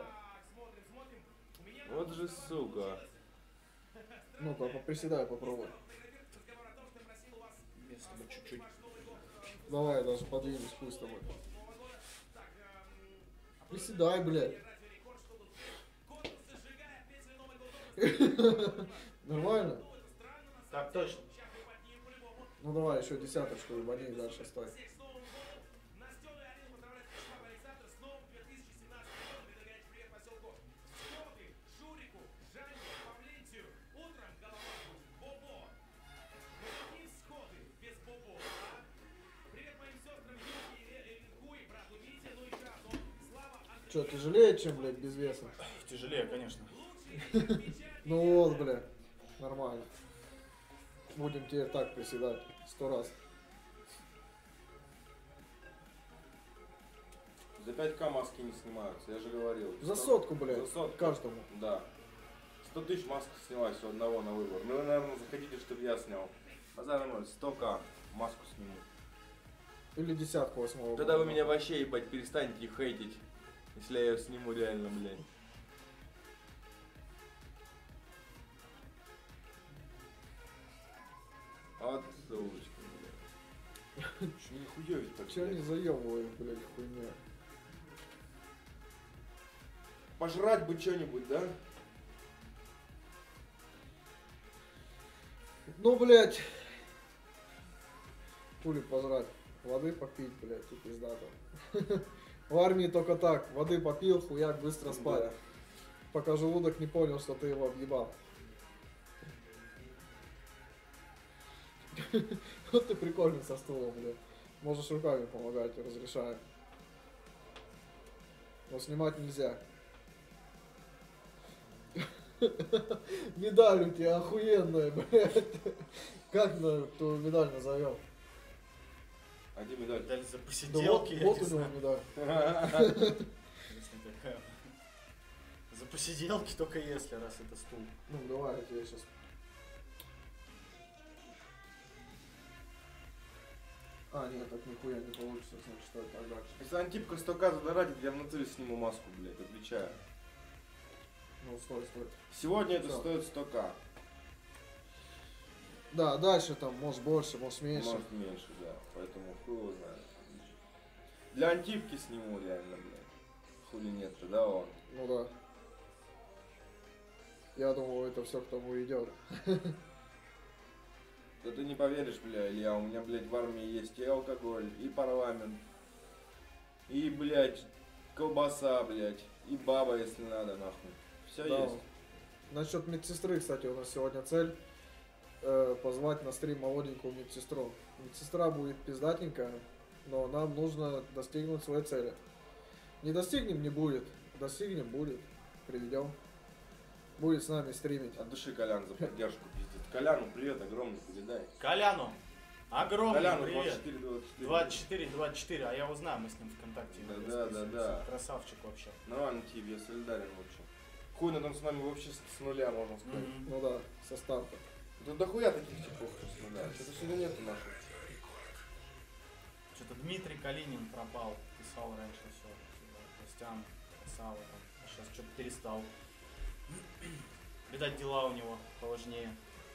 Вот же сука. Ну-ка, поприседай, попробуй. Вес бы чуть-чуть. Давай, даже подвинусь, хуй с тобой. Приседай, блядь. Нормально? Так точно. Ну давай, еще десяточку и води, дальше стой. Че, тяжелее, чем, блядь, без веса? Тяжелее, конечно. Ну вот, блядь, нормально. Будем теперь так приседать сто раз. За пять ка маски не снимаются, я же говорил. За Сто- сотку, блядь, За сотку. каждому. Да. сто тысяч масок снялась у одного на выбор. Ну, вы, наверное, заходите, чтобы я снял. Базар ноль, сто ка маску сниму. Или десятку восьмого. Тогда вы меня вообще, ебать, перестанете хейтить. Если я ее сниму реально, блядь. Вот сучка, блядь. Че не хуёвить так, Че они блядь? заебывают, блядь, хуйня? Пожрать бы что-нибудь, да? Ну, блядь. Хули пожрать. Воды попить, блядь, и пиздато. В армии только так. Воды попил, хуяк, быстро спать. Да. Пока желудок не понял, что ты его объебал. Вот ты прикольный со стулом, блядь. Можешь руками помогать, разрешаю. Но снимать нельзя. Медаль у тебя охуенная, блядь. Как на ту медаль назовем? А где медаль? Дали за Да вот, посиделки, я вот не у него знаю. медаль. Если такая. За посиделки только если, раз это стул. Ну давай, я тебе сейчас. А, нет, так нихуя не получится, значит, что это так дальше. Если Антипка сто ка задонатит, я в натуре сниму маску, блядь, отвечаю. Ну, стой, стой. Сегодня это Всё. стоит сто ка. Да, дальше там, может больше, может меньше. Может меньше, да. Поэтому хуй его знает. Для Антипки сниму реально, блядь. Хули нет-то, да, он? Ну да. Я думал, это все к тому идет. Да ты не поверишь, бля, Илья, у меня, блядь, в армии есть и алкоголь, и парламент, и, блядь, колбаса, блядь, и баба, если надо, нахуй. Все Да. есть. Насчет медсестры, кстати, у нас сегодня цель э, позвать на стрим молоденькую медсестру. Медсестра будет пиздатенькая, но нам нужно достигнуть своей цели. Не достигнем, не будет. Достигнем, будет. Приведем. Будет с нами стримить. От души Колян за поддержку, пиздец. Коляну привет огромный, передай. Коляну! Огромный Коляну привет! двадцать четыре двадцать четыре. двадцать четыре двадцать четыре, а я его знаю, мы с ним ВКонтакте. Да, иногда да, да, списываемся. да. Красавчик вообще. Нормально, Тив, я солидарен вообще. Хуй на там с нами вообще с с нуля, можно сказать. Мгм. Ну да, со старта. Да дохуя таких типов с нуля. Что-то сегодня нету наших. Что-то Дмитрий Калинин пропал, писал раньше все. Костян, Сава там. А сейчас что-то перестал. Видать, дела у него поважнее.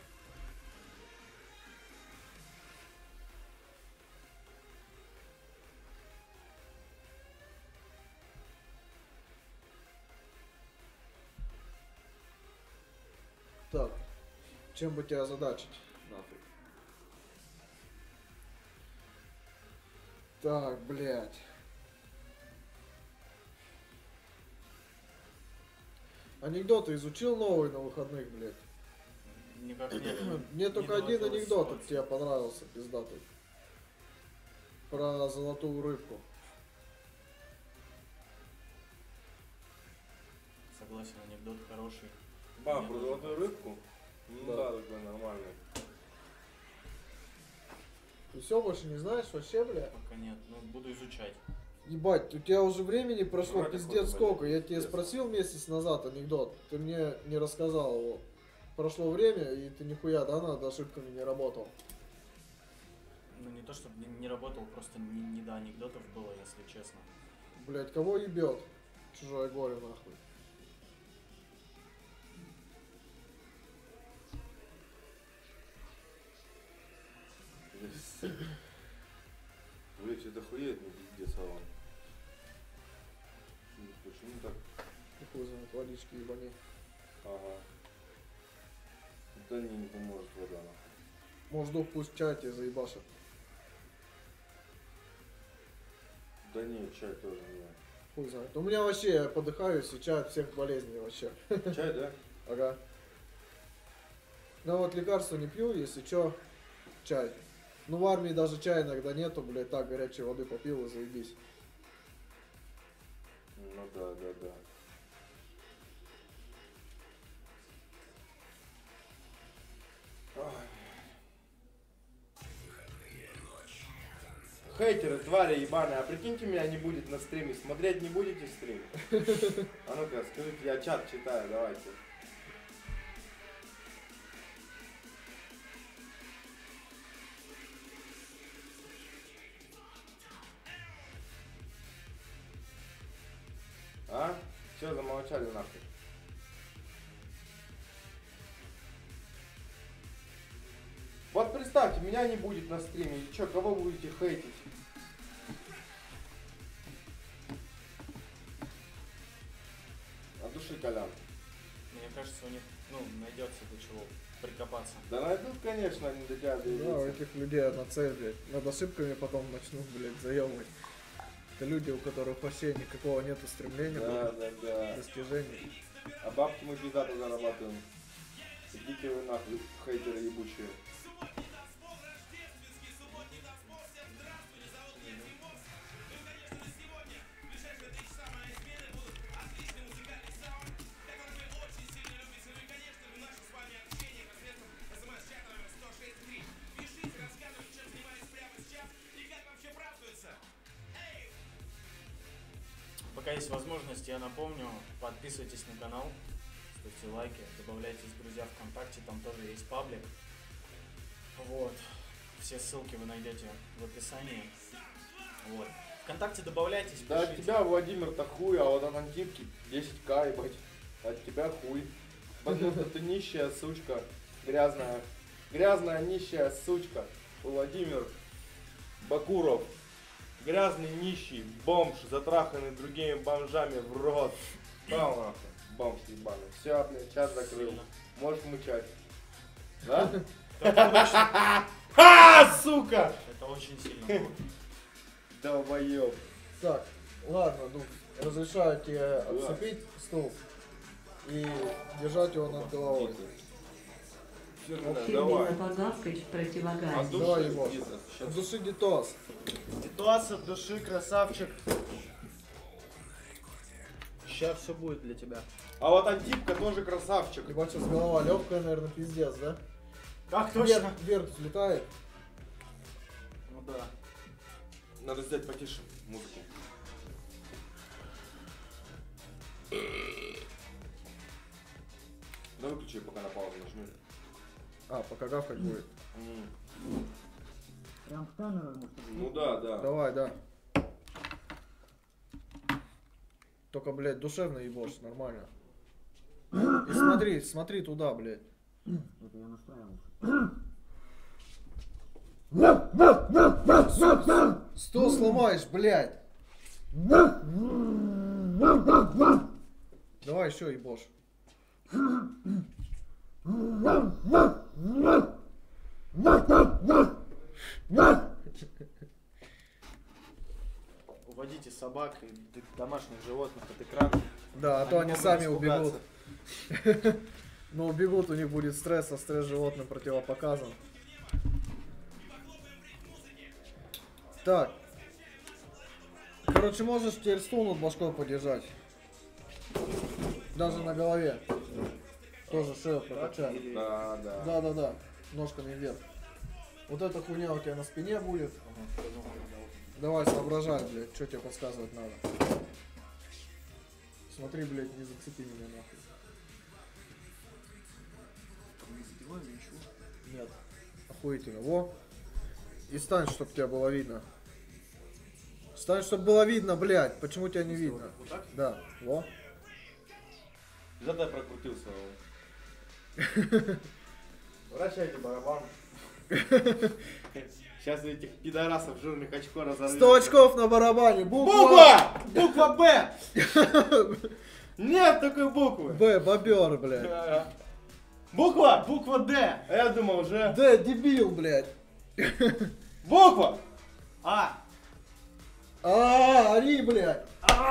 Так, чем бы тебя озадачить? Нахуй. Так, блядь. Анекдоты изучил новый на выходных, блядь? Никак нет. Мне не только один доводилось анекдот от слышать. тебя понравился, пиздатый. Про золотую рыбку. Согласен, анекдот хороший. Ба, Мне про тоже золотую нравится. рыбку? Ну Да. да, такой нормальный. Ты все больше не знаешь вообще, бля? Пока нет, но буду изучать. Ебать, у тебя уже времени прошло Вроде пиздец хоть, сколько. блядь, Я тебе пиздец. спросил месяц назад анекдот, ты мне не рассказал его. Прошло время, и ты нихуя, да, над ошибками не работал. Ну не то чтобы не, не работал, просто не, не до анекдотов было, если честно. Блять, кого ебет? Чужое горе, нахуй. Блять, это хует, ну пиздец, а он. Ну, почему так? И хуй знает, водички ебани. Ага. Да не, не поможет вода, нахуй. Может, дух пусть чай тебе заебашит. Да не, чай тоже не. Хуй знает. У меня вообще, я подыхаю, чай от всех болезней вообще. Чай, да? Ага. Ну вот лекарства не пью, если чё, чай. Ну в армии даже чая иногда нету, блядь, так горячей воды попил и заебись. Ну да, да, да. Ой. Хейтеры, твари ебаные, а прикиньте, меня не будет на стриме. Смотреть не будете стрим? А ну-ка, скажите, я чат читаю, давайте. А? Че замолчали нахуй? Вот представьте, меня не будет на стриме. И чё, кого будете хейтить? От души, Колян. Мне кажется, у них, ну, найдется до чего прикопаться. Да найдут, конечно, они до тебя Да, у доедутся. этих людей одна цель, блядь. Над ошибками потом начнут, блядь, заебывать. Это люди, у которых вообще никакого нету стремления, Да, блядь, да, да. достижений. А бабки мы пиздато зарабатываем. Идите вы нахуй, хейтеры ебучие. Пока есть возможность, я напомню, подписывайтесь на канал, ставьте лайки, добавляйтесь в друзья ВКонтакте, там тоже есть паблик. Вот. Все ссылки вы найдете в описании. Вот. ВКонтакте добавляйтесь, Да от пишите. тебя, Владимир-то хуй, а вот от Антипки десять ка, ебать. От тебя хуй. Потому что ты нищая сучка. Грязная. Грязная нищая сучка. Владимир Бакуров. Грязный нищий бомж, затраханный другими бомжами в рот. Пал нахуй. Бомж ебаный. Все, блядь, чат закрыл. Сильно. Можешь мычать. Да? Это очень, А, сука! это очень сильно было. Долбоёб. Так, ладно, ну, разрешаю тебе отцепить стул и держать его над головой. Фирмина погавкать в От противогаз. души, Давай, Егор. Лиза, щас. От души детос. Ситуация от души, красавчик. Сейчас все будет для тебя. А вот Антипка тоже красавчик. Ебать, сейчас голова легкая, наверное, пиздец, да? Как Вверх, точно? вверх взлетает. Ну да. Надо сделать потише музыку. Да выключи, пока на паузу нажми. А, пока гавкать будет. М. Прям в камеру, может, Ну да, да. Давай, да. Только, блядь, душевно ебошь, нормально. И смотри, смотри туда, блядь. Это я настраивал. Стол сломаешь, блядь. Давай еще ебошь. Уводите собак и д- домашних животных от экрана. Да, а то они могут сами испугаться. убегут. Но убегут, у них будет стресс, а стресс животным противопоказан. Так. Короче, можешь теперь стул над башкой подержать. Даже на голове. Тоже шею прокачай. Да, да. Да, да, да. Ножками вверх. Вот эта хуйня у тебя на спине будет. Ага, потом, да. Давай соображай, блядь, что тебе подсказывать надо. Смотри, блядь, не зацепи меня нахуй. Не задевай, ничего. Нет. Охуительно. Во. И стань, чтобы тебя было видно. Стань, чтобы было видно, блядь. Почему тебя не видно? Вот так? Да. Во. Зато я прокрутился. Вращайте барабан. Сейчас этих пидорасов жирных очко разорвет. сто очков на барабане. Буква. Буква! Буква Б! Нет такой буквы. Б, бобер, блядь. Ага. Буква! Буква Д! А я думал уже. Д, дебил, блядь. Буква! А! А, ори, блядь.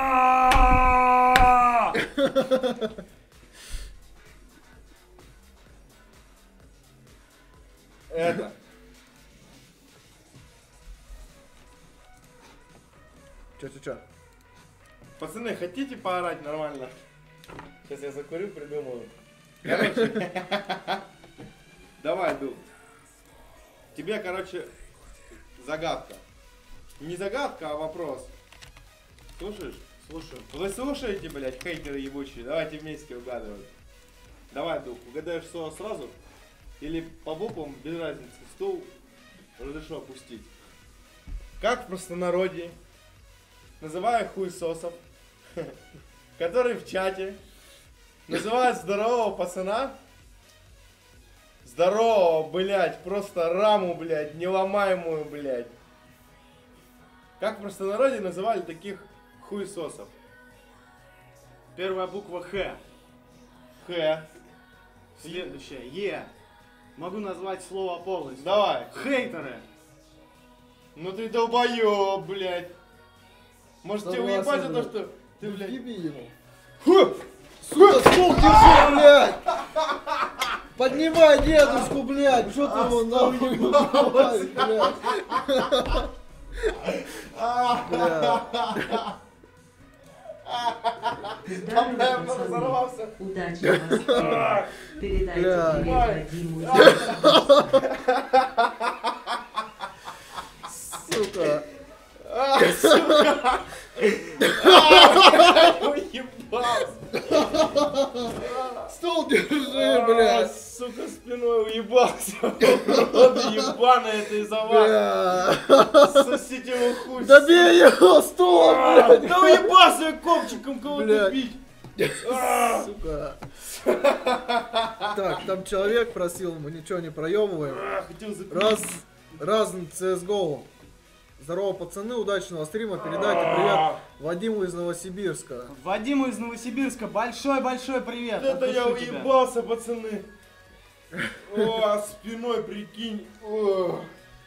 Это. Чё, чё, чё? Пацаны, хотите поорать нормально? Сейчас я закурю, придумаю. Короче. Давай, Ду. Тебе, короче, загадка. Не загадка, а вопрос. Слушаешь? Слушаю. Вы слушаете, блядь, хейтеры ебучие? Давайте вместе угадывать. Давай, Дух, угадаешь слово сразу? Или по буквам, без разницы. Стул разрешу опустить. Как в простонародье называю хуесосов, который в чате называют здорового пацана, здорового, блядь, просто раму, блядь, неломаемую, блядь. Как в простонародье называли таких хуесосов? Первая буква Х. Х. Следующая Е. Могу назвать слово полностью. Давай. Хейтеры. Ну ты долбоёб, блядь. Может тебе Согласен, уебать за то, блядь. что ты, блядь... Еби его. Фу! Сука, стул держи, блядь! Поднимай дедушку, блядь! Что ты его нахуй убиваешь, блядь? Бля. Там, Здорово, наверное, пацаны. разорвался. Удачи вас. Передайте Бля. привет Вадиму. Сука. Уебался. Стул держи, А, блядь! сука, спиной уебался. Роды ебаная, это из-за вас. Бля. Сосите его хуй. Добей его стул, А, блядь! Да уебался я копчиком кого-то Блядь. бить. А, Сука. Так, там человек просил, мы ничего не проебываем. а, Хотел запить. Раз, раз си эс го. Здорово, пацаны, удачного стрима. Передайте привет Вадиму из Новосибирска. Вадиму из Новосибирска большой-большой привет. Это я От души тебя. уебался, пацаны. О, спиной прикинь. О.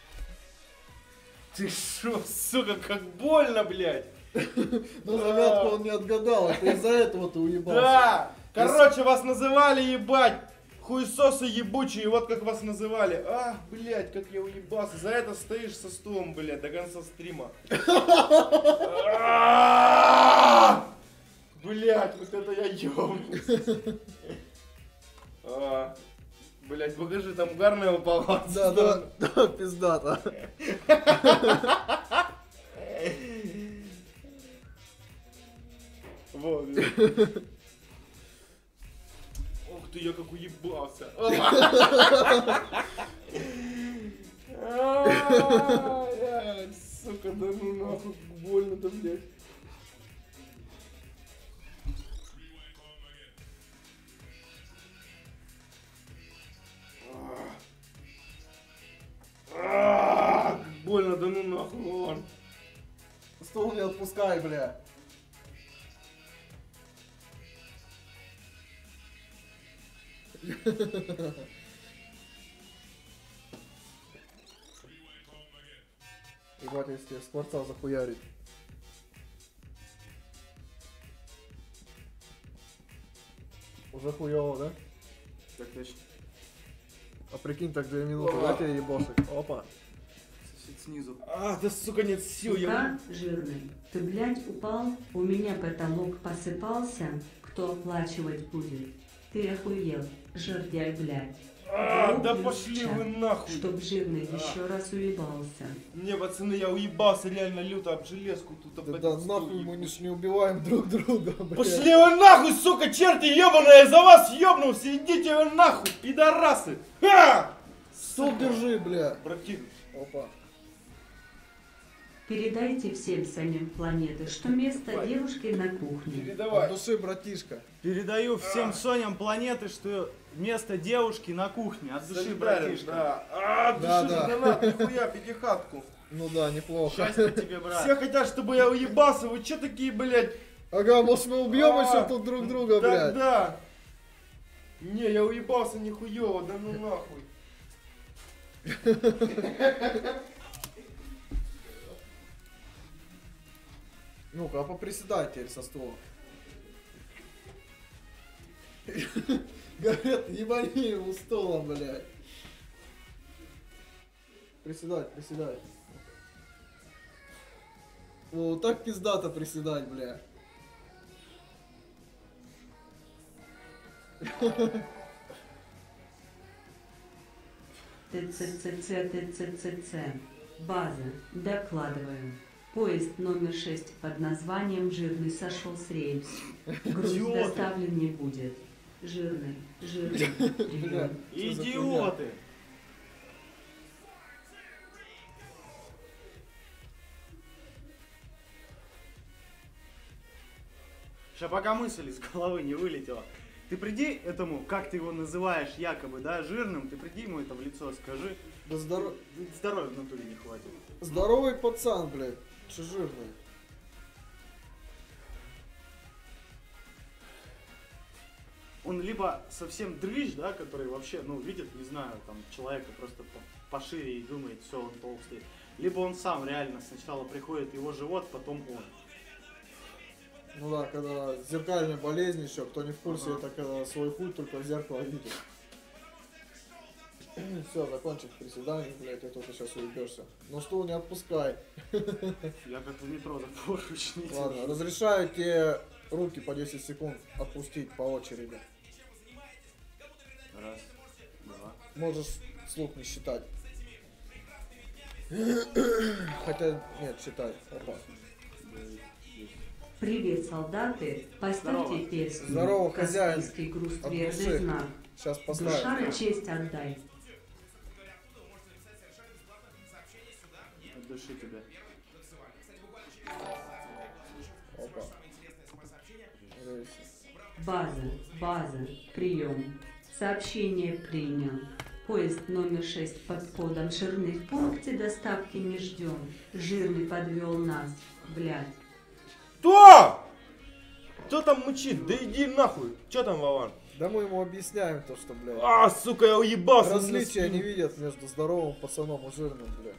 Ты шо, сука, как больно, блядь. Но загадку он не отгадал, это из-за этого ты уебался. Да. Короче, вас называли, ебать. Хуесосы ебучие, вот как вас называли. А, блядь, как я уебался. За это стоишь со стулом, блядь, до конца стрима. А, блядь, вот это я ёбнулся. А, блядь, покажи, там угарная упала. Да, да, да, пиздата. Вот. Ух ты, я как уебался. Ай, сука, да ну нахуй, больно-то, блядь. А, больно, да ну нахуй, вон. Стул не отпускай, бля. Ебать, если скворца захуярить. Уже хуёво, да? Так точно. А прикинь, так две минуты, да, тебе ебошек? Опа. Сосед снизу. А, да сука, нет сил, я... Сука, жирный. Ты, блядь, упал, у меня потолок посыпался. Кто оплачивать будет? Ты охуел, жердяй, блядь. А, да Плюс пошли чат, вы нахуй. чтоб жирный еще раз уебался. Не, пацаны, я уебался реально люто об железку тут. об Да, этот да стул нахуй мы ебучий. не, не убиваем друг друга, блядь. Пошли вы нахуй, сука, черти ебаные, за вас ебнулся, идите вы нахуй, пидорасы. Ха! Стул держи, бля. Братик, Опа. Передайте всем самим планеты, что место Давай. девушки на кухне. От передавай. души, братишка. Передаю всем Соням планеты, что место девушки на кухне. От души, Солидарен, братишка. да. А, от Да, души да. донат, нихуя, пятихатку. Ну да, неплохо. Счастья тебе, брат. Все хотят, чтобы я уебался, вы че такие, блядь? Ага, может мы убьем А, еще тут друг друга, да, блядь. да. Не, я уебался нихуево, да ну нахуй. Ну-ка, а поприседай теперь со стула. Говорят, ебани его стулом, блядь. Приседать, приседать. О, так пиздато приседать, бля. ТЦЦЦ, ТЦЦЦ. База. Докладываю. Поезд номер шесть под названием «Жирный» сошел с рельс. Груз Идиоты. доставлен не будет. Жирный, жирный. Бля, Прием. что за хуйня? Идиоты. Сейчас пока мысль из головы не вылетела. Ты приди этому, как ты его называешь, якобы, да, жирным, ты приди ему это в лицо, скажи. Да здоров... Здоровья в натуре не хватит. Здоровый пацан, блядь. Че жирный? Он либо совсем дрыщ, да, который вообще, ну, видит, не знаю, там, человека просто по- пошире и думает, все, он толстый. Либо он сам реально сначала приходит его живот, потом он. Ну да, когда зеркальная болезнь еще, кто не в курсе, Ага. это когда свой хуй только в зеркало видит. Все, закончив приседание, блядь, а то ты сейчас уебешься. Но стул не отпускай. Я как в метро забыл ручник. Ладно, разрешаю тебе руки по десять секунд отпустить по очереди. Раз, два. Можешь вслух не считать. Хотя, нет, считай. Опа. девять, десять. Привет, солдаты. Поставьте Здорово. песню. Здорово, хозяин. Каспийский груз От твердый души. знак. Сейчас Душа поставим. на честь отдай. От души тебя. Опа. Рейс. База, база, прием. Сообщение принял. Поезд номер шесть под кодом «Жирный» в пункте доставки не ждем. Жирный подвел нас. Блядь. Кто? Кто там мучит? Да иди нахуй. Че там, Вован? Да мы ему объясняем то, что, блядь. А, сука, я уебался. Различия не видят между здоровым пацаном и жирным, блядь.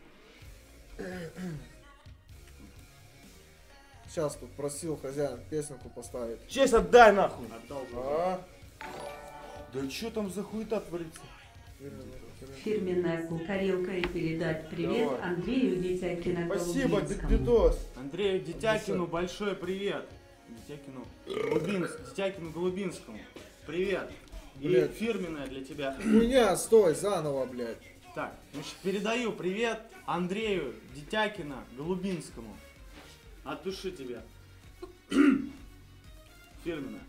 Сейчас тут просил хозяин песенку поставить. Честь отдай нахуй. Отдал бы. А? Да что там за хуета творится? Фирменная кукарелка и передать привет Давай. Андрею Детякина Спасибо, Голубинскому. Дедос. Андрею Детякину большой привет. Детякину, Голубин... Детякину Голубинскому. Привет. И Блядь. фирменная для тебя. Хуйня, стой, заново, блядь. Так, значит, передаю привет Андрею Детякина Голубинскому. От души тебе. Фирменная.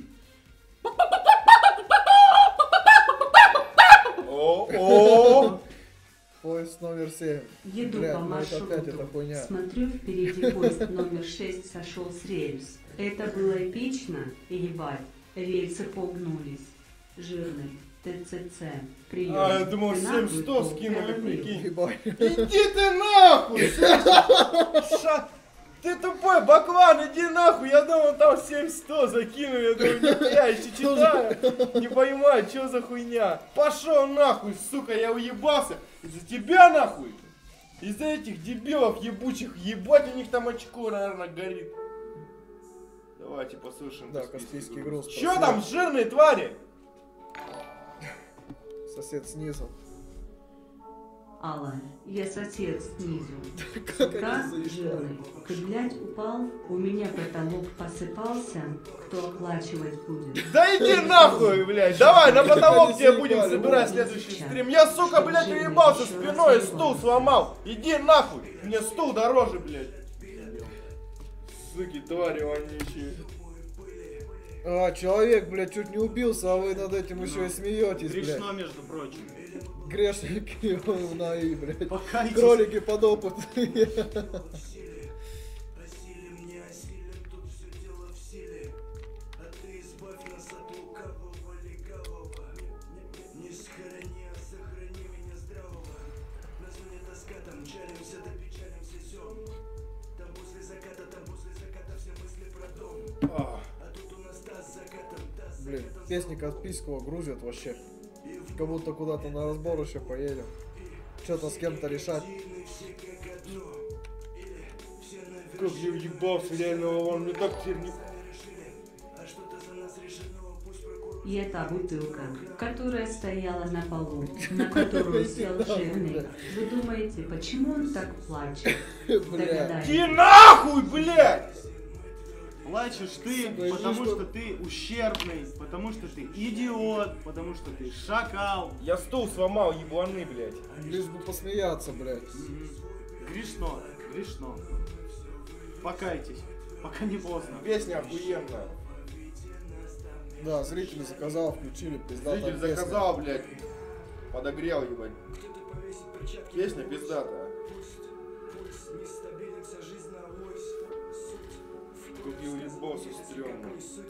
О-о. Поезд номер семь. Еду Блядь, по ну это опять эта маршруту. хуйня. Смотрю, впереди поезд номер шесть сошел с рельс. Это было эпично. Ебать, рельсы погнулись. Жирный. ТЦЦ. Прием. А, я думал, Ты семь нахуй сто пол скинули, говорил. прикинь. Ебать. Иди ты нахуй! Ша- Ты тупой, Баклан, иди нахуй! Я думал, там семь сто закинули, я думаю, нихуя, еще читаю. Не понимаю, что за хуйня. Пошел нахуй, сука, я уебался. Из-за тебя нахуй. Из-за этих дебилов ебучих, ебать, у них там очко, наверное, горит. Давайте послушаем. Да, Каспийский груз. Че там, жирные твари? Сосед снизу. Алла, я сосед снизу. Как Сука, они заезжали? жирный. Ты, блядь, упал? У меня потолок посыпался. Кто оплачивать будет? Да иди нахуй, блядь, давай на потолок Они тебе будем заебали, собирать вот. следующий стрим. Я, сука, блядь, уебался спиной, стул сломал. Иди нахуй, мне стул дороже, блядь. Суки, твари вонючие. А, человек, блядь, чуть не убился, а вы над этим еще и смеетесь, блядь. Грешно, между прочим. Грешники, на и, блядь. Покайтесь. Кролики подопытные. А, Блин, песни от Писькова грузят вообще. Как будто куда-то на разбор еще поедем. Что-то с кем-то решать. Как я въебался, реально, он мне так теперь не... И эта бутылка, которая стояла на полу, на которую сел жирный. Вы думаете, почему он так плачет? Бля. Догадайтесь. Иди нахуй, блядь! Плачешь ты, Сука, потому что- что ты ущербный, потому что ты идиот, потому что ты шакал. Я стул сломал, ебланы, блядь. Лишь бы посмеяться, блядь. Мгм. Грешно, грешно. Покайтесь, пока не поздно. Песня охуенная. Да, зрители заказал, включили, пиздатая Зритель песня. заказал, блядь. Подогрел, ебать. Песня пиздатая. Как я уебался, стрёмно.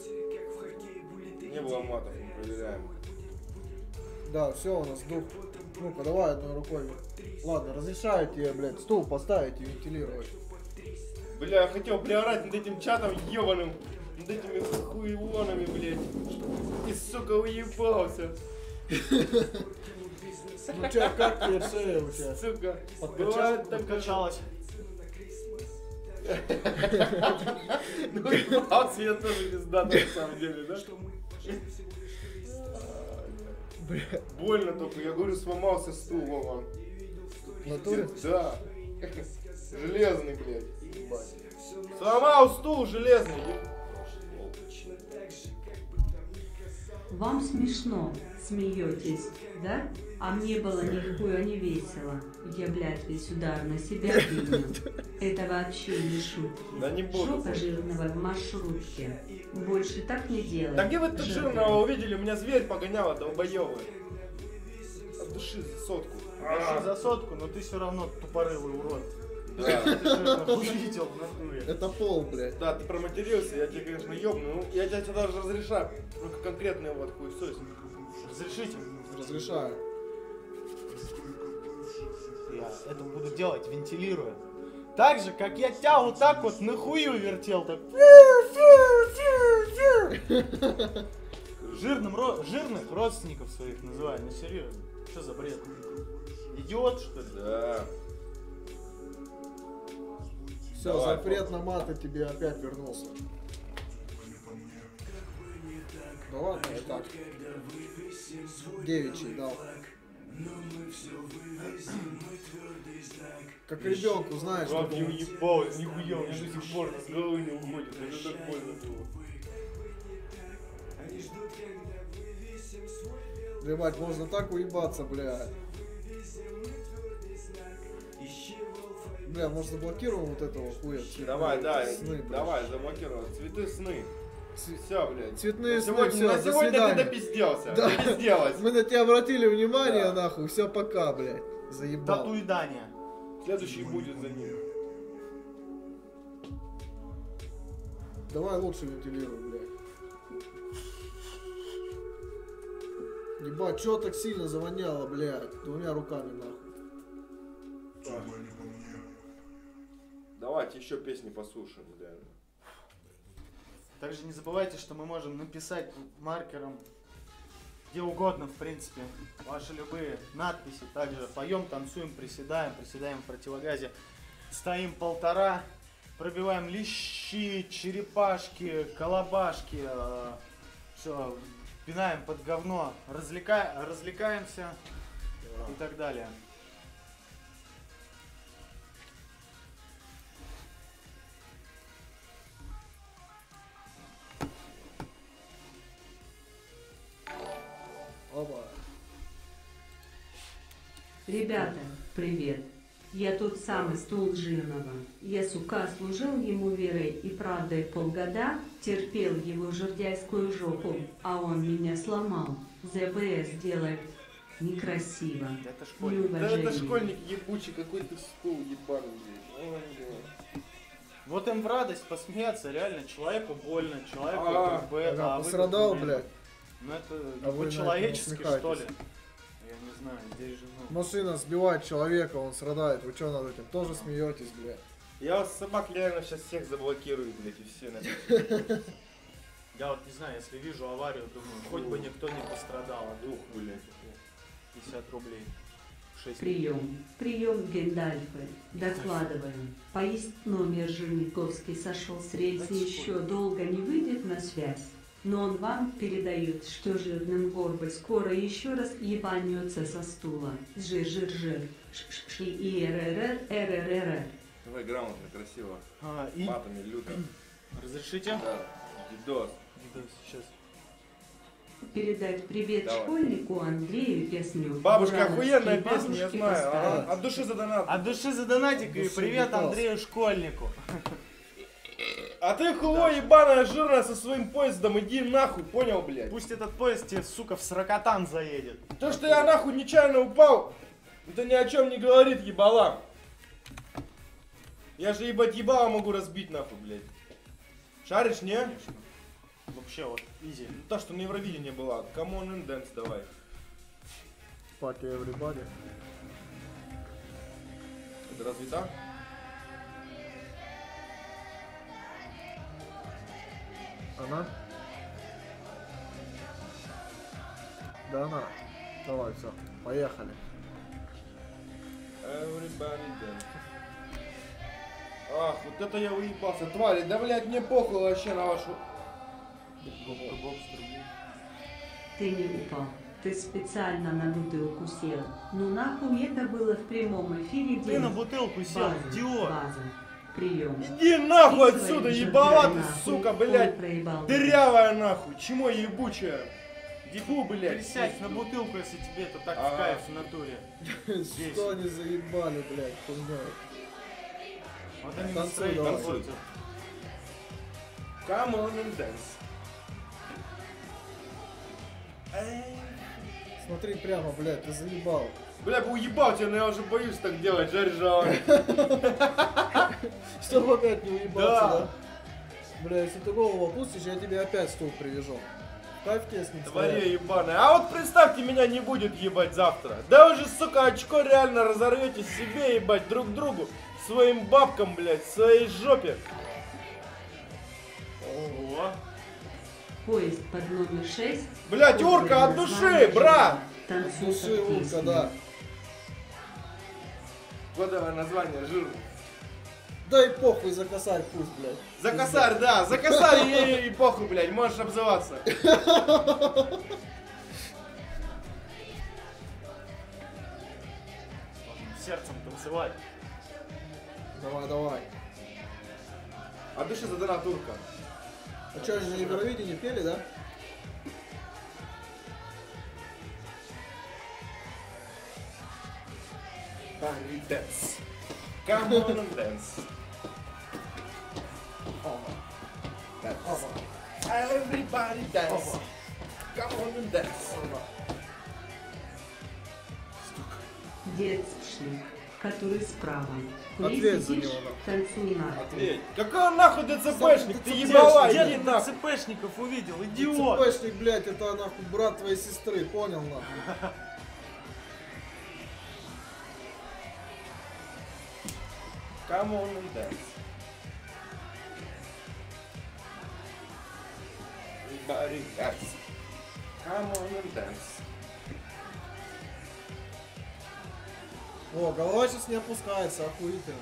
Не было матов, не проверяем. Да, все, у нас дух. Ну-ка, давай одной рукой. Ладно, разрешаю тебе, блядь, стул поставить и вентилировать. Бля, я хотел приорать над этим чатом ебаным. Над этими хуевонами, блядь. И, сука, уебался. Ну чё, как тебе шея у тебя? Сука. Подкачал? Бывает так, Подкачалась. ну ебался я тоже пиздатый на самом деле, да? Бля, Больно только, я говорю, сломался стул, Вова. в натуре? Да. Железный, блядь. Ебать. Сломал стул железный. Вам смешно, смеетесь, да? А мне было нихуя не весело. Я, блядь, весь удар на себя принял. Это вообще не шутки. Да не буду. Жопа жирного в маршрутке. Больше так не делай. Да где вы тут Жирный. жирного увидели? У меня зверь погоняла, долбоёвы. От души за сотку. Души за сотку, но ты все равно тупорылый урод. Да. Ты жирно увидел в натуре. Это пол, блядь. Да, ты проматерился, я тебе, конечно, ёбну. Ну, я тебе даже разрешаю. Только конкретный вот хуесос. Разрешите? Разрешаю. Я это буду делать, вентилируя. Так же, как я тебя вот так вот на хую вертел, так. Жирным, ро- жирных родственников своих называю, ну серьезно. Что за бред? Идиот, что ли? Да. Все, Давай, запрет на маты тебе опять вернулся. Да ладно, я так. Девичий дал. Как ребенку, знаешь, Как что я уебалась, нихуя, у меня до сих пор с головы не уходит. Это так больно было. Блядь, можно так уебаться, бля. Бля, может заблокируем вот этого хуя? Цветные Давай, да, сны, блядь. давай, заблокировал. Цветы сны. Ц- Все, блядь. Цветные на сны, сегодня, всё, на до сегодня ты свидания. допизделся. Да. Допизделась. Мы на тебя обратили внимание, Да. нахуй, все, пока, блядь. Заебал. Татуидания. Следующий будет за ним. Давай лучше вентилируй, блядь. Ебать, чё так сильно завоняло, блядь? Двумя руками, нахуй. Давайте еще песни послушаем, реально. Также не забывайте, что мы можем написать маркером где угодно, в принципе, ваши любые надписи. Также поем, танцуем, приседаем, приседаем в противогазе. Стоим полтора, пробиваем лещи, черепашки, колобашки. Все, пинаем под говно, развлека... развлекаемся и так далее. Ребята, привет. Я тот самый стул жирного. Я, сука, служил ему верой и правдой полгода, терпел его жердяйскую жопу, а он меня сломал. ЗВС делает некрасиво. Это школьник. Да это Неуважение. школьник ебучий, какой ты стул ебаный, блядь. Ой, блядь. Вот им в радость посмеяться, реально, человеку больно, человеку А, как бы это... Ага, вы пострадал, как бы, блядь. Ну это А не вы на по-человечески, это насмехаетесь. что ли? Я не знаю, здесь же, ну... Машина сбивает человека, он страдает. Вы что над этим? Тоже смеетесь, блядь. Я вас собак реально сейчас всех заблокирую, блядь, и все напишут. Я вот не знаю, если вижу аварию, думаю, хоть бы никто не пострадал, а дух, блядь, пятьдесят рублей. шесть. Прием. Прием Гендальфы. Докладываем. Поезд номер Жирниковский сошел с рельса, Да еще типа. долго не выйдет на связь. Но он вам передает, что жирным горбой скоро еще раз ебанется со стула. Жир-жир-жир. Ш-ш-ши и эр-эр-эр, эр-эр-эр. Давай грамотно, красиво. А, и... Матами люто. Разрешите? Да. Дидос. Сейчас. Передать привет Давай. школьнику Андрею песню. Бабушка «Бурановские охуенная песня, я бабушки» знаю. поставить. Ага. От души за донат. От души за донатик и Души привет Дикалс. Андрею Школьнику. А ты хуло ебаная жирная со своим поездом, иди нахуй, понял, блядь? Пусть этот поезд тебе, сука, в сорокатан заедет. То, что я нахуй нечаянно упал, это ни о чем не говорит, ебалам. Я же ебать ебало могу разбить нахуй, блядь. Шаришь, не? Конечно. Вообще вот, изи. Ну, та, что на Евровидении была. Come on and dance, давай. Fuck everybody. Это разве так? Она? Да она. Давай, все. Поехали. Everybody dance. Ах, вот это я уебался. Твари, да блядь, мне похуй вообще на вашу... Ты не упал. Ты специально на бутылку сел. Ну нахуй это было в прямом эфире. Ты на делать. бутылку сел, База, идиот. база. Прием. Иди нахуй Ты отсюда, своим ебала же ты, нахуй. сука, Он блядь. проебал. Дырявая нахуй, чмо ебучая. Фу, блядь. Присядь на бутылку, если тебе это так в Ага. кайф в натуре. Что они заебали, блядь, хуйня. Вот они Танцуй, настроение давай. портят. Come on and dance. Эй. Смотри прямо, блядь, ты заебал. Бля, бы уебал тебя, но я уже боюсь так делать, жарь жар. Чтобы опять не уебаться, Да. да? Бля, если ты голову опустишь, я тебе опять стул привяжу. Кайф тебе с ним Тварь стоять. ебаная. А вот представьте, меня не будет ебать завтра. Да вы же, сука, очко реально разорвете себе, ебать, друг другу. Своим бабкам, блядь, своей жопе. О, Поезд под номер шесть. Блядь, урка, от души, брат! Танцуй Души, под урка, песню. да. Кодовое название, жир. Да и похуй за косарь пусть, блядь. За косарь, да, за косарь и, и похуй, блядь, можешь обзываться. сердцем танцевать. Давай, давай. От души за донат урка. А что, они на Евровидении пели, да? Everybody dance. Come on and dance. Dance. Everybody dance. Come on and dance. Детский, который справа. Ответь за Сидишь, него, нахуй. танцуй нахуй. Ответь. Какой он нахуй ДЦПшник? Ты Где ебала, где иди ты нахуй. ДЦПшников увидел, идиот? ЦПшник, блядь, это нахуй брат твоей сестры, понял нахуй? Come on and dance. Everybody dance. Come on and dance. О, голова сейчас не опускается, охуительно.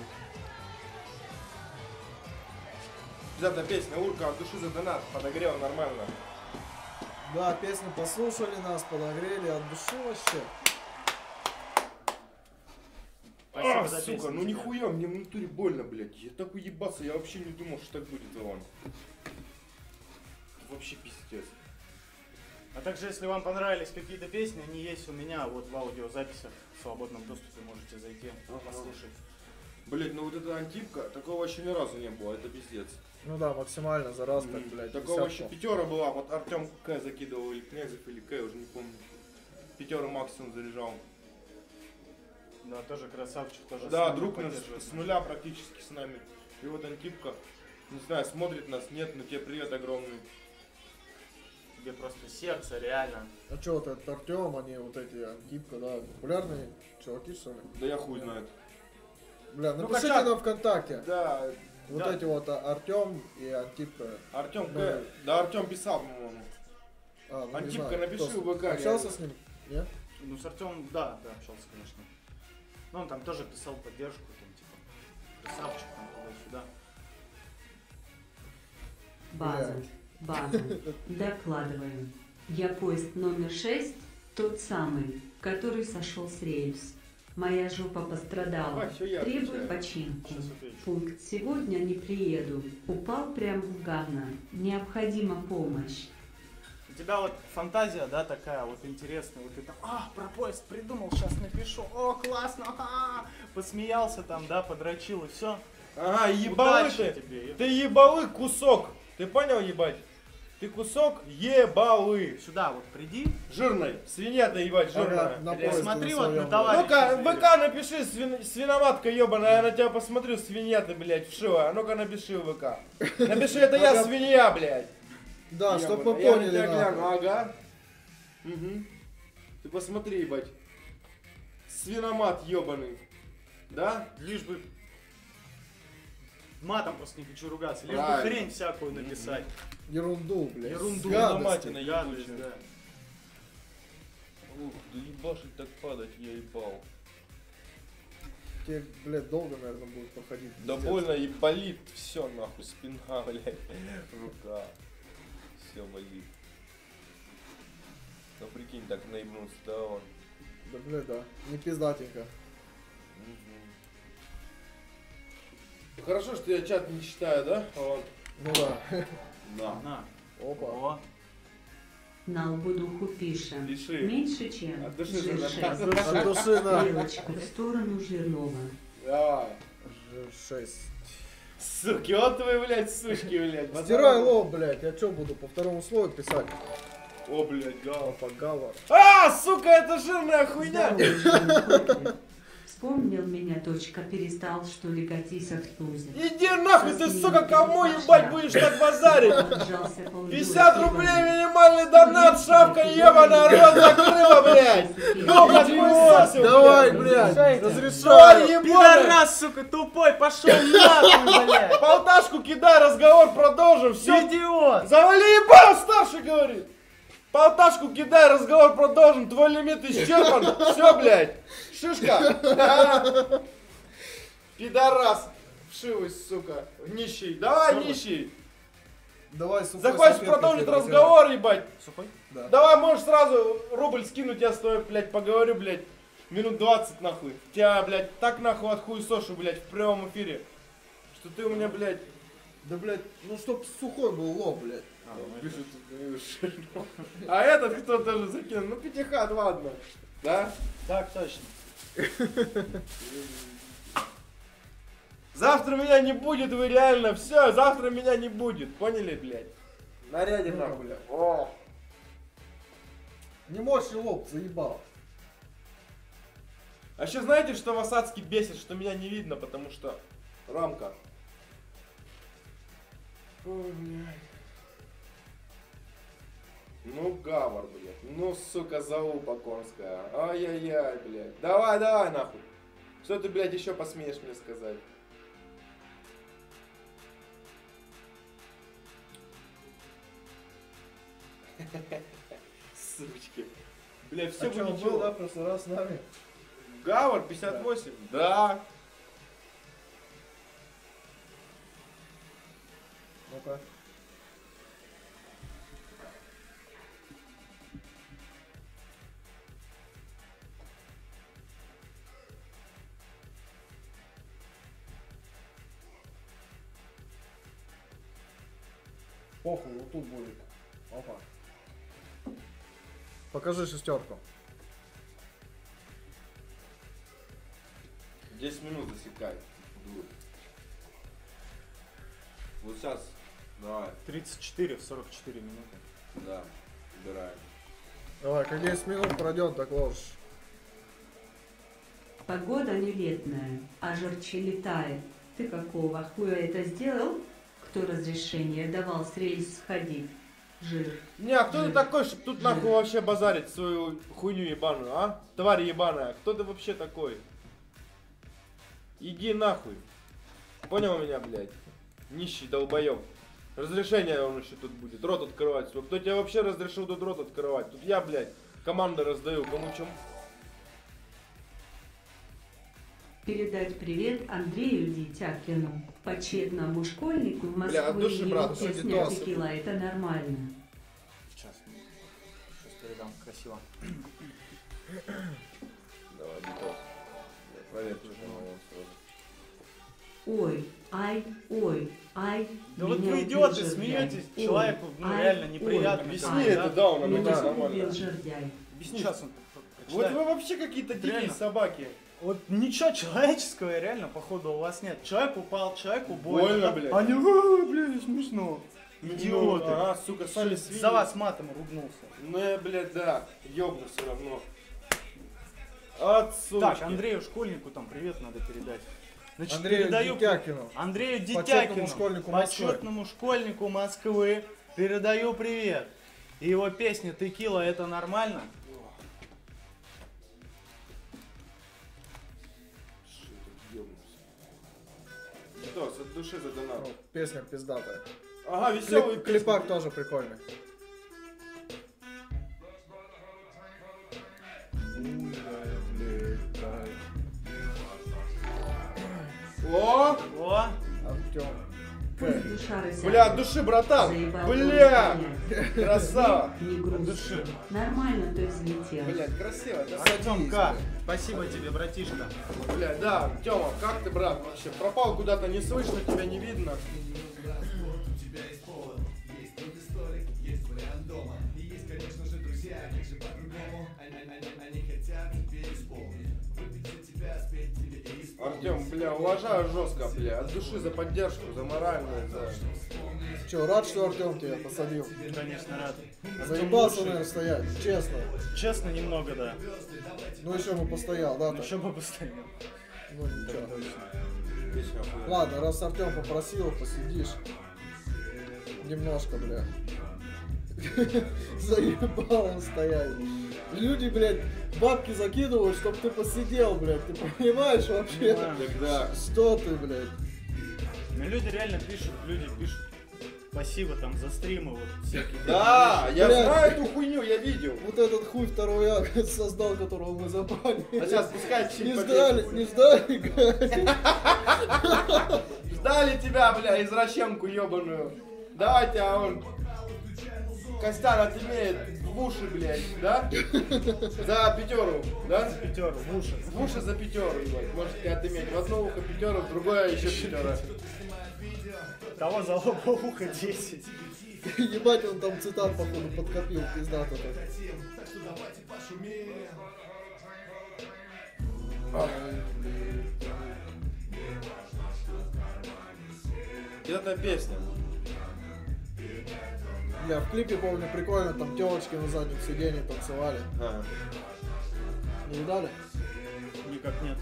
Взята песня урка от души за донат. Подогрел нормально. Да, песню послушали нас, подогрели от души вообще. Спасибо А, за сука, песню ну тебе. нихуя, мне в натуре больно, блядь. Я так уебался, я вообще не думал, что так будет, Иван. Вообще пиздец. А также, если вам понравились какие-то песни, они есть у меня вот в аудиозаписях в свободном доступе, можете зайти, послушать. Блять, ну вот эта антипка, такого еще ни разу не было, это пиздец. Ну да, максимально за раз, так, блядь, Такого десятку. еще пятера была, вот Артем К закидывал, или Князев, или К, уже не помню. Пятера максимум заряжал. Да, тоже красавчик, тоже с Да, нами друг наш поддерживает. с нуля практически с нами. И вот антипка, не знаю, смотрит нас, нет, но тебе привет огромный. Тебе просто сердце, реально. А чё вот этот Артем, они вот эти Антипка, да, популярные чуваки, что ли? Да я хуй знает. Бля, Ну, напишите хотя- нам ВКонтакте. Да, Вот да. эти вот Артем и Антипка. Артем Ну, К, да Артем писал, по-моему. А, ну, не Антипка, знаю, напиши кто с- в ВК, Общался реально. с ним? Нет? Ну, с Артемом, да, да, общался, конечно. Но он там тоже писал поддержку, там, типа, красавчик, там, туда-сюда. База. База. Докладываю. Я поезд номер шесть, тот самый, который сошел с рельс. Моя жопа пострадала. А, всё я Требую отвечаю. починку. Сейчас отвечу. Пункт сегодня не приеду. Упал прям в говно. Необходима помощь. У тебя вот фантазия, да, такая вот интересная, вот ты там, а, про поезд придумал, сейчас напишу, о, классно, ага, посмеялся там, да, подрочил и все. Ага, ебалы Удачи ты. тебе. Ты ебалы кусок. Ты понял, ебать? Ты кусок ебалы. Сюда вот приди, Жирной. Свинья-то ебать, жирная. Ага, на Или поезде смотри на вот на своем, товарища. Ну-ка, в зверя. ВК напиши, свин- свиноматка ебаная, я на тебя посмотрю, свинья ты, блядь, вшивая. А ну-ка напиши в ВК. Напиши, это я Ага. свинья, блядь. Да, чтоб мы Ебаная. Я на поняли, тебя гляну, нахуй. ага. Угу. Ты посмотри, ебать. Свиномат ебаный. Да? Лишь бы матом просто не хочу ругаться, лишь бы Правильно. хрень всякую написать. Ерунду, блядь. Ерунду. Гадости. Свиноматина Гадость, ебучая. да. Ух, да ебашить так падать, я ебал. Тебе, блядь, долго, наверное, будет проходить. Да пиздец. больно и болит все нахуй, спина, блядь, рука. Все болит. Ну прикинь, так наебнулся, да он. Да, блядь, да. Не пиздатенько. Мгм. Хорошо, что я чат не читаю, да? Вот. Ну да. Да. На. Опа. О, На лбу духу пишем. Пиши. Меньше чем. От души жир же шесть. надо. От души, да. Стрелочку в сторону жирного. Давай. шесть. Суки, вот вы, блядь, сучки, блядь. Стирай лоб, блядь. Я что буду по второму слою писать? О, блядь, гал. Опа, гава. А, сука, это жирная хуйня. Здорово, жирный котлет. Вспомнил меня, точка, перестал, что ли, катись в тузе. Иди нахуй, ты, сука, кому ебать будешь так базарить? пятьдесят рублей минимальный донат, шапка ебаная, рот закрыла, блядь. Ну, как хуесосил, Давай, блядь. блядь. Давай, Разрешаю. ебаный. пидорас, сука, тупой, пошел нахуй, блядь. Полташку кидай, разговор продолжим, все. Идиот. Завали ебал, старший говорит. Полташку кидай, разговор продолжим, твой лимит исчерпан. Все, блядь. Шишка. Пидорас. Вшивый, сука. Нищий. Давай, нищий. Давай, сука. Захочешь салфеткой продолжить перетирай. разговор, ебать? Сухой? Да. Давай, можешь сразу рубль скинуть, я с тобой, блядь, поговорю, блядь, минут двадцать, нахуй. Тебя, блядь, так, нахуй, отхуесошу, блядь, в прямом эфире, что ты у меня, блядь, Да, блядь, ну чтоб сухой был лоб, блядь. А, ну это- пишут, э, а этот кто тоже закинул, ну, пятихат, ладно, да? Так точно. Завтра меня не будет, вы реально, все, завтра меня не будет, поняли, блядь? Нарядим, Ну, нахуй, о. Не морщи лоб, заебал. А еще знаете, что вас адски бесит, что меня не видно, потому что рамка. Ой, блядь. Ну, гавар, блядь. Ну, сука, заупа конская. Ай-яй-яй, блядь. Давай, давай, нахуй. Что ты, блядь, еще посмеешь мне сказать? Сучки. Блядь, все А бы чё, он ничего. был, да, в прошлый раз с нами? Гавар пятьдесят восемь? Да. Ну-ка. Похуй, вот тут будет. Опа. Покажи шестерку. десять минут засекай. Дур. Вот сейчас, давай, тридцать четыре в сорок четыре минуты. да, убираем. Давай, как десять минут пройдет, так ложишь. Погода не летная, а жарче летает. Ты какого хуя это сделал? Кто разрешение давал с рельс сходить? Жир. Не, а кто ты Жир. такой, чтобы тут нахуй Жир. вообще базарить свою хуйню ебаную, а? Тварь ебаная, кто ты вообще такой? Иди нахуй. Понял меня, блядь? Нищий долбоёб. Разрешение он еще тут будет, рот открывать свой. Кто тебе вообще разрешил тут рот открывать? Тут я, блядь, команды раздаю, кому чем. Передать привет Андрею Дитякину, почетному школьнику в Бля, от Москве. души, Его брат, что песня дитосы. «Текила» это нормально. Сейчас. Сейчас передам красиво. Давай, битос. Проверь, что там у него сразу. Ой, ай, ой, ай. Да вот меня вы убил идете, жердяй. смеетесь, Ой, человеку ну, ай, реально ой, неприятно. Объясни как бы, это, да, он Меня написал убил нормально. жердяй. Объясни. Сейчас он Вот прочитает. вы вообще какие-то дикие Реально. собаки. Вот ничего человеческого реально, походу, у вас нет. Человек упал, человеку больно. Больно, блядь. Они, «А, блядь, смешно. Идиоты. Ну, ага, сука, сами свиньи. За вас матом ругнулся. Ну я, блядь, да, ёбну все равно. От сучки. Так, Андрею Школьнику там привет надо передать. Значит, Андрею передаю Дитякину. Андрею Почетному Дитякину, школьнику Москвы. почетному школьнику Москвы, передаю привет. И его песня «Текила» это нормально? Шо ты ёбнулся? Что, от души за донат. Ну, песня пиздатая. Ага, веселый Клип- клипак тоже прикольный. О! О, Артем. Пусть душа рысяет. Бля, от души, братан! Заебал Бля! понять. Красава! Не грусти. Нормально ты взлетел. Блядь, красиво, да? Артемка, спасибо тебе, братишка. Бля, да, Тёма, как ты, брат, вообще? Пропал куда-то, не слышно, тебя не видно. Артем, бля, уважаю жестко, бля, от души за поддержку, за моральную, за... Че, рад, что Артем тебя посадил? Конечно, рад. Заебался, наверное, стоять, честно. Честно, немного, да. Ну еще бы постоял, да? так? Еще бы постоял. Ну ничего. Песня охуенная. Ладно, раз Артем попросил, посидишь. Немножко, бля. Заебал он стоять. Люди, блядь, бабки закидывают, чтоб ты посидел, блядь. Ты понимаешь вообще? Понимаю. Тогда... Что ты, блядь? Ну, люди реально пишут, люди пишут. Спасибо там за стримы, вот всякие. Да, я Блядь. знаю эту хуйню, я видел. Вот этот хуй второй я создал, которого мы забанили. А сейчас пускай чуть Не побегает. ждали, не ждали, блядь. Ждали тебя, бля, извращенку ебаную. Давайте, а он... Костян отымеет в уши, блядь, да? За пятеру, да? Пятеру, в уши. В уши за пятеру, ебать. Можете отыметь. В одно ухо пятеру, в другое еще пятера. Того за оба уха десять. Ебать, он там цитат, походу, подкопил, пиздато. И это песня. Бля, в клипе, помню, прикольно, там телочки на заднем сиденье танцевали. А. Не видали? Никак нет.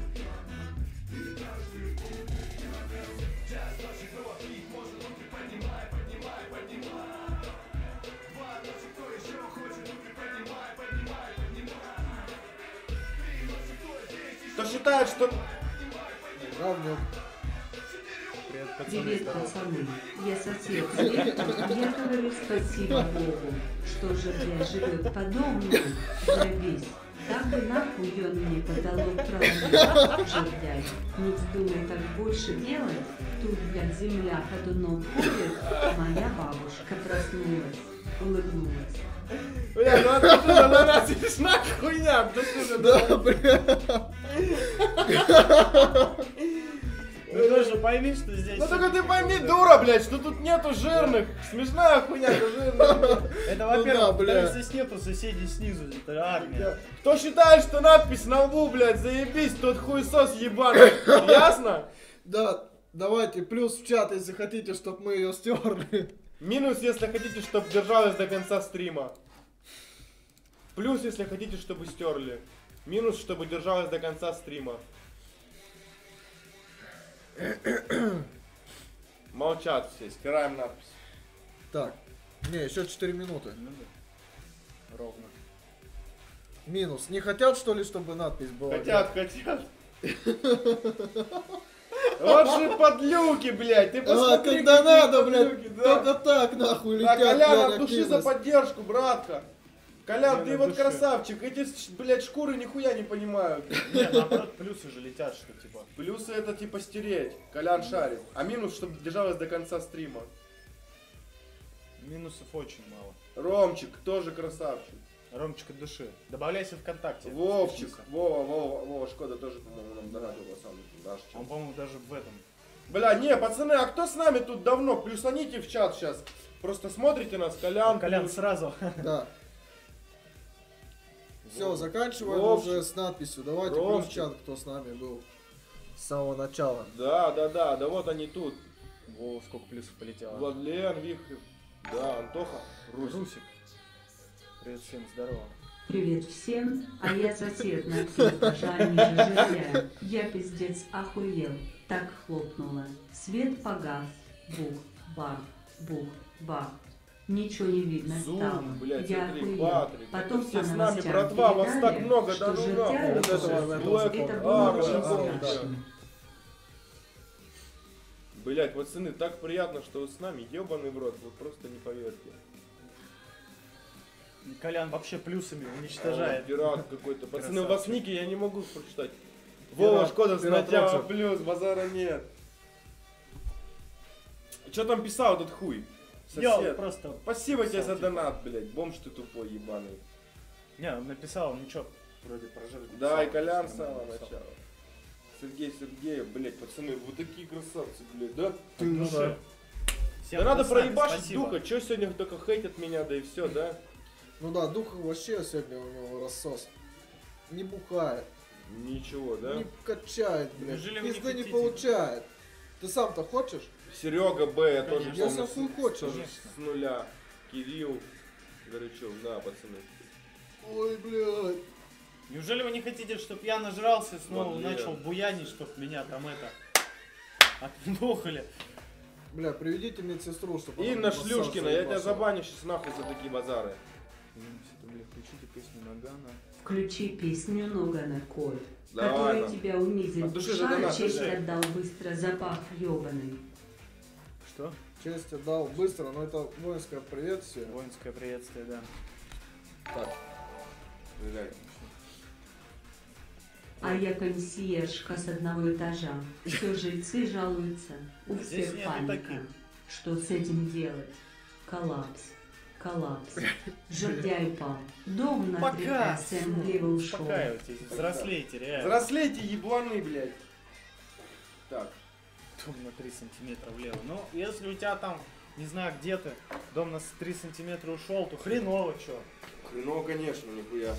Кто считает, что... Равнюк. Привет, пацаны. Привет, пацаны. Я сосед Света. Я говорю спасибо Богу, что жердяй живет по дому. Заебись. Так бы нахуй он мне потолок проломил. Жердяй, не вздумай так больше делать. Тут, блядь, земля ходуном ходит. Моя бабушка проснулась, улыбнулась. Бля, ну это что за нас смешная хуйня? Да что за... Да, бля. Мы тоже пойми, что здесь... Ну только ты всё-таки пойми, какой-то- дура, блядь, что тут нету жирных. Смешная хуйня, что жирных. Это, Ну во-первых, да, во-вторых, бля. здесь нету соседей снизу, это армия. Кто считает, что надпись на лбу, блядь, заебись, тот хуесос ебаный. Ясно? Да, давайте плюс в чат, если хотите, чтобы мы ее стерли. Минус, если хотите, чтобы держалась до конца стрима. Плюс, если хотите, чтобы стерли. Минус, чтобы держалась до конца стрима. Молчат все, стираем надпись. Так, не, еще четыре минуты. Ну да. Ровно. Минус. Не хотят, что ли, чтобы надпись была? Хотят, хотят. Вот же подлюки, блядь, ты А, посмотри, когда какие надо, блядь, подлюки, да. только так, нахуй, А, летят. Колян, блядь, от души за активность. поддержку, братка. Колян, Не, ты на вот душе. красавчик, эти, блядь, шкуры нихуя не понимают. Не, наоборот, плюсы же летят, что типа. Плюсы это типа стереть, Колян шарит. А минус, чтобы держалась до конца стрима. Минусов очень мало. Ромчик тоже красавчик. Ромчик от души. Добавляйся ВКонтакте. Вовчик, подпишись. Вова, Вова, Вова, Шкода тоже, по-моему, нам донатил на самом деле. Даже Он, по-моему, даже в этом. Бля, не, пацаны, а кто с нами тут давно? Плюсаните в чат сейчас. Просто смотрите нас, Колян. Колян плюс. сразу. Да. Все, заканчиваем Ромчик. уже с надписью. Давайте плюс Ромчик. в чат, кто с нами был с самого начала. Да, да, да, да вот они тут. О, сколько плюсов полетело. Владлен, Вихрь, да, Антоха, Русик. Русик. Привет всем, здорово. Привет всем, а я сосед на три этажа ниже жилья. Я пиздец охуел. Так хлопнуло. Свет погас. Бух, бах, бух, бах. Ничего не видно Зум, стало. блядь, Я смотри, охуел. Патрик. Потом Это все по с нами, новостям братва, вас передали, так много, что да ну жертя нахуй. Вот это этого, уже- Блэк, Это а, было вот очень это, да. страшно. Блять, пацаны, так приятно, что вы с нами, ебаный в рот, вы просто не поверите. Колян вообще плюсами А, уничтожает. Пират какой-то. Пацаны, у вас Красавчик. ники я не могу прочитать. Вова, Пират, Шкода, пират Снатява, Роксер. плюс, базара нет. Что там писал этот хуй? Я Сосед. просто... Спасибо тебе за писал, типа. донат, блять. Бомж ты тупой, ебаный. Не, он написал, ничего, вроде прожил. Да, и Колян с самого начала. Сергей Сергеев, блять, пацаны, вы такие красавцы, блять, да? Ты, ну да. Да надо проебашить духа, чё сегодня только хейтят меня, да и все, да? Ну да, дух вообще сегодня у него рассос. Не бухает, Ничего, да? не качает, блядь, Неужели вы не пизды не хотите? получает. Ты сам-то хочешь? Серега Б, я тоже Конечно. помню, Если хуй хочешь. тоже с нуля. Кирилл Горячев, да, пацаны. Ой, блядь. Неужели вы не хотите, чтобы я нажрался, снова Вот начал Лен. буянить, чтоб меня там это... отмухали? Бля, приведите медсестру, чтобы Инна Шлюшкина, я тебя забаню сейчас нахуй за такие базары. Включите песню Нагана. Включи песню Ногана Кот, Давай, который да. тебя унизил. От души Душа задонат, честь души. отдал быстро, запах ебаный. Что? Честь отдал быстро, но это воинское приветствие. Воинское приветствие, да. Так, Блядь. А я консьержка с одного этажа. Все жильцы жалуются. У Здесь всех нету паника. таких. Что с этим делать? Коллапс. Коллапс. Жердяй упал. Дом на три Пока! эсэм влево ушел. Успокаивайтесь, взрослейте, реально. Взрослейте, ебланы, блядь. Так. Дом на три сантиметра влево. Ну, если у тебя там, не знаю, где ты, дом на три сантиметра ушел, то хреново, чё. Ну, конечно, нихуя.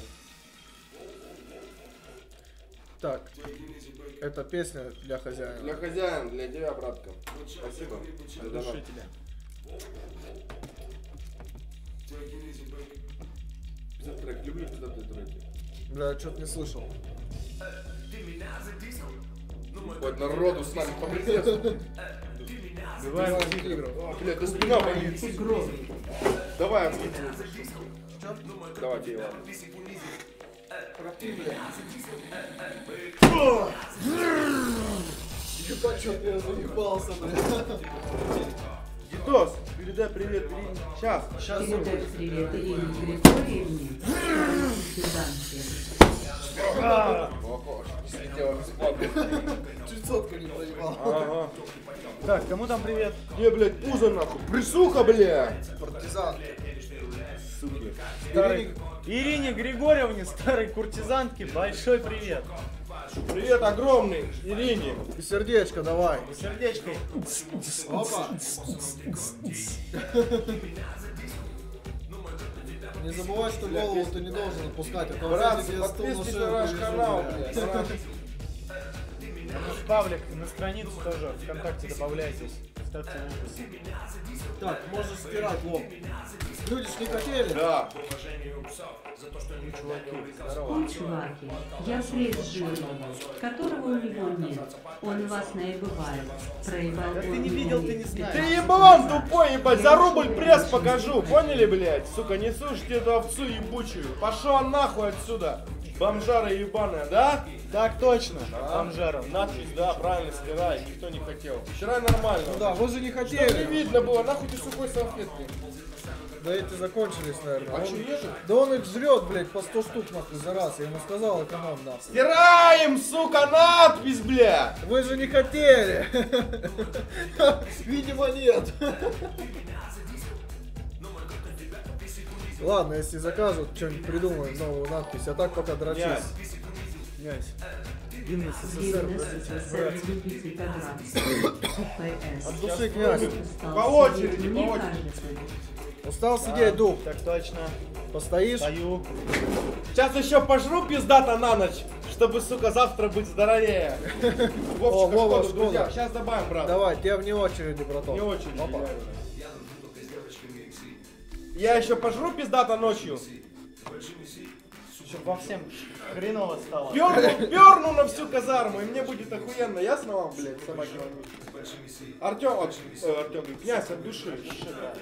так. Это песня для хозяина. Для хозяина, для тебя, братка. Спасибо. за От донат. души тебя. Пиздатый трек, люблю пиздатые треки. Бля, что-то не слышал. Хоть народу с нами по Бывает, Бывает игры. Блядь, да спина болит. Тигров. Давай, ответим. Давайте его. Ебать, что я заебался, бля. Дитос, передай привет Ирине. Сейчас. сейчас Передай привет Ирине Григорьевне. Сюзанке. Ого, слетела бесплатно. Чуть сотку не проебал. Ага. Так, кому там привет? Не, блядь, пузо нахуй. Присуха, блядь. Партизан. Суки. Старой... Ирине Григорьевне, старой куртизанке, большой привет. Привет огромный Ирине. И сердечко давай. Сердечко. Опа. Не забывай, что голову ты не должен отпускать. Это Братцы, подписывайтесь на наш канал, блядь. Павлик, на страницу тоже ВКонтакте добавляйтесь. Ставьте лайки. Так, можешь стирать лоб. Люди ж не хотели. Да. Ой, чуваки, я пресс жирного, которого у него нет. Он вас наебывает. Проебал. Да ты не видел, ты не знаешь. Ты еблан тупой, ебать, за рубль пресс покажу, поняли, блядь? Сука, не слушайте эту овцу ебучую. Пошла нахуй отсюда, бомжара ебаная, да? Так точно, А? бомжаром. Надпись, да, правильно стирай, никто не хотел. Вчера нормально. Ну да, вы же не Что не хотели. видно было, нахуй ты сухой салфеткой. Да эти закончились, наверное. А Он- что, ежик? Да он их жрет, блядь, по сто штук нахуй за раз. Я ему сказал, эконом нахуй. Стираем, сука, надпись, бля! Вы же не хотели. Видимо, нет. Ладно, если закажут, что-нибудь придумаем, новую надпись. А так пока дрочись. Князь. Князь. Гимн СССР. Гимн СССР любитель подраться. ПС. От души, князь. Устал По очереди, сидеть, по мне очереди. кажется. Устал сидеть, дух. Так точно. Постоишь? Стою. Сейчас еще пожру пиздата на ночь, чтобы, сука, завтра быть здоровее. О, Вовчика, Вова, Шкоду, друзья, Шкода. сейчас добавим, брат. Давай, ты вне очереди, братан. Не очередь. Опа. Я еще пожру пиздата ночью. Чтоб во всем хреново стало. Перну, перну на всю казарму, и мне будет охуенно. Ясно вам, блядь, собаки? Артем, от, э, Артем, говорит, князь, от души. от души, да.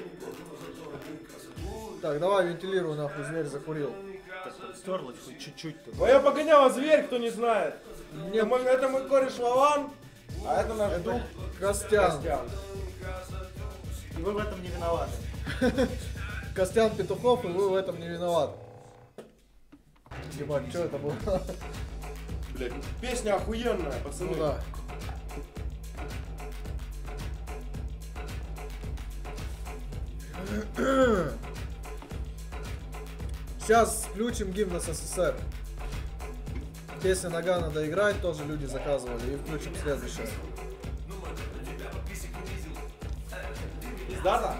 Так, давай вентилируй, нахуй, зверь закурил. Так вот стерлось хоть чуть-чуть тут. Моя погоняла зверь, кто не знает. Не- Это мой, это мой кореш Вован, а это наш друг Костян. Костян. И вы в этом не виноваты. Костян Петухов, и вы в этом не виноваты. Ебать, что это было? Блядь, песня охуенная, пацаны. Ну да. Сейчас включим гимн СССР. Песня «Нога надо играть» тоже люди заказывали. И включим следующее. Пиздата?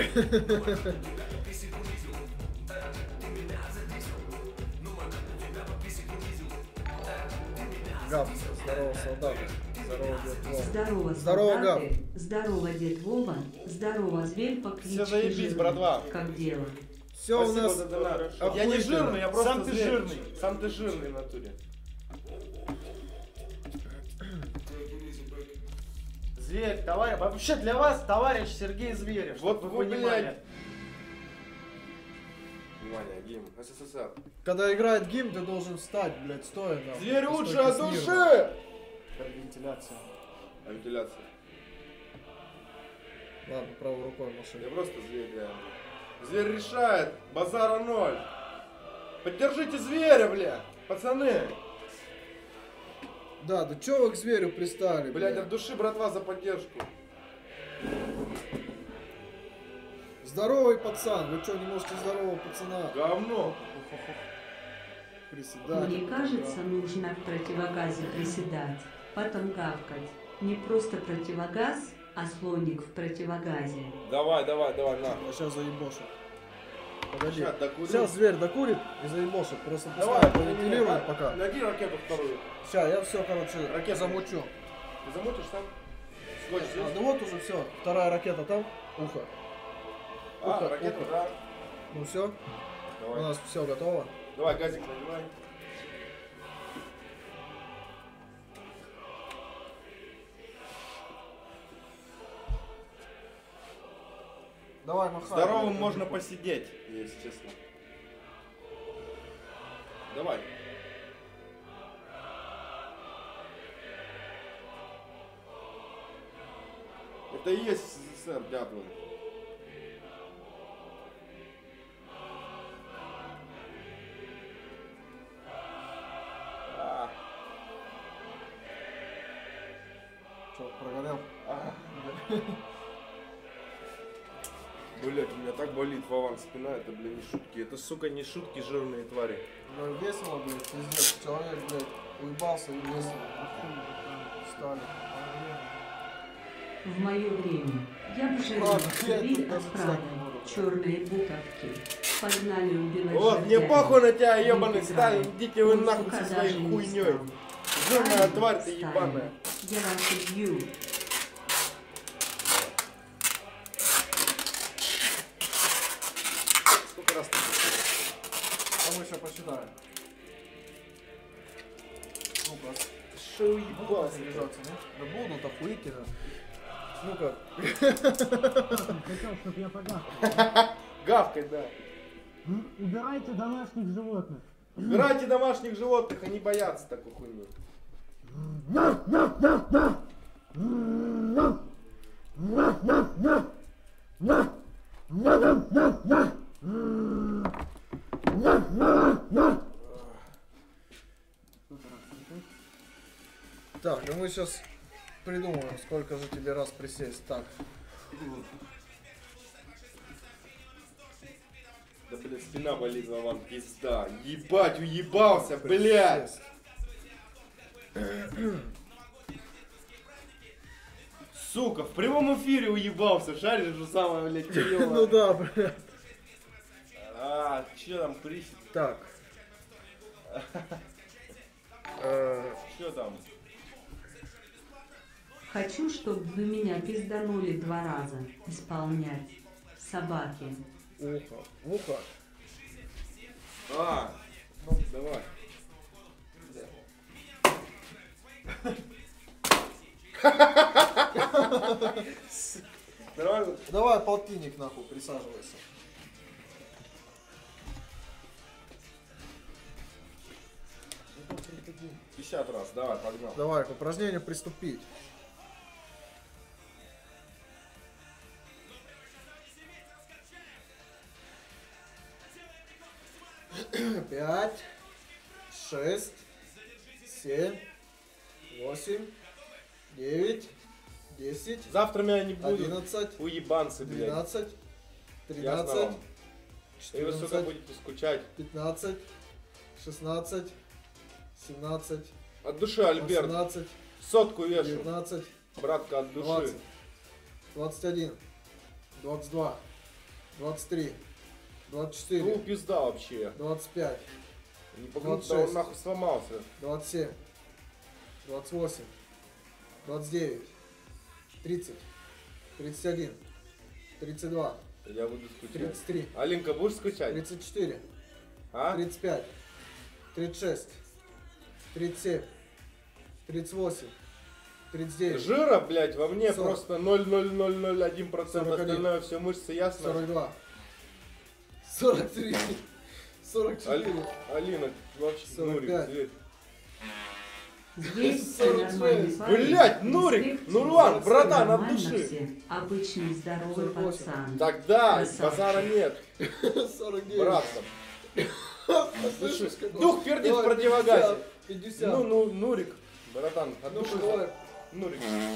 Гав, здорово, солдаты. Здорово, дед Вова. Здорово, Здорово, солдаты. Здорово, дед Вова. Здорово, зверь по кличке Все заебись, Жирный. братва. Как дело? Все у Спасибо нас за донат. охуительно. Я не жирный, я просто Сам ты зверь. жирный. Сам ты жирный в натуре. Зверь, товарищ, вообще для вас товарищ Сергей Зверев, Вот чтоб вы, вы понимали. блядь. Внимание, гимн СССР. Когда играет гимн, ты должен встать, блядь, стоя. нахуй. Зверь По лучше стойке от смирно. души! Вентиляция. А вентиляция. Ладно, правой рукой машина. Я просто зверь, реально. Зверь решает, базара ноль. Поддержите зверя, бля, пацаны. Да, да чё вы к зверю пристали, Блядь, блядь? от души, братва, за поддержку. Здоровый пацан, вы чё, не можете здорового пацана Говно. приседать? Мне кажется, нужно в противогазе приседать, потом гавкать. Не просто противогаз, а слоник в противогазе. Давай, давай, давай, на. Я сейчас заебошу. Погоди. Щас докурю. Сейчас зверь докурит и заебошит. Просто Давай, пускай повентилируй повентилирует пока. Найди ракету вторую. Сейчас, я все, короче, Ракета. замучу. Ты замутишь там? Скотч А, здесь? да вот уже все. Вторая ракета там. Ухо. А, ухо, ракету, ухо. да. Ну все, у Давай. нас все готово. Давай, газик надевай. Давай, махай. Здоровым блядь, можно телефон. посидеть, если честно. Давай. Это и есть СССР, дятлы. А, Чё, прогорел? а. Блять, у меня так болит, Вован, спина, это, блин, не шутки. Это, сука, не шутки, жирные твари. Ну весело, блядь, пиздец. Человек, блядь, Уебался и весело. Встали. В мое время я бы жил Ладно, я Сибирь тут даже отправил. встать не буду. Черные буковки. Погнали убивать Вот, мне жердяя. похуй на тебя, Не ебаный играй. Сталин, идите вы Он, нахуй сука, со даже своей не хуйней. встал. Жирная Сталин, тварь ты Сталин, ебаная. Я вас убью. Сколько раз ты? А мы сейчас посчитаем. Ну-ка. Шо Будут уебался? заряжаться, да? Да будут, охуительно. Ну-ка. Хотел, чтобы я погас. Гавкой, да. Убирайте домашних животных. Убирайте домашних животных, они боятся такой хуйни. Так, и мы сейчас придумаем, сколько же тебе раз присесть. Так. Да, блядь, спина болит, вам пизда. Ебать, уебался, блядь. Сука, в прямом эфире уебался, шаришь же самое, блядь, Ну хуёво. да, блядь. А, чё там, присед? Так. Э, Чё там? Хочу, чтобы вы меня пизданули два раза. Исполнять. Собаки. Ухо. Ухо. А, ну, давай. Нормально? Давай, полтинник нахуй, присаживайся. пятьдесят раз, давай, погнал. Давай, к упражнению приступить. Пять, шесть, семь, восемь, девять, десять, Завтра меня не будут одиннадцать, уебанцы, блядь. двенадцать, Ясно тринадцать, вам. И вы, сука, четырнадцать, будете скучать. пятнадцать, шестнадцать, семнадцать, От души, Альберт. восемнадцать, Сотку вешу. девятнадцать, Братка, от души. двадцать, двадцать один, двадцать два, двадцать три, двадцать Ну, четыре, пизда вообще. двадцать пять, Не погнут, двадцать да он шесть. нахуй сломался. двадцать семь, двадцать восемь, двадцать девять, тридцать, тридцать один, тридцать два, Я буду скучать. тридцать три, Алинка, будешь скучать? тридцать четыре, А? тридцать пять, тридцать шесть, тридцать семь, тридцать восемь, тридцать девять, Жира, блядь, во мне сорок. просто ноль целых ноль ноль ноль один процент, сорок один. остальное все мышцы, ясно? сорок два, сорок три, сорок Аль- четыре, Алина, вообще, сорок Нурик, пять. зверь. Здесь все сорок нормальные шесть. парни. Блядь, Нурик, Респект Нурлан, тебе. братан, от Нормально души. все. Обычный здоровый сорок восемь. пацан. Тогда Красавчик. базара нет, сорок девять. братцам. Слышишь, какой? Дух пердит в Давай, противогазе. пятьдесят. Ну, ну, Нурик, братан, от Ну, души. давай. Нурик.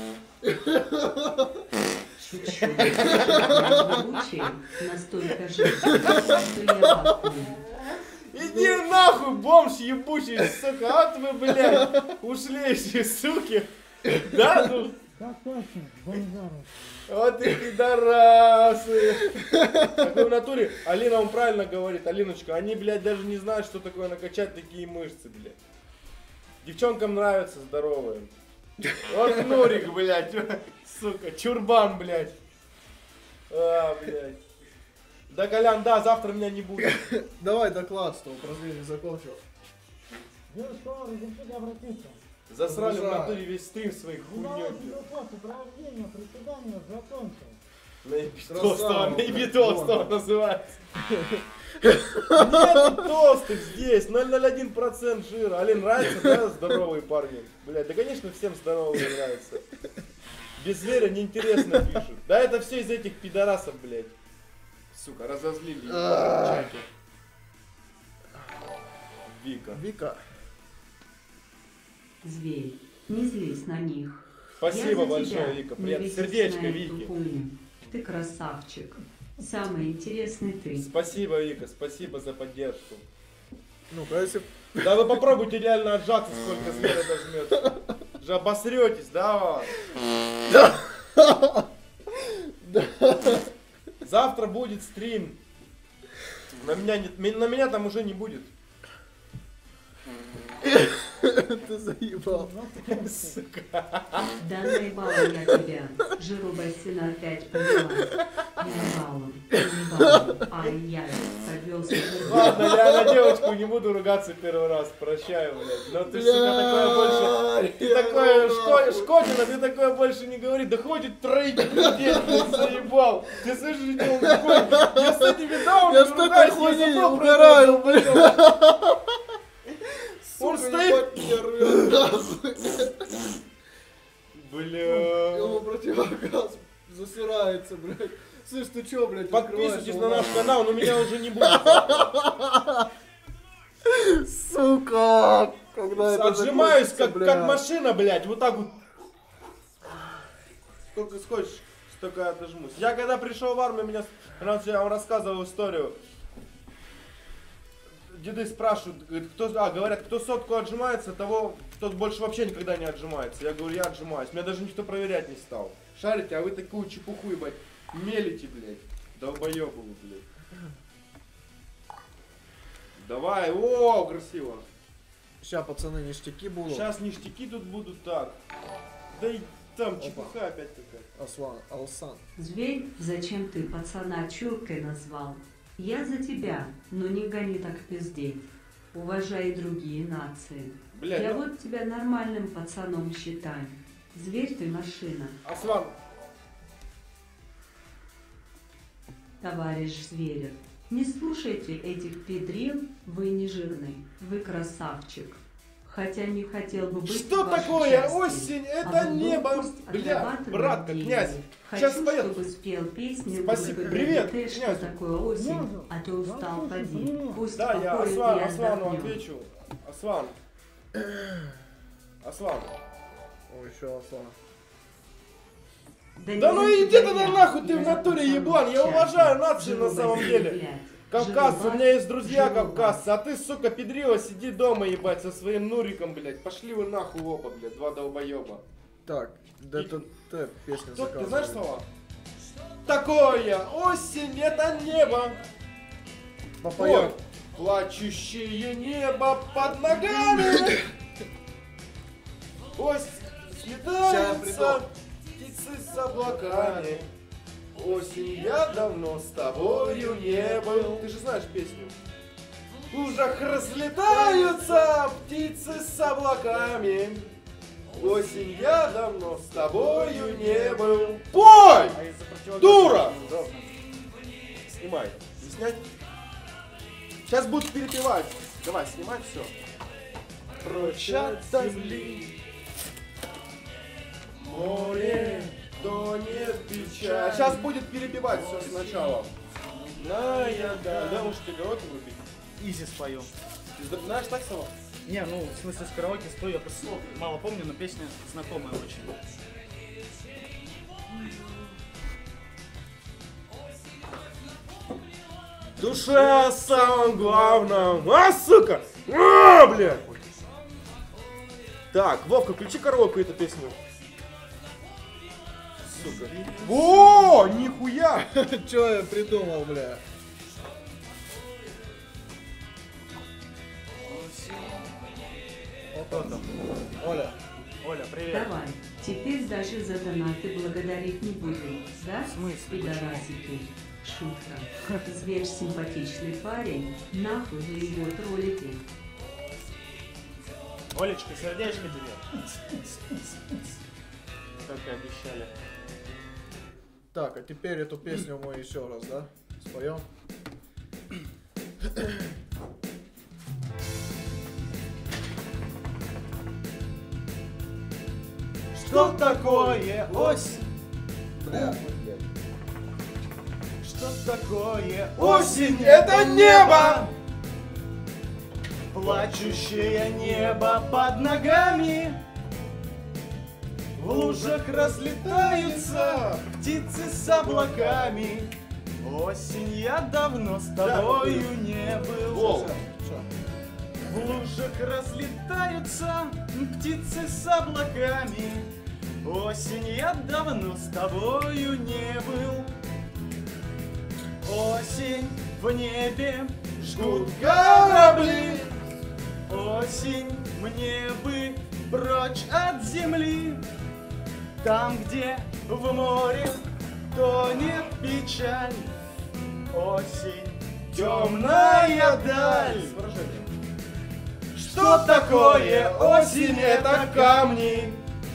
Ебучий, настолько жирный, что я вахую. Иди нахуй, бомж ебучий, сука, вот вы, блядь, ушлейшие суки. Да, ну, Так точно, бомжары. вот и пидорасы. Так в натуре, Алина, он правильно говорит, Алиночка, они, блядь, даже не знают, что такое накачать такие мышцы, блядь. Девчонкам нравятся здоровые. Вот Нурик, блядь, сука, чурбан, блядь. А, блядь. Да, Колян, да, завтра меня не будет. Давай доклад, что упражнение закончил. Девушка, разрешите обратиться. Засрали в Продолжай. натуре весь стрим своих хуйней. Давайте вопрос упражнения, приседания закончил. Наебитовство, Красава, наебитовство блядь. называется. Нету толстых здесь, ноль целых ноль один процент жира. Алин, нравится, да, здоровые парни? Блядь, да конечно всем здоровые нравятся. Без зверя неинтересно пишут. Да это все из этих пидорасов, блядь. Сука, разозлили. А. чаки. Вика. Вика. Зверь, не злись на них. Спасибо Я за большое, тебя, Вика. не Привет. ведись Сердечко, на эту Вики. хуйню. Ты красавчик. Самый интересный ты. Спасибо, Вика, спасибо за поддержку. Ну-ка, если... Да вы попробуйте реально отжаться, сколько зверя дожмет. Же обосретесь, да? Завтра будет стрим. На меня, не, на меня там уже не будет. Ты заебал. Сука. Да наебала я тебя. Жирубая стена опять поняла. Наебалом, наебалом. Ай-яй, подвелся жирубай. Ладно, я на девочку не буду ругаться первый раз. Прощаю, блядь. Но ты, сука, такое больше... Ты такое, Шко... Шкодина, ты такое больше не говори. Да хватит троить людей, ты заебал. Ты слышишь, что он такой? Я с этими даунами Я с этой ругаюсь, я хуйней забыл про угораю, это. блядь. Он Сука, стоит... ебать, меня рвет, нахуй. Бля... Ему противогаз засирается, блядь. Слышь, ты чё, блядь, Подписывайтесь открываешь на его, наш канал, но меня уже не будет. Сука! Когда это Отжимаюсь, закончится, как, бля? как машина, блядь, вот так вот. Сколько хочешь, столько я отожмусь. Я когда пришел в армию, меня, раньше я вам рассказывал историю. Деды спрашивают, говорит, кто, а, говорят, кто сотку отжимается, того, тот больше вообще никогда не отжимается. Я говорю, я отжимаюсь. Меня даже никто проверять не стал. Шарите, а вы такую чепуху, ебать, мелите, блядь. Долбоёбы, блядь. Давай, о, красиво. Ща, пацаны, ништяки будут. Сейчас ништяки тут будут так. Да и там чепуха опять какая-то. Аслан, Алсан. Зверь, зачем ты пацана чуркой назвал? Я за тебя, но не гони так пиздеть. Уважай другие нации. Блядь, Я ну, вот тебя нормальным пацаном считаю. Зверь ты машина. Аслан, Товарищ Зверев, не слушайте этих педрил, вы не жирный, вы красавчик. Хотя не хотел бы быть что в вашей такое? части. Осень, А это вот небо. допуск Бля, отрабатывает братка, деньги. князь, Хочу, сейчас споет. чтобы спел песню Спасибо. группы Привет, ДДТ, что князь. такое осень, Можно? а то устал Да, поди. слушай, Пусть Да, я покоит Аслан, и Аслану отдохнет. отвечу. Аслан. Аслан. Ой, еще Аслан. Да не ну за иди тебя ты я, нахуй, ты я в за натуре пацанов еблан, я честный. уважаю нацию на Живу самом без деле. блядь. Кавказцы, Живу у меня есть вас, друзья живу кавказцы, а ты, сука, педрила, сиди дома, ебать, со своим нуриком, блядь. Пошли вы нахуй оба, блядь, два долбоеба. Так, ДТТ песня Что, заказывает. ты знаешь слова? Такое осень, это небо. Попоем. Вот, плачущее небо под ногами. Ось Ща приду. слетаются птицы с облаками. Осень, я давно с тобою не был. Ты же знаешь песню. В лужах разлетаются птицы с облаками. Осень, я давно с тобою не был. Пой! А из-за противогаза Дура! не должно. Снимай. Не снять? Сейчас будут перепевать. Давай, снимай все. Прочь от земли, море, тонет печаль. Сейчас будет перепевать все сначала. На я да. Да, может, ты кого-то выпить? Изи споем. Ты знаешь так слова? Не, ну, в смысле, с караоке спою, я просто слов мало помню, но песня знакомая очень. Душа о самом главном. А, сука! А, бля! Так, Вовка, включи караоке эту песню. Сука. О, нихуя! Че я придумал, бля? Кто там? Оля. Оля, привет. Давай, теперь даже за донаты благодарить не будем, да? В смысле? Пидорасики. Шутка. Зверь симпатичный парень, нахуй вы его троллите. Олечка, сердечко тебе. Как и обещали. Так, а теперь эту песню мы еще раз, да? Споем. Что такое осень? Бля. Что такое Осень, это небо! Плачущее небо под ногами. В лужах разлетаются птицы с облаками. Осень, я давно с тобою не был. Воу. Всё. В лужах разлетаются птицы с облаками. Осень, я давно с тобою не был. Осень, в небе жгут корабли. Осень, мне бы прочь от земли. Там, где в море тонет печаль. Осень, темная даль. С выражением. Что такое осень? Это камни.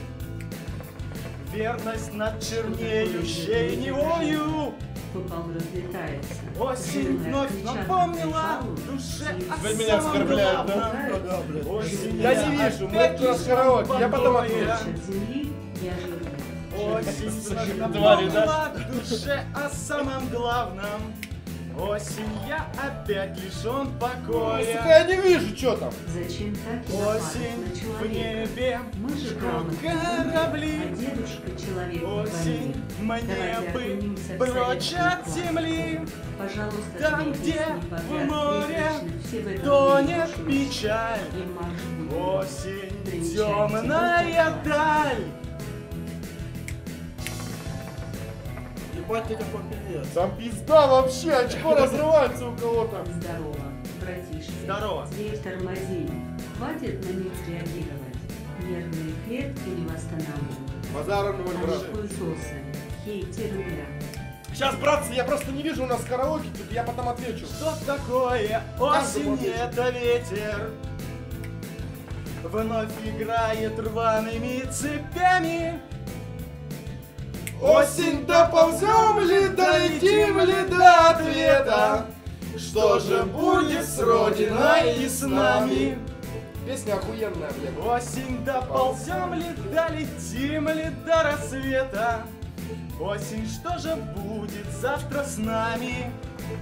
Верность над чернеющей невою. Купол разлетается. Осень Жирная вновь клетчатка напомнила металлу, душе слизь. о Вы меня самом оскорбляете, да? главном. Ага, блядь. Осень, Я не вижу, мы опять это лишь караоке, я потом покоя. отвечу. От земли я жирная. Осень Твари, напомнила душе о самом главном. Осень, я опять лишен Сука, покоя. я не вижу, что там. Зачем так и нападать Осень на в человека? небе Мы же жгут грамотные корабли. люди, а дедушка человек в Осень, войне. мне Давайте бы окунемся в прочь советскую от классику. земли. Пожалуйста, Там, две где песни в подряд море призрачно, все в этом тонет мире слушают. печаль. И марш будет. Осень, Встречайте темная Бога. даль. Ебать ты какой пиздец. Там пизда вообще, очко разрывается у кого-то. Здорово, братишки. Здорово. Зверь тормози. Хватит на них реагировать. Нервные клетки не восстанавливают. Базаром ноль, Там брат. хуесосы. Хейтеры, бля. Сейчас, братцы, я просто не вижу у нас караоке, тут я потом отвечу. Что такое осень? Это ветер. Вновь играет рваными цепями. Осень, доползем ли, долетим ли до ответа? Что же будет с Родиной и с нами? Песня охуенная, блядь. Осень, доползем ли, долетим ли до рассвета? Осень, что же будет завтра с нами?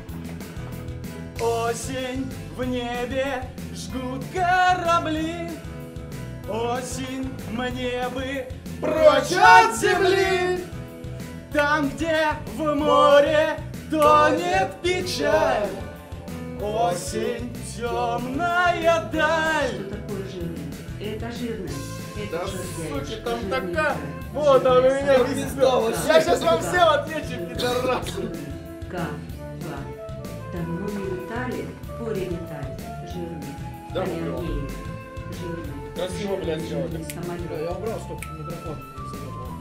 Осень, в небе жгут корабли. Осень, мне бы Прочь от земли! там, где в море тонет печаль. Осень, темная даль. Что такое жирный? Это жирный. Это Да, жердяй, суки, там жирный такая- край. Вот он у Жирная меня сахар. пизда вообще. Я сейчас вам всем отвечу, пидорасы. Га, га. Давно не летали, поле летать. Жирный. Да, Коня бро. геев. Жирный. Красиво, блядь, сделали. Жирный Бля, самолет. я убрал, чтоб микрофон не заебал.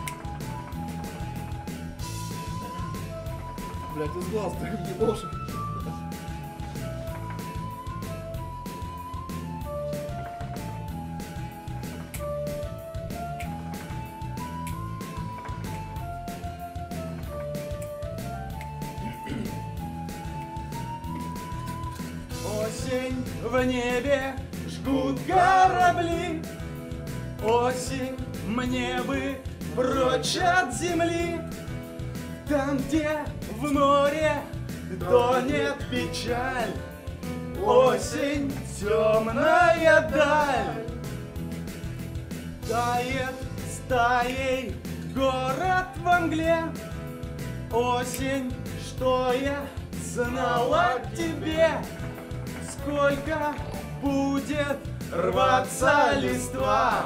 Блядь, из глаз ты не можешь. Осень, в небе жгут корабли. Осень, мне бы прочь от земли. Там, где в море тонет печаль. Осень, темная даль. Тает стаей город во мгле. Осень, что я знала о тебе. Сколько будет рваться листва.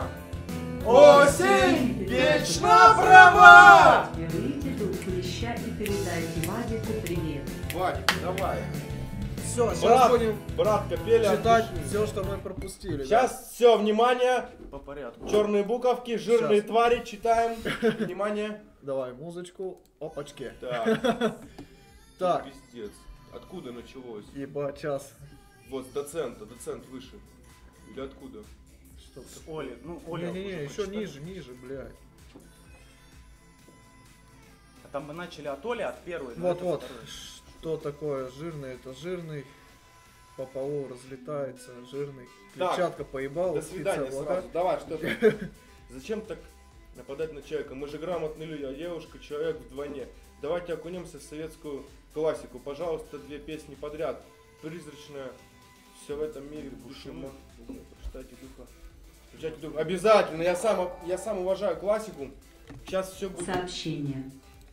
Осень вечно права. Верните тут клеща и передайте Вадику привет. Вадик, давай. Все, сейчас Брат, будем брат Капеля, читать отпиши. все, что мы пропустили. Сейчас все, внимание, По порядку. черные буковки, жирные Щас. твари, читаем. Внимание. Да? Давай, музычку. Опачки. Так, Так, пиздец. Откуда началось? ебать, час. Вот, с доцента, доцент выше. Или откуда? Что С Оли. Ну, Оля. Не-не-не, уже еще прочитала. ниже, ниже, блядь. А там мы начали от Оли, от первой. да, Вот, это вот. второй. Что такое жирный? Это жирный. По полу разлетается, жирный. Так, Клетчатка поебала. До свидания птица облака. сразу. Давай, что там? Зачем так нападать на человека? Мы же грамотные люди, а девушка человек вдвойне. Давайте окунемся в советскую классику. Пожалуйста, две песни подряд. Призрачная. Все в этом мире. Бушима. Прочитайте духа. Прочитайте духа. Обязательно. Я сам, я сам уважаю классику. Сейчас все будет. Сообщение.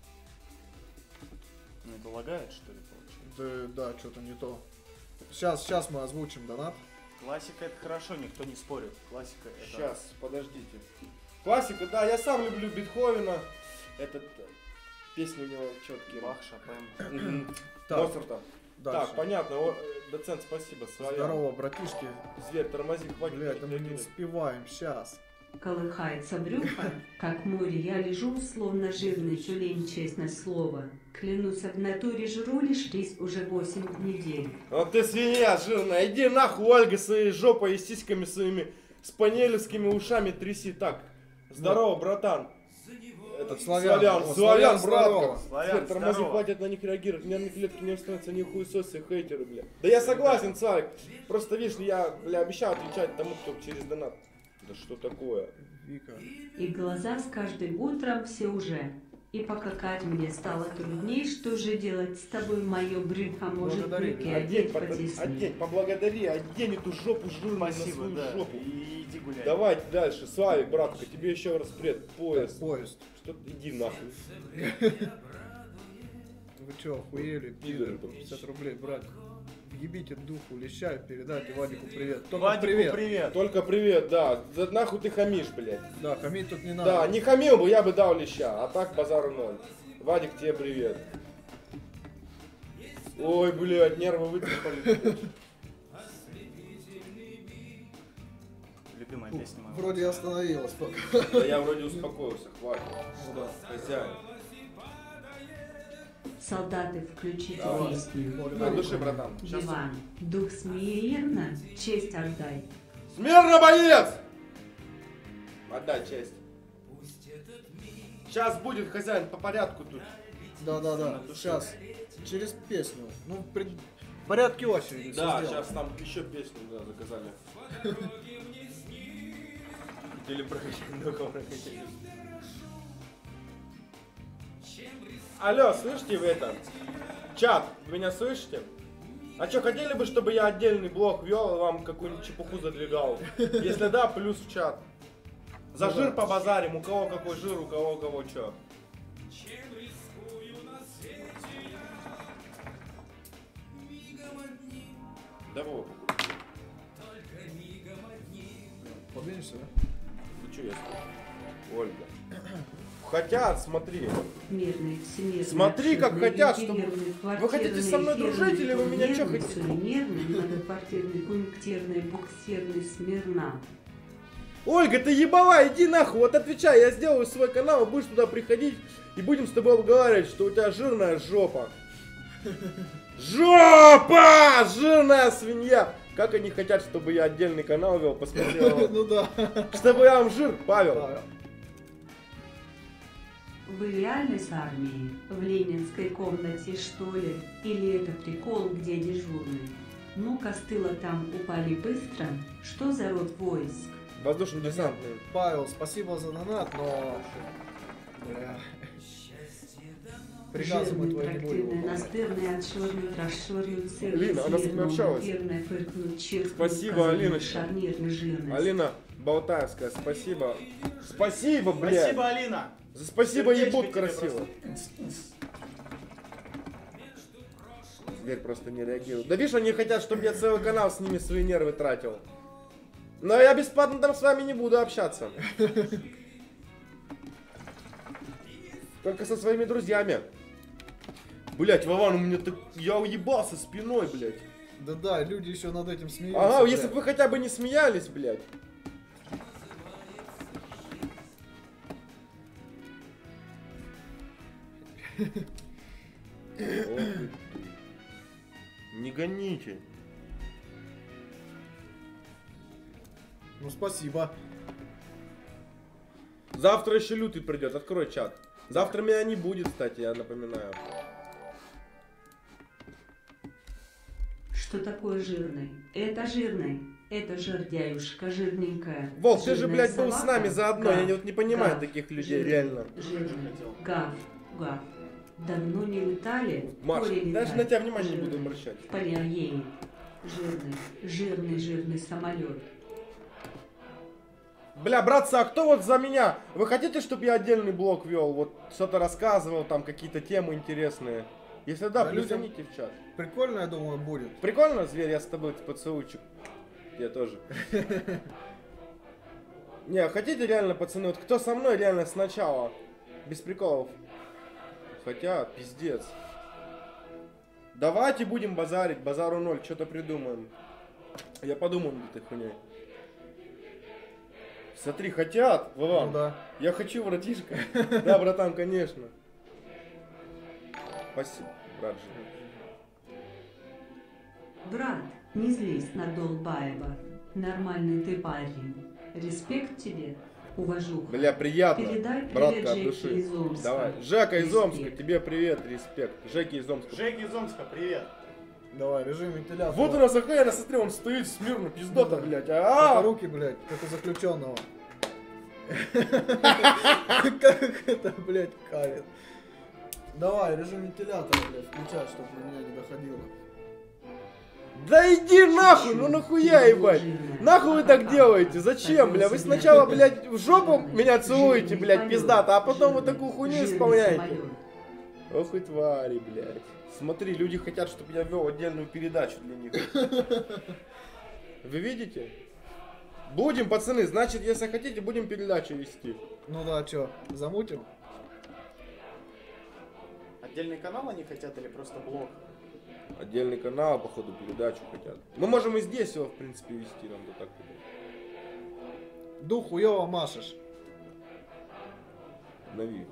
Ну, это лагает, что ли, получается? Да, да, что-то не то. Сейчас, сейчас мы озвучим донат. Классика это хорошо, никто не спорит. Классика это... Сейчас, подождите. Классика, да, я сам люблю Бетховена. Этот, э, песни у него четкие. Бах, Шопен. Мгм. Так, Моцарта. дальше. Так, понятно. О, доцент, спасибо. Славян. Здорово, братишки. Зверь, тормози, хватит. Блядь, да мы не реагировать. успеваем, сейчас. Колыхается брюхо, как море я лежу, словно жирный тюлень, честное слово. Клянусь, в натуре жру лишь рис уже восемь недель. Вот ты свинья жирная, иди нахуй, Ольга, своей жопой и сиськами своими спанелевскими ушами тряси. Так, здорово, братан. Этот Славян, Славян, о, Славян, Славян, братка. здорово. Славян, Зверь, тормози, здорово. хватит на них реагировать, нервные клетки не останутся, ни хуесосы, хейтеры, бля. Да я согласен, Славик, просто видишь, я, бля, обещал отвечать тому, кто через донат. Да что такое? Вика. И глаза с каждым утром все уже. И покакать мне стало трудней, что же делать с тобой, мое брюхо, может Благодарю. брюки Одень, одеть под- потеснее. одень, поблагодари, одень эту жопу жирную на Спасибо, свою да. жопу. И иди гуляй. Давай дальше, Славик, братка, тебе еще раз привет, пояс. Поезд. Что ты, иди нахуй. Вы чё, охуели? Пидоры. Пидоры, пятьдесят рублей, брат. Ебите духу, леща, передайте Вадику привет. Только Вадику привет. привет. Только привет, да. За нахуй ты хамишь, блядь. Да, хамить тут не надо. Да, не хамил бы, я бы дал леща, а так базару ноль. Вадик, тебе привет. Ой, блядь, нервы вытряхали. Любимая песня моя. Вроде остановилась пока. Да я вроде успокоился, хватит. Ну да. Хозяин. Солдаты, включите Давай. песню. От души, братан. Иван, дух смиренно, честь отдай. Смирно, боец! Отдай честь. Сейчас будет, хозяин, по порядку тут. Да, да, да. Сейчас. Через песню. Ну, при... в порядке очереди. всё Да, сделаем. сейчас там еще песню да, заказали. Хотели прокатить, ну прокатили. Алло, слышите вы это? Чат, вы меня слышите? А что, хотели бы, чтобы я отдельный блог вел и вам какую-нибудь чепуху задвигал? Если да, плюс в чат. За Ну жир да. по базарим, у кого какой жир, у кого кого что. Да Вова, Подвинешься, да? ну что я скажу? Ольга. Хотят, смотри. Мирный, всемирный, Смотри, как обширный, хотят, чтобы- ювелирный, Вы хотите со мной квартирный, дружить или вы меня что фирменный, хотите? сувенирный, многоквартирный, конъюнктирный, буксирный, смирна. Ольга, ты ебала, иди нахуй, вот отвечай, я сделаю свой канал, будешь туда приходить и будем с тобой обговаривать, что у тебя жирная жопа. Жопа! Жирная свинья! Как они хотят, чтобы я отдельный канал вел, посмотрел. Ну да. Чтобы я вам жир, Павел. Да. Вы реально с армией? В ленинской комнате, что ли? Или это прикол, где дежурный? Ну-ка, с тыла там упали быстро. Что за род войск? Воздушно-десантный. Павел, спасибо за донат, но... Бля. Приказы мы Жирный, твои не будем трактирный, выполнять. настырный, отшвырнуть, расшвырнуть, сыр, Алина, она со мной общалась. наверное, фыркнуть, чиркнуть, Спасибо, сказать, Алиночка. шарнирный, жирный. Алина Болтаевская, спасибо. Спасибо, блядь. Спасибо, Алина. За спасибо Сердечко ебут тебе красиво. Зверь просто не реагирует. Да видишь, они хотят, чтобы я целый канал с ними свои нервы тратил. Но я бесплатно там с вами не буду общаться. Только со своими друзьями. Блять, Вован, у меня так... Я уебался спиной, блять. Да-да, люди еще над этим смеются. Ага, бля. если бы вы хотя бы не смеялись, блять. Не гоните. Ну спасибо. Завтра еще лютый придет, открой чат. Завтра меня не будет, кстати, я напоминаю. Что такое жирный? Это жирный. Это жердяюшка жирненькая. Волк, ты же, Жирная блядь, был с собака. нами заодно. Я Гав, вот не понимаю гав, таких людей, жирный, реально. Жирный. Гав, гав. Давно не летали? Маш, Горе даже летать. на тебя внимания не Жирный. буду обращать. В Полиарьене. Жирный, жирный, жирный самолет. Бля, братцы, а кто вот за меня? Вы хотите, чтобы я отдельный блог вел? Вот что-то рассказывал, там какие-то темы интересные? Если да, Да, людям- плюсаните в чат. Прикольно, я думаю, будет. Прикольно, зверь, я с тобой поцелуйчик. тебе тоже. Не, хотите реально, пацаны, вот кто со мной реально сначала? Без приколов. Хотя, пиздец. Давайте будем базарить, базару ноль, что-то придумаем. Я подумаю над этой хуйней. Смотри, хотят, Вован. Ну да. Я хочу, братишка. Да, братан, конечно. Спасибо, брат. Брат, не злись на Долбаева. Нормальный ты парень. Респект тебе. Уважуха. Бля, приятно. Передай Братка привет от Жеке души. из Омска. Давай. Жека из Респект. Омска, тебе привет, респект. Жеки из Омска. Жеки из Омска, привет. Давай, режим вентиляции. Вот у нас охуенно, смотри, он стоит смирно, пиздота, Ну да. блядь. Только А, руки, блядь, как у заключенного. Как это, блядь, кавит. Давай, режим вентилятора, блядь, включай, чтобы до меня не доходило. да иди нахуй, ну нахуя, ебать. Нахуй вы так делаете? Зачем, бля? Вы сначала, блядь, в жопу меня целуете, блядь, пиздато, а потом вот такую хуйню исполняете. Ох и твари, блядь. Смотри, люди хотят, чтобы я вел отдельную передачу для них. Вы видите? Будем, пацаны, значит, если хотите, будем передачу вести. Ну да, чё, замутим? Отдельный канал они хотят или просто блог? Отдельный канал, походу, передачу хотят. Мы можем и здесь его, в принципе, вести, нам то так. Дух хуёво машешь. Нави.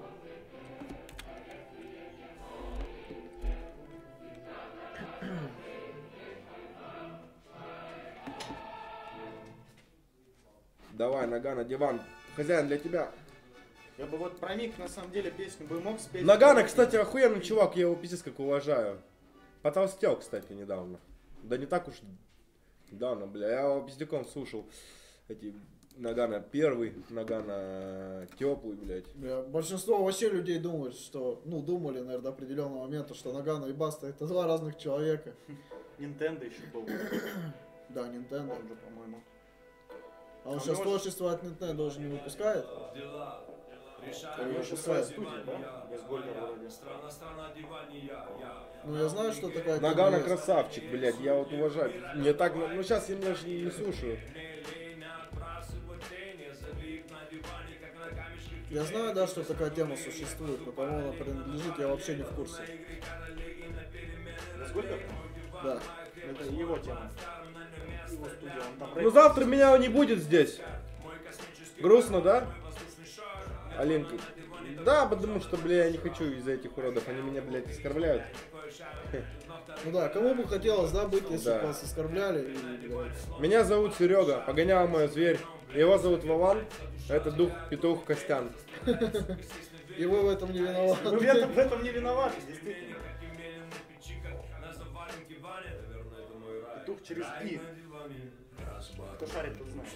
Давай, нога на диван. Хозяин для тебя. Я бы вот проник, на самом деле, песню бы мог спеть. Нагана, кстати, охуенный чувак, я его пиздец как уважаю. Потолстел, кстати, недавно. Да не так уж недавно, бля. Я его пиздяком слушал. Эти Нагана первый, Нагана теплый, блядь. Бля, большинство вообще людей думают, что, ну, думали, наверное, до определенного момента, что Нагано и Баста это два разных человека. Nintendo еще был. Да, Nintendo. Там же, по-моему. А он А сейчас может- творчество от Nintendo даже не выпускает. У него же своя студия, да? Без Гольдера вроде. Ну, я знаю, что такая тема Нагана есть. красавчик, блядь, я вот уважаю. Мне так, ну сейчас я даже не слушаю. Я знаю, да, что такая тема существует, но кому она принадлежит, я вообще не в курсе. Без Гольдера? Да. Это его тема. Его студия, он там Ну рэп. завтра меня не будет здесь. Грустно, да? Алинка. Да, потому что, бля, я не хочу из-за этих уродов. Они меня, блядь, оскорбляют. Ну да, кому бы хотелось, да, быть, если Да. бы вас оскорбляли. И, блядь. Меня зовут Серега, погонял мой зверь. Его зовут Вован. Это дух, петух, Костян. И вы в этом не виноваты. Вы в этом, в этом не виноваты, действительно. Петух через «и». Кто шарит, тот знает.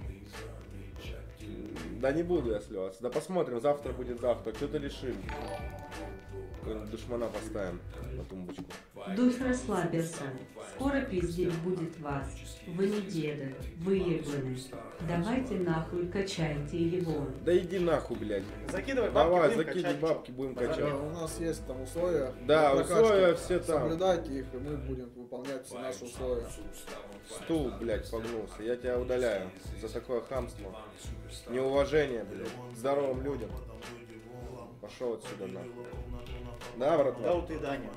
Да не буду я сливаться. Да посмотрим, завтра будет завтра. Что-то решим. Какого-нибудь душмана поставим на тумбочку. Дух расслабился. Скоро пиздить будет вас. Вы не деды, вы ебланы. Давайте нахуй качайте его. Да иди нахуй, блядь. Закидывай бабки, Давай, будем закидывай качать. бабки, будем Да, качать. у нас есть там условия. Да, для прокачки. условия все там. Соблюдайте их, и мы будем выполнять все наши условия. Стул, блядь, погнулся. Я тебя удаляю за такое хамство. Неуважение, блядь, к здоровым людям. Пошел отсюда нахуй. Да, Да, братва? вот и Даня.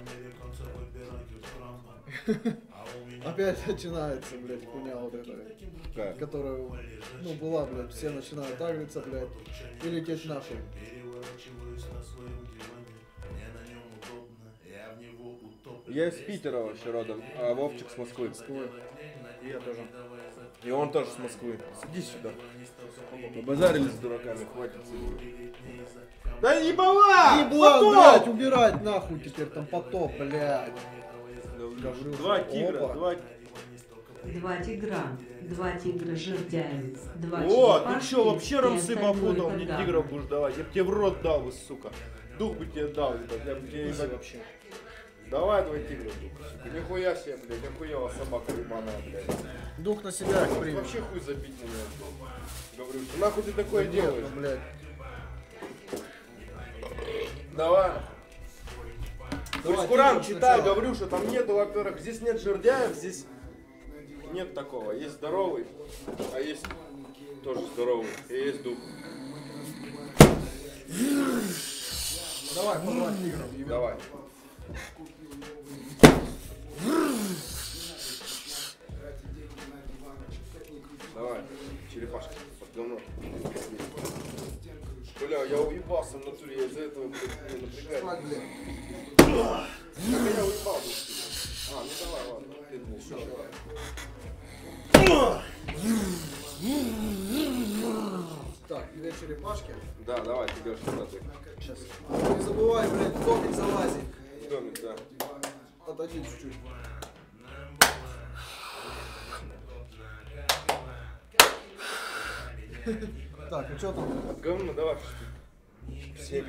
Опять начинается, блядь, хуйня вот эта, Как? которая, ну, была, блядь, все начинают агриться, блядь, и лететь нахуй. Я из Питера вообще родом, а Вовчик с Москвы. И я тоже. И он тоже с Москвы. Иди сюда. Побазарили с дураками, хватит. Да ебала! Еблан, блядь, убирать нахуй теперь там потоп, блядь. Говорю, Два тигра, опа. два... Два тигра, два тигра жердяевец, два О, ты черепашки чё, вообще и рамсы остальное попутал, мне каган. тигров будешь давать. Я бы тебе в рот дал бы, сука. Дух бы тебе дал, ебать, я бы тебе Изи ебать. вообще. Давай твой тигр, дух. Сука, нихуя себе, блядь, охуела собака ебаная, блядь. Дух на себя их примет. Вообще хуй забить на меня. Говорю, что нахуй ты такое делаешь? Ну, блядь. Давай. Давай, Пусть Куран тигр читай, сначала. говорю, что там нету, во-первых, здесь нет жердяев, здесь Нет такого. Есть здоровый, а есть тоже здоровый. И есть дух. Давай, по два тигра. Давай. Давай, черепашка, под говно. Бля, я уебался в натуре, я из-за этого, блядь, не напрягаюсь. Спать, блядь. Так я уебал был. А, ну давай, ладно. Ты был, всё, давай. Так, две черепашки. Да, давай, ты идешь сюда, ты. Сейчас. Не забывай, блядь, в домик залазить. Домик, да. Отойди чуть-чуть. Так, а что там? От говна давай. Семь.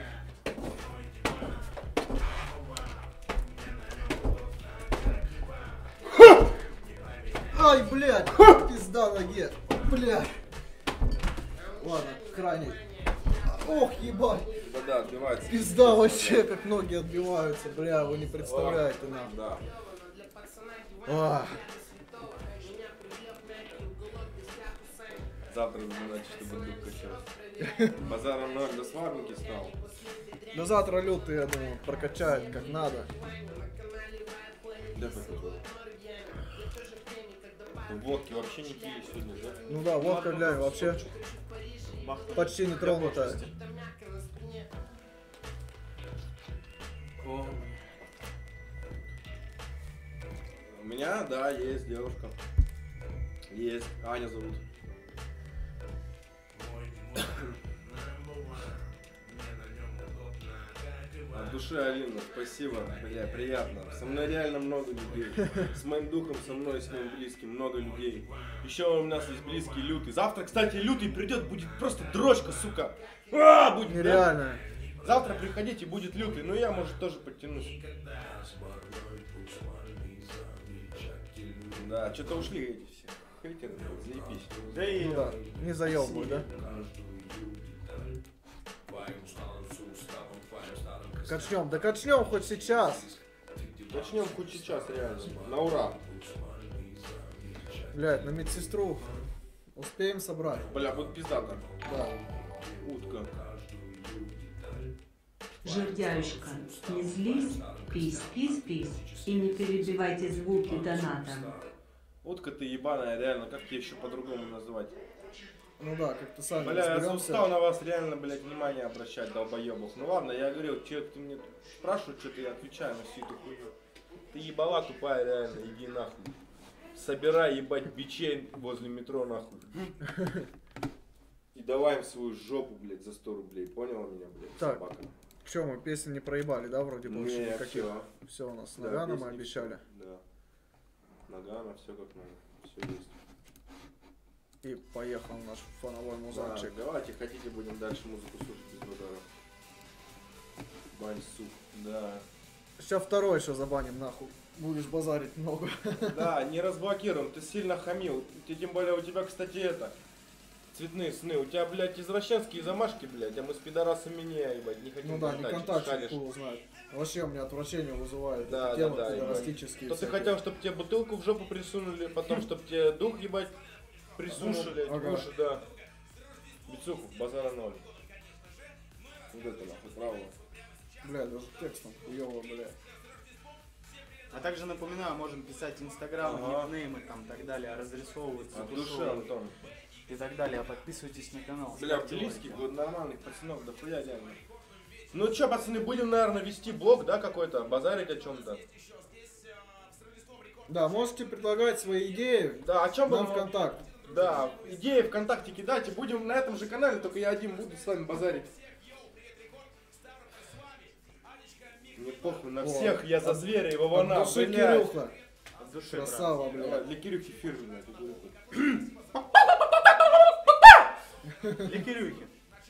Ай, блядь, пизда ноге. Блядь. Ладно, крайний. Ох, ебать. Да-да, отбивается. Пизда вообще, как ноги отбиваются, бля, вы не представляете нам. Да. Ах. Завтра значит, чтобы дух качать. Базаром ноль до сварники стал. Да завтра лютый, я думаю, прокачает как надо. Да, это водки вообще не пили сегодня, да? Ну да, водка, глянь, вообще почти не тронутая. О. У меня, да, есть девушка. Есть. Аня зовут. От души, Алина, спасибо, бля, приятно. Со мной реально много людей. С моим духом, со мной, с моим близким, много людей. Еще у нас есть близкий Лютый. Завтра, кстати, Лютый придет, будет просто дрочка, сука. А, будет, Нереально. да? Завтра приходите, будет Лютый. Ну я, может, тоже подтянусь. Да, что-то ушли эти все. Хейтеры, заебись. Да и Ну да, не заебывай, да? Качнем, да качнем хоть сейчас. Начнем хоть сейчас, реально. На ура. Блядь, на медсестру успеем собрать. Бля, будет пиздато. Да. Утка. Жердяюшка, не злись, пись, пись, пись, и не перебивайте звуки доната. Утка ты ебаная, реально, как тебе еще по-другому называть? Ну да, как-то сами Бля, я разберемся. устал на вас реально, блядь, внимание обращать, долбоебов. Ну ладно, я говорил, че ты мне спрашиваешь, что-то я отвечаю на всю эту хуйню. Ты ебала тупая, реально, иди нахуй. Собирай, ебать, бичей возле метро, нахуй. И давай им свою жопу, блядь, за сто рублей. Поняла меня, блядь, Так. собака? Че, мы песни не проебали, да, вроде больше Не, никаких? всё. Все у нас с Да, Наганом песни мы обещали. всё. Да. Нагана, все как надо. Все есть. И поехал наш фоновой Да, музончик. давайте, хотите, будем дальше музыку слушать без базара. Бань, сук, да. Сейчас второй еще забаним, нахуй. Будешь базарить много. Да, не разблокируем, ты сильно хамил. Ты, тем более у тебя, кстати, это, цветные сны. У тебя, блядь, извращенские замашки, блядь, а мы с пидорасами не, ебать, не хотим Ну да, не контактить, контактик, шаришь. хуй знает. Вообще у меня отвращение вызывает. Да, темы да, да, пидорастические. То ты всякие. хотел, чтобы тебе бутылку в жопу присунули, потом, чтобы тебе дух, ебать, присушили, Ага. в уши, да. Бицуху, базара ноль. Вот это нахуй, право. Бля, даже текстом хуёво, бля. А также напоминаю, можем писать инстаграм, Ага. никнеймы там так далее, разрисовываться, От души, тушевывать Антон. и так далее. Подписывайтесь на канал. Бля, ставьте близких, лайки. вот нормальных пацанов, да хуя реально. Ну чё, пацаны, будем, наверное, вести блог, да, какой-то, базарить о чем-то. Да, можете предлагать свои идеи Да, о чем нам будем? ВКонтакт. Да, идеи ВКонтакте кидайте, будем на этом же канале, только я один буду с вами базарить. Мне похуй на О, всех, я за от- зверя и От вована, души блядь. Кирюха. От души, брат. Красава, Давай, бля. для Кирюхи фирменная. кукуруза. Для Кирюхи.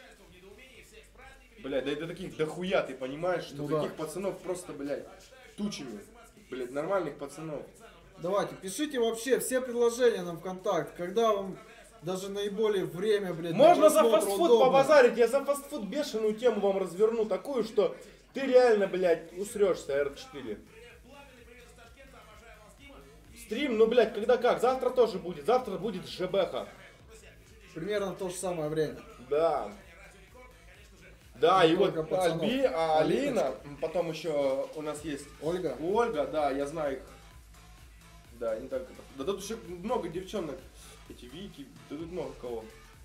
Блядь, да это таких дохуя, ты понимаешь, что Ну да. таких пацанов просто, блядь, тучами. Блядь, нормальных пацанов. Давайте, пишите вообще все предложения нам ВКонтакт, когда вам даже наиболее время, блядь, для Можно за просмотра фастфуд удобно. побазарить, я за фастфуд бешеную тему вам разверну, такую, что ты реально, блядь, усрешься, эр четыре. Стрим, ну, блядь, когда как? Завтра тоже будет. Завтра будет ЖБХа. Примерно в то же самое время. Да. Да, и вот Много пацанов. Альби, а Алиночка. Алина, потом еще у нас есть Ольга? Ольга, да, я знаю их. Да, не так. Да тут еще много девчонок. Эти Вики, да тут много кого.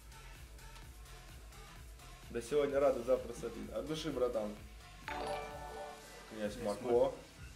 Да сегодня рады, завтра садись. От души, братан. Князь Мако.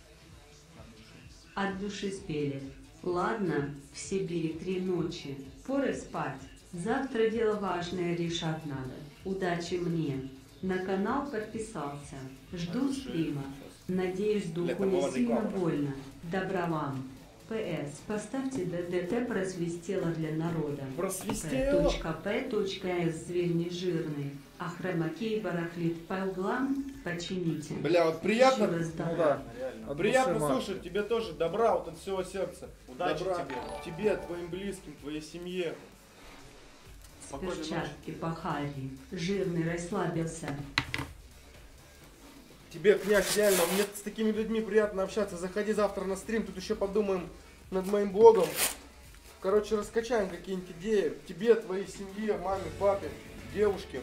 От души спели. Ладно, в Сибири три ночи. Пора спать. Завтра дело важное решать надо. Удачи мне. На канал подписался. Жду стрима. Надеюсь, духу не сильно больно. Добра вам. ПС. Поставьте ДДТ просвистело для народа. Просвистело. П.П.С. Зверь не жирный. А хромакей барахлит по углам. Почините. Бля, вот приятно. Еще раз Ну добра. да. Реально. От Приятно души, Марк. слушать, тебе тоже добра вот от всего сердца. Удачи Добра тебе. тебе, твоим близким, твоей семье. С Спокойной ночи. перчатки пахали. Жирный расслабился. Тебе, князь, реально, мне с такими людьми приятно общаться. Заходи завтра на стрим, тут еще подумаем над моим блогом. Короче, раскачаем какие-нибудь идеи. Тебе, твоей семье, маме, папе, девушке.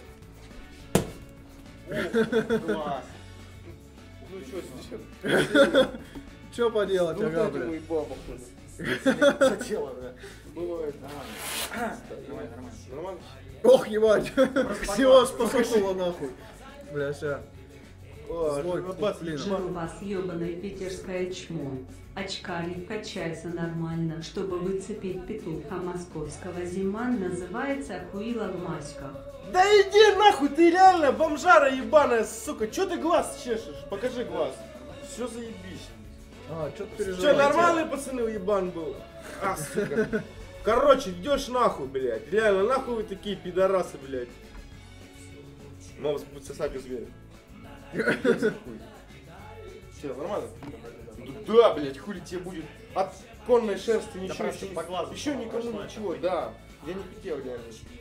Класс. Ну что, сейчас? Че поделать, Ну, ага, вот бля. и баба Хотела, да. бывает. Нормально. Нормально, нормально. Нормально? Ох, ебать. Всего аж посухало нахуй. Бля, ща. О, Злой, бас, блин. Жир у вас ебаное питерское чмо. Очкарик качается нормально, чтобы выцепить петуха московского. Зима называется охуила в маськах. Да иди нахуй, ты реально бомжара ебаная, сука. Че ты глаз чешешь? Покажи глаз. Все заебись. А, что ты Че, переживаешь? нормальный пацаны уебан был? А, сука. Короче, идешь нахуй, блядь. Реально, нахуй вы такие пидорасы, блядь. Мама будет сосать из зверя. Че, нормально? Да, блядь, хули тебе будет от конной шерсти ничего, просто еще, по глазу еще никому пошло, ничего, это да. Я не хотел, реально.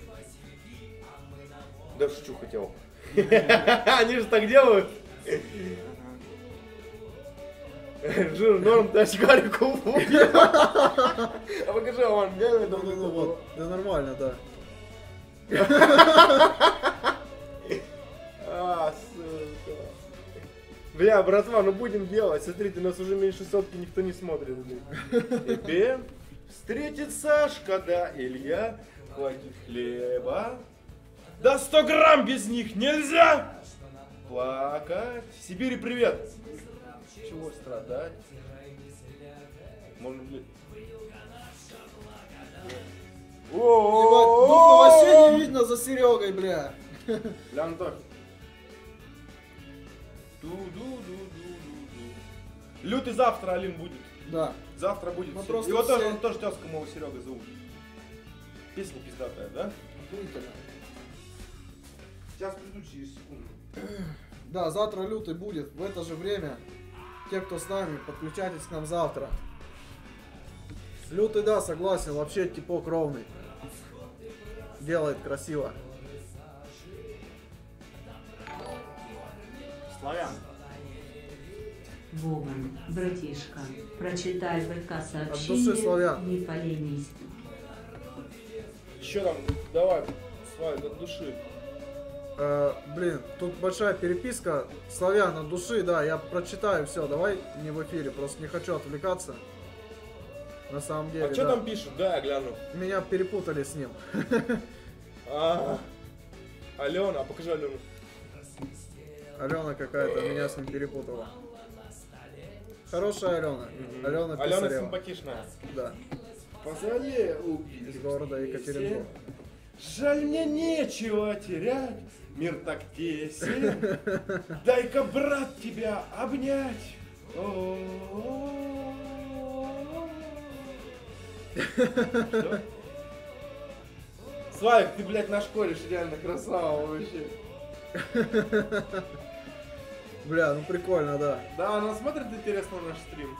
Да шучу хотел. Они же так делают. Жир, норм, ты очкарику. А покажи, Иван, реально Ну, ну, ну, вот. Да нормально, да. А, сука. Бля, братва, ну будем делать. Смотрите, нас уже меньше сотки никто не смотрит. Тебе встретит Сашка, да, Илья. Хватит хлеба. Да сто грамм без них нельзя плакать. В Сибири привет. Чего страдать? Можно, блядь. Ебать, духа вообще не видно за Серегой, бля. Бля, Антох. Ду-ду-ду-ду-ду-ду. Лютый завтра, Алин, будет. Да. Завтра будет. Мы Всё. просто Его тоже, все- он тоже тезка моего Серега зовут. Песня пиздатая, да? Охуительно. Сейчас приду через секунду. Да, завтра лютый будет. В это же время. Те, кто с нами, подключайтесь к нам завтра. Лютый, да, согласен, вообще типок ровный. Делает красиво. Славян. Вован, братишка, прочитай ВК От души сообщение, славян. не поленись. Еще там, давай, свай, от души. Э, блин, тут большая переписка. Славян от души, да, я прочитаю все. Давай не в эфире, просто не хочу отвлекаться. На самом деле, А что да. там пишут? Да, я гляну. Меня перепутали с ним. А, Алена, а покажи Алену. Алена какая-то меня с ним перепутала. Хорошая Алена. Алена Алена Писарева. симпатичная. Да, Позволи убить. из города Екатеринбург. Жаль, мне нечего терять, мир так тесен. Дай-ка, брат, тебя обнять. О-о-о. Что? Славик, ты, блядь, наш кореш, реально красава вообще. Бля, ну прикольно, да. Да, она смотрит, интересно, наш стрим.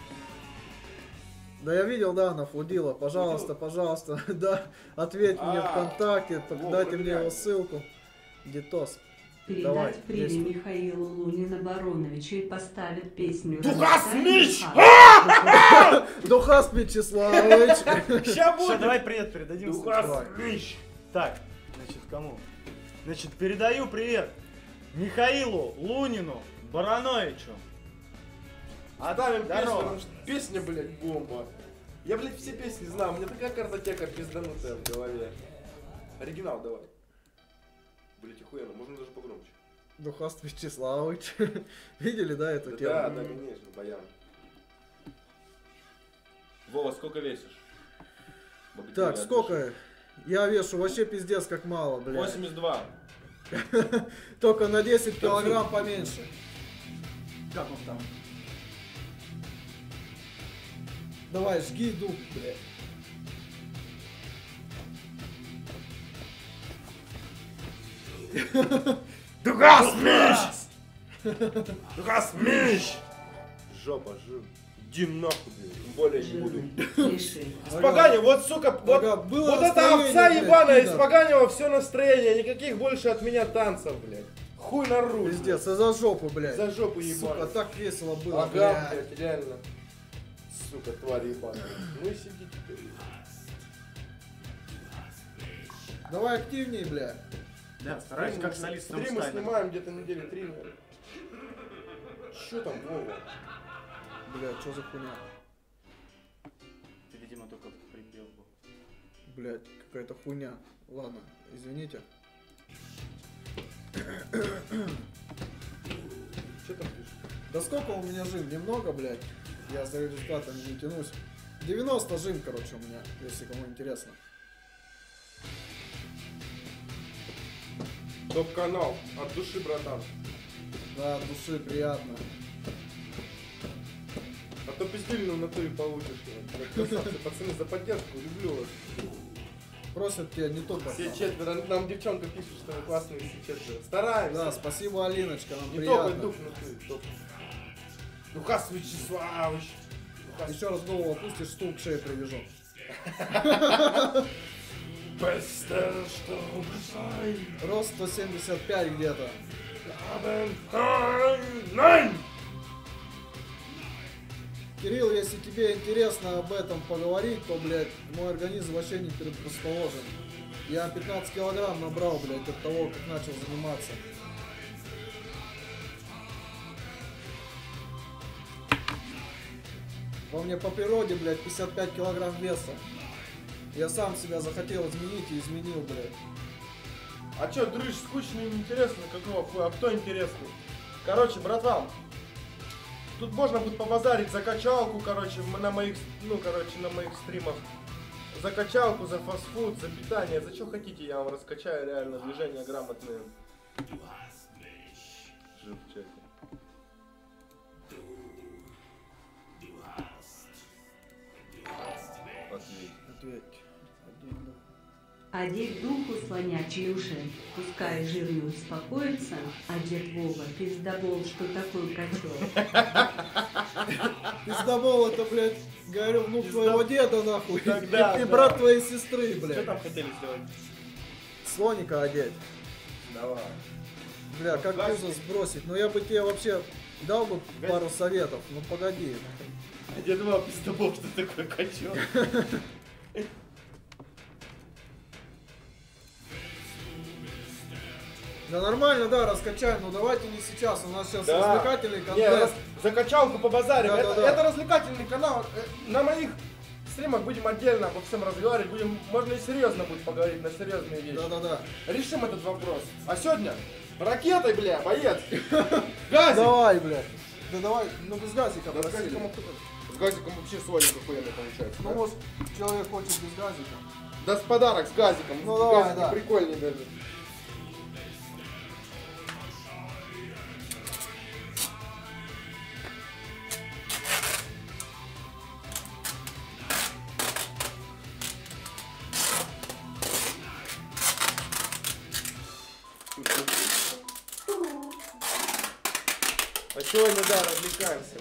Да я видел, да, она флудила. Пожалуйста, пожалуйста, да, ответь мне А, ВКонтакте, во, дайте мне проверяй. его ссылку. Дитос. Давай, Передать привет есть. Михаилу Лунина-Бароновичу и поставить песню Духас «Расцветай Мич!» духа». Духас Мячеславович. Ща Все, будет! давай привет передадим. Духас Давай. Мич! Так, значит, кому? Значит, передаю привет Михаилу Лунину Барановичу. Оставим песню, Здорово. потому что песня, блядь, бомба. Я, блядь, все песни знаю, у меня такая картотека пизданутая в голове. Оригинал давай. Блядь, охуенно, можно даже погромче. Духас Мячеславович. Видели, да, эту Да, тему? да, да, конечно, баян. Вова, сколько весишь? Богатырь, Так, я сколько? Я вешу вообще пиздец как мало, отпишу. блядь. восемьдесят два. Только на десять килограмм поменьше. Как он там? Давай, жги дух, блядь. Духас Мич! Духас Мич! Жопа, жир. Иди нахуй, блядь. Тем более не буду. Жирный, пиши. Испоганил, вот, сука, вот, Ага, было вот эта настроение, овца блядь, ебаная, пидор. испоганила все настроение, никаких больше от меня танцев, блядь. Хуй на руль. Пиздец, а за жопу, блядь. За жопу Сука, ебаную. так весело было, Ага, блядь. блядь, реально. Сука, тварь ебаная. Ну и сиди теперь. Давай активней, блядь. Да, стараюсь как солист Три мы самостоятельно. снимаем где-то недели три, наверное. Чё там, Вова? Блядь, что за хуйня? Ты, видимо, только припев был. Блядь, какая-то хуйня. Ладно, извините. Чё там пишешь? Да сколько у меня жим? Немного, блядь. Я за результатами не тянусь. девяносто жим, короче, у меня, если кому интересно. Топ-канал. От души, братан. Да, от души приятно. А то пиздильную в натуре получишь. блядь. Красавцы, пацаны, за поддержку. Люблю вас. Просят тебя не только. Все четверо. Нам девчонка пишет, что вы классные все четверо. Стараемся. Да, спасибо, Алиночка, нам Не топай приятно. дух в натуре. топ. Духас Вячеславович. Духас. Еще раз голову опустишь, стул к шее привяжу. Бeste, что бросай. Рост сто семьдесят пять где-то. Nein! Кирилл, если тебе интересно об этом поговорить, то, блядь, мой организм вообще не предрасположен. Я пятнадцать килограмм набрал, блядь, от того, как начал заниматься. Во мне по природе, блядь, пятьдесят пять килограмм веса. Я сам себя захотел изменить и изменил, блядь. А чё, дрыщ, скучно и неинтересно? Какого хуя? А кто интересный? Короче, братва, тут можно будет побазарить за качалку, короче, м- на моих, ну, короче, на моих стримах. За качалку, за фастфуд, за питание, за что хотите, я вам раскачаю, реально, движения грамотные. Жив в чате. Ответь. Ответь. Один, да. Одеть духу слонячий уши, пускай жирный успокоится, а дед Вова пиздобол, что такое котел. Пиздобол это, блядь, говорю, внук твоего деда, нахуй. Тогда, и, и да. брат твоей сестры, Что блядь. там хотели сделать? Слоника одеть. Давай. Бля, как Классик. бизнес сбросить? Ну я бы тебе вообще дал бы пару советов. Ну погоди. А дед Вова пиздобол, что такое котел? Да нормально, да, раскачаем, но давайте не сейчас. У нас сейчас Да. развлекательный Не, контент. раз- за качалку побазарим. Да, это, да, да. это развлекательный канал. Э, На моих стримах будем отдельно обо всем разговаривать. Будем, можно и серьезно будет поговорить на серьезные вещи. Да-да-да. Решим этот вопрос. А сегодня ракетой, бля, боец. Газик. Давай, блядь. Да давай, ну без газика Да с просили. газиком, с газиком вообще сводик охуенный получается. Ну да? может человек хочет без газика. Да с подарок с газиком. Ну С давай, газиком да. прикольнее даже. А сегодня, да, развлекаемся.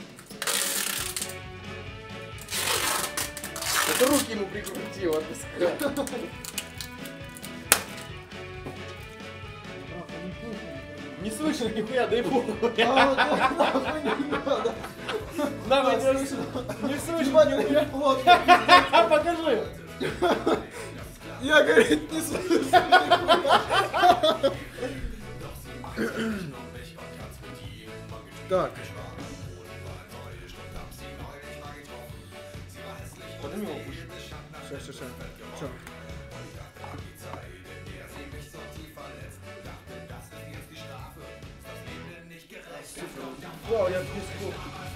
Это руки ему прикрутил от песка. Брат, а не слышно. Не слышит нихуя, да и богу. А, вот это нахуй не надо. Нам Да, не слышно. не слышит Ебать, нихуя. вот. Покажи. Я, говорит, не слышу. Так. Подними его выше. Сейчас, сейчас, сейчас. Че? Вау, я в песку.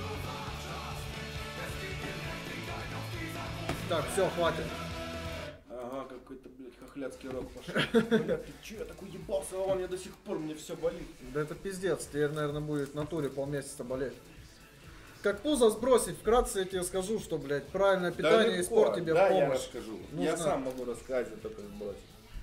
Так, все, хватит. Ага, какой-то, блядь, хохляцкий рок пошел. Блядь, ты че, я такой ебался, а он я до сих пор, мне все болит. Да это пиздец, тебе, наверное, будет в натуре полмесяца болеть. Как пузо сбросить, вкратце я тебе скажу, что, блядь, правильное питание и легко. спорт тебе да, в я помощь. расскажу. Нужно- Я сам могу рассказать, я только сбросить.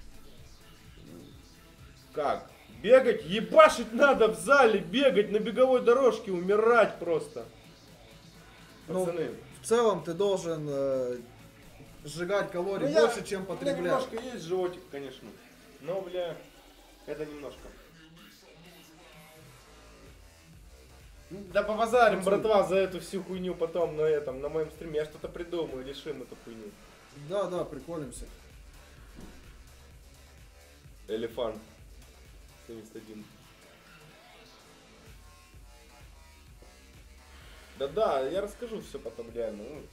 Как? Бегать, ебашить надо в зале, бегать на беговой дорожке, умирать просто. Ну, Пацаны. В целом ты должен э, сжигать калорий Ну, я- больше, чем У меня потреблять. немножко есть животик, конечно. Но, бля, это немножко. Да побазарим, братва, за эту всю хуйню потом на этом, на моем стриме. Я что-то придумаю, решим эту хуйню. Да, да, приколимся. Элефант. семьдесят один. Да-да, я расскажу все потом реально. Ну,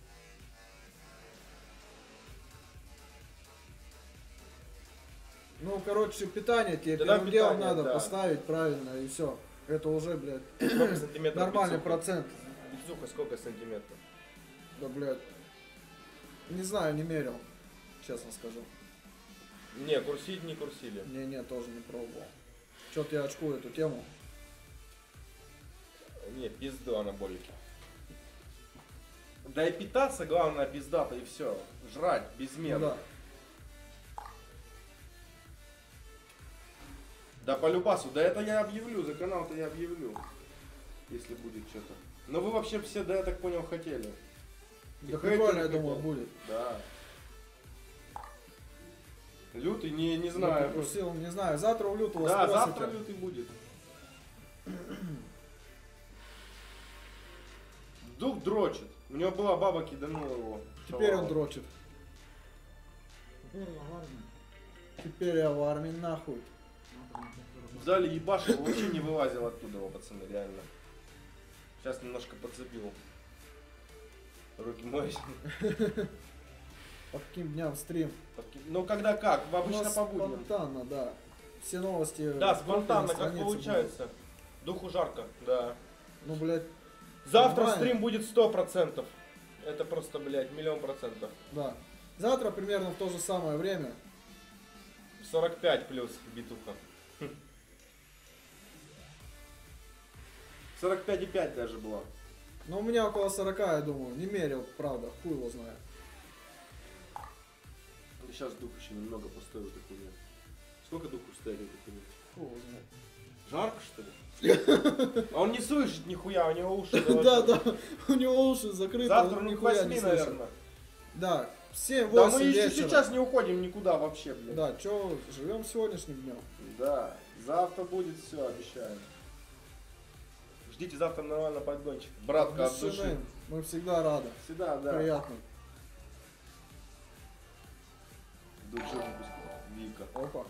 Ну, короче, питание тебе Да, да, первым делом питание, надо да. поставить правильно, и все. Это уже, блядь, сколько сантиметров? нормальный бицуха? процент. Бицуха сколько сантиметров? Да, блядь. Не знаю, не мерил, честно скажу. Не, курсить не курсили. Не-не, тоже не пробовал. Чё-то я очкую эту тему. Не, пизду анаболики. Да и питаться главное пиздато и все. Жрать Ну безмерно. да. Да по любасу, да это я объявлю, за канал-то я объявлю. Если будет что-то. Но вы вообще все, да я так понял, хотели. Да И прикольно, я хейтеры думаю, хотят. будет. Да. Лютый, не, не Ну, знаю. ты просил, не знаю, завтра у Лютого Да, спросите. завтра лютый будет. Дух дрочит. У него была баба, киданула его. Теперь он Шалава. дрочит. Теперь я в армии. Теперь я в армии нахуй. В зале ебашил, вообще не вылазил оттуда, его, пацаны, реально. Сейчас немножко подцепил. Руки моешь. По каким дням стрим? Ну когда как, У обычно нас по будням. спонтанно, да. Все новости. Да, в спонтанно, группе на как странице получается. Духу жарко, да. будут. Ну, блядь, Завтра Нормально. стрим будет сто процентов. Это просто, блядь, миллион процентов. да. Завтра примерно в то же самое время. сорок пять плюс битуха. сорок пять и пять даже была. Но у меня около сорока, я думаю. Не мерил, правда. Хуй его знает. Сейчас дух еще немного постоит этой хуйне. Сколько духу стоит этой хуйне? Хуй его знает. Жарко, что ли? А он не слышит нихуя, у него уши Да, заложены. да. У него уши закрыты, Завтра он ну к нихуя не восьми, слышит. наверное. Да, в семь Да восемь мы еще вечера. сейчас не уходим никуда вообще, блядь. Да, чё, живем сегодняшним днем. Да, завтра будет все, обещаем. Ждите завтра нормально подгончик. Братка от души. Душевным. Мы всегда рады. Всегда, да. Приятно. Души выпуск. Вика. Опа.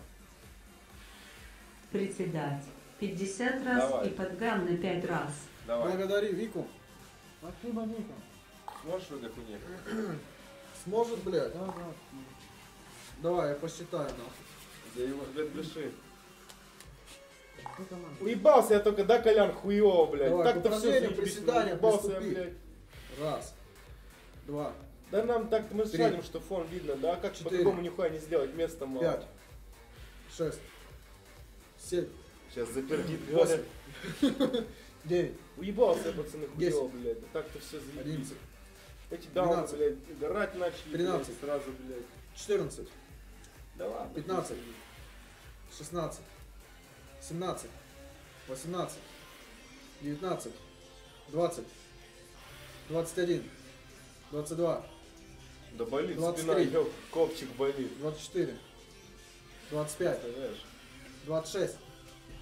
Приседать пятьдесят раз Давай. и подгам на пять раз. Давай. Благодари Вику. Спасибо, Вика. Сможешь в этой хуйне? Сможет, блядь? Да, да. Давай, я посчитаю, нахуй. Да его от души. Сколько надо? Уебался я только, да, Колян, хуёво, блядь. Давай, Так-то все упражнение, заебись, приседания, уебался я, приступи. блядь. Раз. Два. Да нам так мы Три. шарим, что фон видно, да, а как Четыре. по-другому нихуя не сделать, места мало. Пять. Шесть. Семь. Сейчас запердит, Восемь. говорит. Девять. Уебался я, пацаны, хуёво, Десять. блядь. Да так-то все заебись. Одиннадцать. Эти дауны, Двенадцать. блядь, горать начали, Тринадцать. блядь, сразу, блядь. Четырнадцать. Да ладно. Пятнадцать. Шестнадцать. Семнадцать. Восемнадцать. Девятнадцать. Двадцать. Двадцать один. Двадцать два. Да болит двадцать спина, три. ёб, копчик болит. Двадцать четыре. Двадцать пять. Представляешь? Двадцать шесть.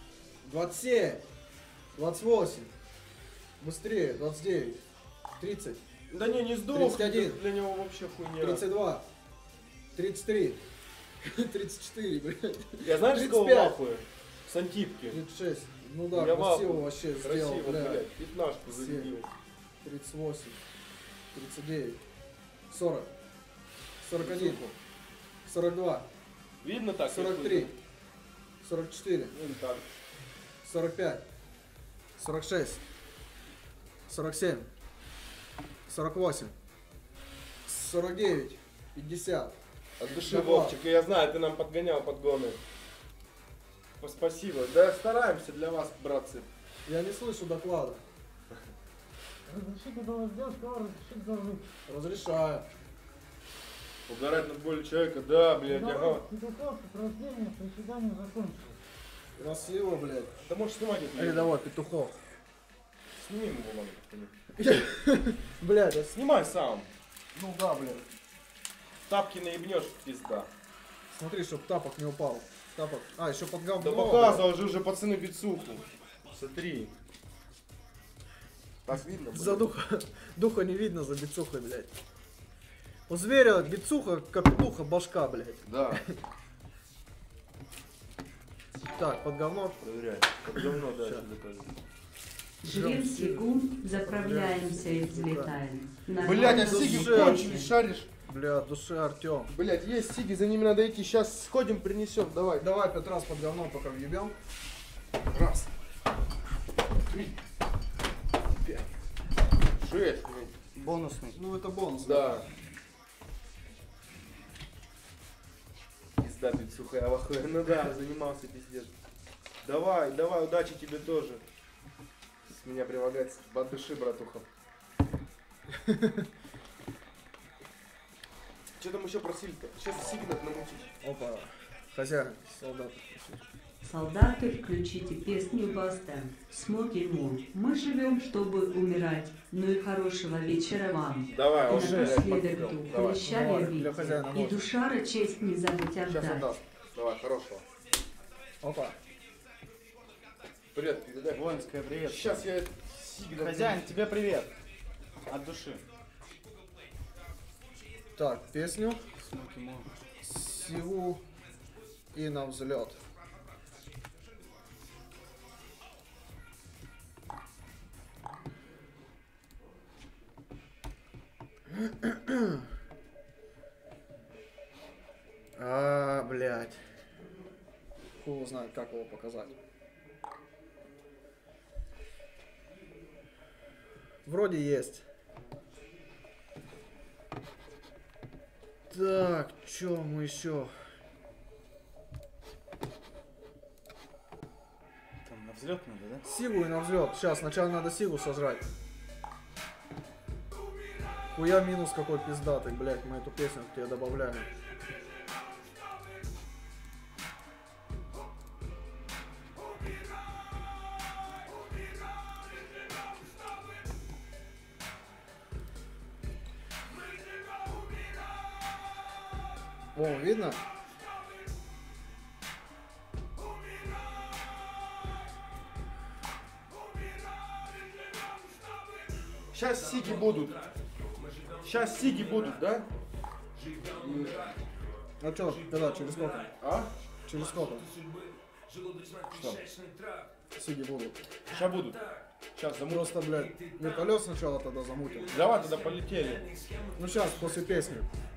двадцать семь. двадцать восемь. Быстрее. двадцать девять. тридцать. Да не, не сдох. тридцать один. Для него вообще хуйня. тридцать два. тридцать три. тридцать четыре, блядь. Я знаешь, с кого тридцать пять. вахую? С антипки. тридцать шесть. Ну да, Я красиво вахую. вообще Красиво, сделал, блядь. блядь. Пятнашку Семь. забил. тридцать восемь. тридцать девять. сорок. сорок один. сорок два. Видно так? сорок три. сорок четыре. Ну, так. сорок пять. сорок шесть. сорок семь. сорок восемь. сорок девять. пятьдесят. От души, Давай. Вовчик, я знаю, ты нам подгонял подгоны. Спасибо. Да, стараемся для вас, братцы. Я не слышу доклада. Разрешите было сделать, кого разрешить зажить. Разрешаю. Угорать над болью человека, да, блядь, ага. Петухов, рождение, приседание закончилось. Красиво, блядь. Ты можешь снимать это? Рядовой Петухов. Сними ему ладно. Блядь, я с- Снимай сам. ну да, блядь. Тапки наебнешь, пизда. Смотри, чтоб тапок не упал. Тапок. А, еще под Да говно. показывал же уже пацаны бицуху. Смотри. Так видно? блядь. блядь? За духа. Духа не видно за бицухой, блядь. У зверя бицуха, как петуха, башка, блядь. Да. Так, под говно. Проверяй. Как говно, да, Ща. что докажет. Жрем секунд, заправляемся и взлетаем. Блять, а Нормально, сиги душе. кончились, шаришь? Бля, от души Артем. Блять, есть сиги, за ними надо идти. Сейчас сходим, принесем. Давай. Давай пять раз под говно пока въебем. Раз. Три. Пять. Шесть. блядь. Бонусный. Ну это бонус. Да. Пизда, пиццуха, я вахую. Ну да, занимался пиздец. Давай, давай, удачи тебе тоже. С меня прилагается от души, братуха. Что там еще просили-то? Сейчас сиги надо намутить. Опа. Хозяин, солдат. Солдаты, включите песню Баста. Смоки Мо. Мы живем, чтобы умирать. Ну и хорошего вечера вам. Давай, И он же напоследок дух, Давай. прощай, Давай, обидеть. для хозяина И можно. душара честь не забыть Сейчас отдать. отдаст. Давай, хорошего. Опа. Привет, передай. Воинское привет. Сейчас я сиги надо Хозяин, тебе привет. От души. Так, песню. Смоки Мо. Сиву и на взлет. А, блядь. Хуй знает, как его показать. Вроде есть. Так, чё мы еще? Там на взлет надо, да? Сигу и на взлет. Сейчас, сначала надо Сигу сожрать. Хуя минус какой пиздатый, блять, мы эту песню к тебе добавляем. О, видно? Сейчас сиги будут. Сейчас сиги будут, да? Ну чё, когда, через сколько? А? Через сколько? Что? Сиги будут. Сейчас будут. Сейчас замутим. Просто, блядь, вертолет сначала тогда замутим. Давай тогда полетели. Ну сейчас, после песни.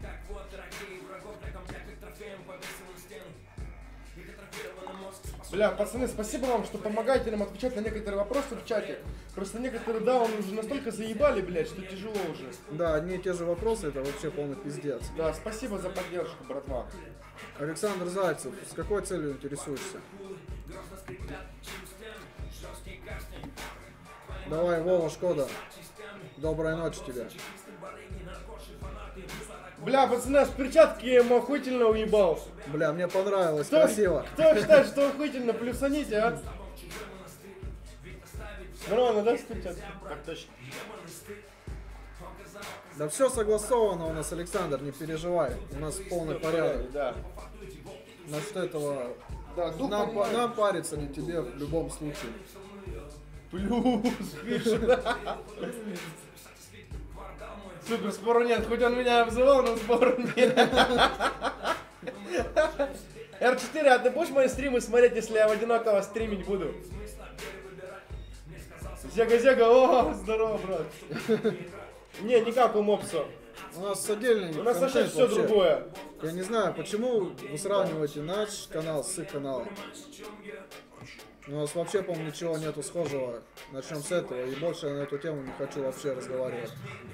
Бля, пацаны, спасибо вам, что помогаете нам отвечать на некоторые вопросы в чате. Просто некоторые дауны уже настолько заебали, блядь, что тяжело уже. Да, одни и те же вопросы, это вообще полный пиздец. Да, спасибо за поддержку, братва. Александр Зайцев, с какой целью интересуешься? Давай, Вова, Шкода. Доброй ночи тебе. Бля, пацаны, а с перчатки я ему охуительно уебал. Бля, мне понравилось, Кто, красиво. кто считает, что охуительно, плюсаните, а? Нормально, да, с перчаткой? Так точно. Да все согласовано у нас, Александр, не переживай. У нас полный порядок. Да. Насчет этого Да, дух Нам, па- понимает. нам париться не тебе в любом случае. Плюс, пишет. Супер, спору нет, хоть он меня обзывал, но спору нет. эр четыре, а ты будешь мои стримы смотреть, если я в одинокого стримить буду? Зега-зега, о, здорово, брат. Не, не как у Мопса. У нас отдельный У нас вообще контент все другое. Я не знаю, почему вы сравниваете наш канал с их каналом. У нас вообще, по-моему, ничего нету схожего. Начнем с этого. И больше я на эту тему не хочу вообще разговаривать.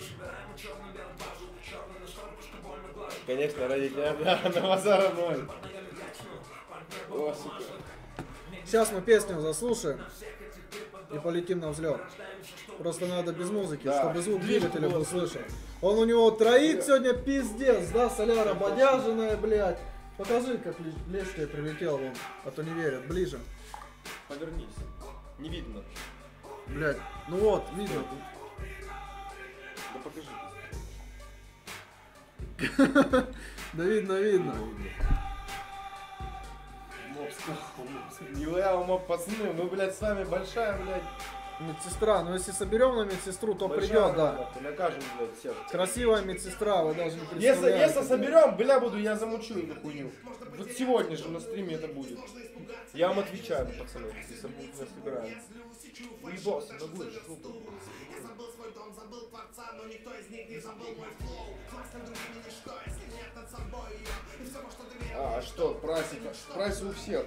Конечно, ради тебя, да, на базара ноль. О, сука. Сейчас мы песню заслушаем и полетим на взлет. Просто надо без музыки, Да. чтобы звук Движок двигателя был был слышен. Он у него троит сегодня пиздец, да, соляра бодяженная, блядь. Покажи, как лещ прилетел вон, а то не верят, ближе. Повернись. Не видно. Блядь, ну вот, видно. Да покажи. Да видно, видно. Моб сказал, не я, моб, пацаны, мы, блядь, с вами большая, блядь. Медсестра, ну если соберем на медсестру, то большая придет, да. нахуй, накажем, блядь, всех. Красивая медсестра, вы даже не Если, представляете. если соберем, бля, буду, я замучу эту хуйню. Вот сегодня же на стриме это будет. Я вам отвечаю, пацаны, если мы собираем. Уебался, да будешь, сука. А, а что, прайсы, прайсы у всех.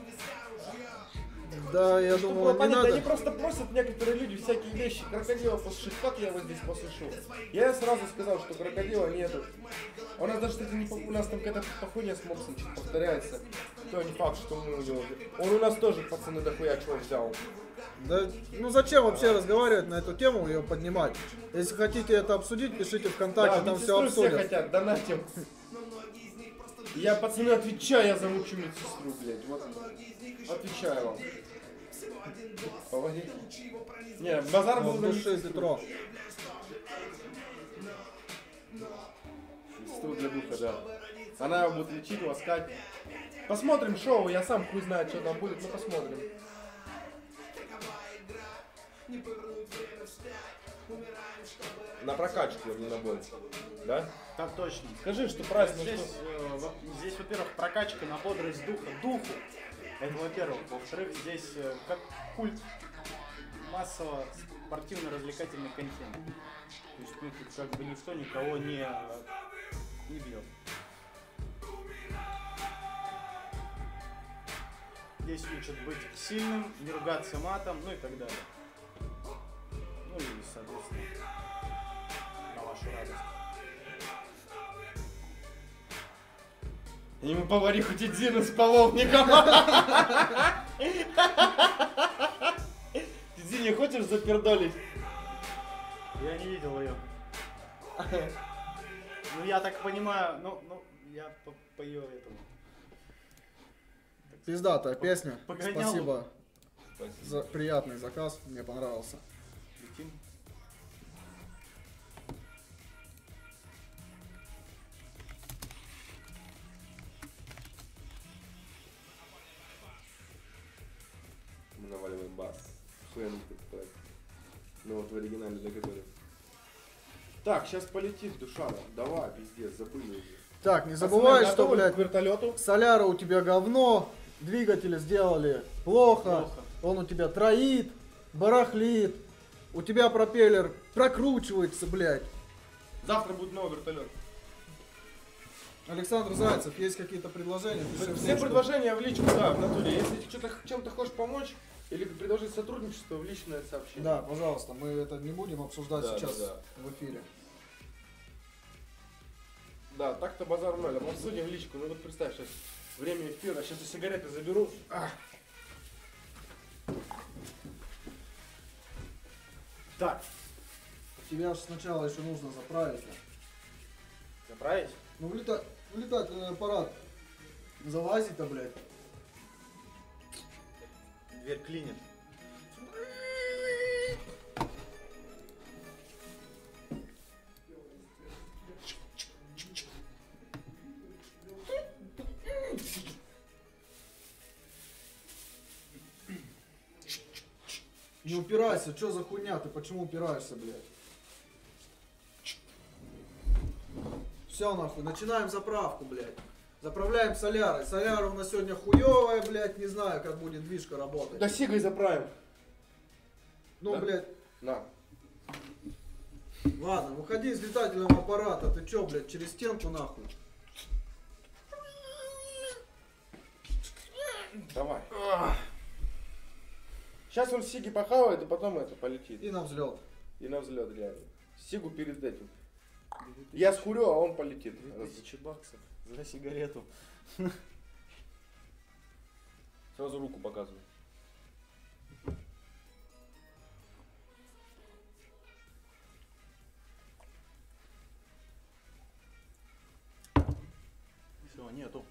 Да, я Чтобы думал, было не понятно, надо. они просто просят некоторые люди всякие вещи. Крокодила послушать, как я его здесь послышу? Я сразу сказал, что крокодила нету. А у нас даже, кстати, не по... у нас там какая-то похуйня с Мопсом что-то повторяется. То не факт, что мы у него... Он у нас тоже, пацаны, дохуя чего взял. Да, ну зачем вообще разговаривать на эту тему, ее поднимать? Если хотите это обсудить, пишите ВКонтакте, Да, там все медсестру все обсудят. хотят, донатим. Я, пацаны, отвечаю, я замучу медсестру, блядь. Вот. Отвечаю вам. Погоди. Не, базар был Вот за души медсестру. Петро. Медсестру для духа, да. Она его будет лечить, ласкать. Посмотрим шоу, я сам хуй знает, что там будет, но посмотрим. На прокачку, а не на бой. Да? Так точно. Скажи, что праздник. Здесь, э, во- здесь, во-первых, прокачка на бодрость духа, духу. Это, во-первых. Во-вторых, здесь э, как культ массово спортивно-развлекательный контент. То есть, ну, тут как бы никто никого не, э, не бьет. Здесь учат быть сильным, не ругаться матом, ну и так далее. Ну и, соответственно, на вашу радость. Ему повариху Тидзину с половником. Тидзине хочешь запердолить? Я не видел ее. Ну я так понимаю, ну, ну я по, по ее этому. Пиздатая песня. Погонял. Спасибо за приятный заказ, мне понравился. Летим. Мы наваливаем бас. Хуянутый такой. Ну вот в оригинале доготовим. Так, сейчас полетит, душа. Давай, пиздец, забыли уже. Так, не забывай, Пацаны, что, готовы блядь, к вертолету. соляра у тебя говно, двигатели сделали плохо, Плохо. он у тебя троит, барахлит, у тебя пропеллер прокручивается, блядь. Завтра будет новый вертолет. Александр Зайцев, есть какие-то предложения? Пиши в Все личку. предложения в личку, да, в натуре. Если ты что-то чем-то хочешь помочь или предложить сотрудничество, в личное сообщение. Да, пожалуйста, мы это не будем обсуждать Да, сейчас да, в эфире. Да, так-то базар ноль. А мы обсудим в личку. Ну вот представь, сейчас время эфира. Сейчас я сигареты заберу. А. Так, Тебя же сначала еще нужно заправить. Заправить? Ну, влетать, влетать на аппарат. Залазить-то, блядь. Дверь клинит. Не упирайся, что за хуйня, ты почему упираешься, блядь? Все нахуй, начинаем заправку, блядь. Заправляем солярой. Соляра у нас сегодня хуевая, блядь, не знаю, как будет движка работать. Да сигой заправим. Ну, да? блядь, На. ладно, выходи из летательного аппарата, ты чё, блядь, через стенку нахуй? Давай. Сейчас он сиги похавает, и потом это полетит. И на взлет. И на взлет реально. Сигу перед этим. Я скурю, а он полетит. две тысячи баксов за сигарету. Сразу руку показываю. Все, нету.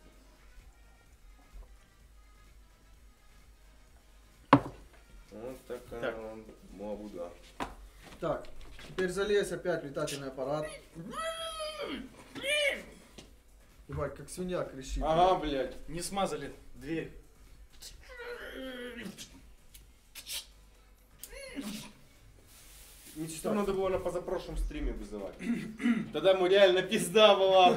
Вот такая Так. он мабуда. Так, теперь залезь опять в летательный аппарат. Ебать, как свинья кричит. Ага, блядь. Не смазали дверь. Медсестру надо было на позапрошлом стриме вызывать. Тогда ему реально пизда была.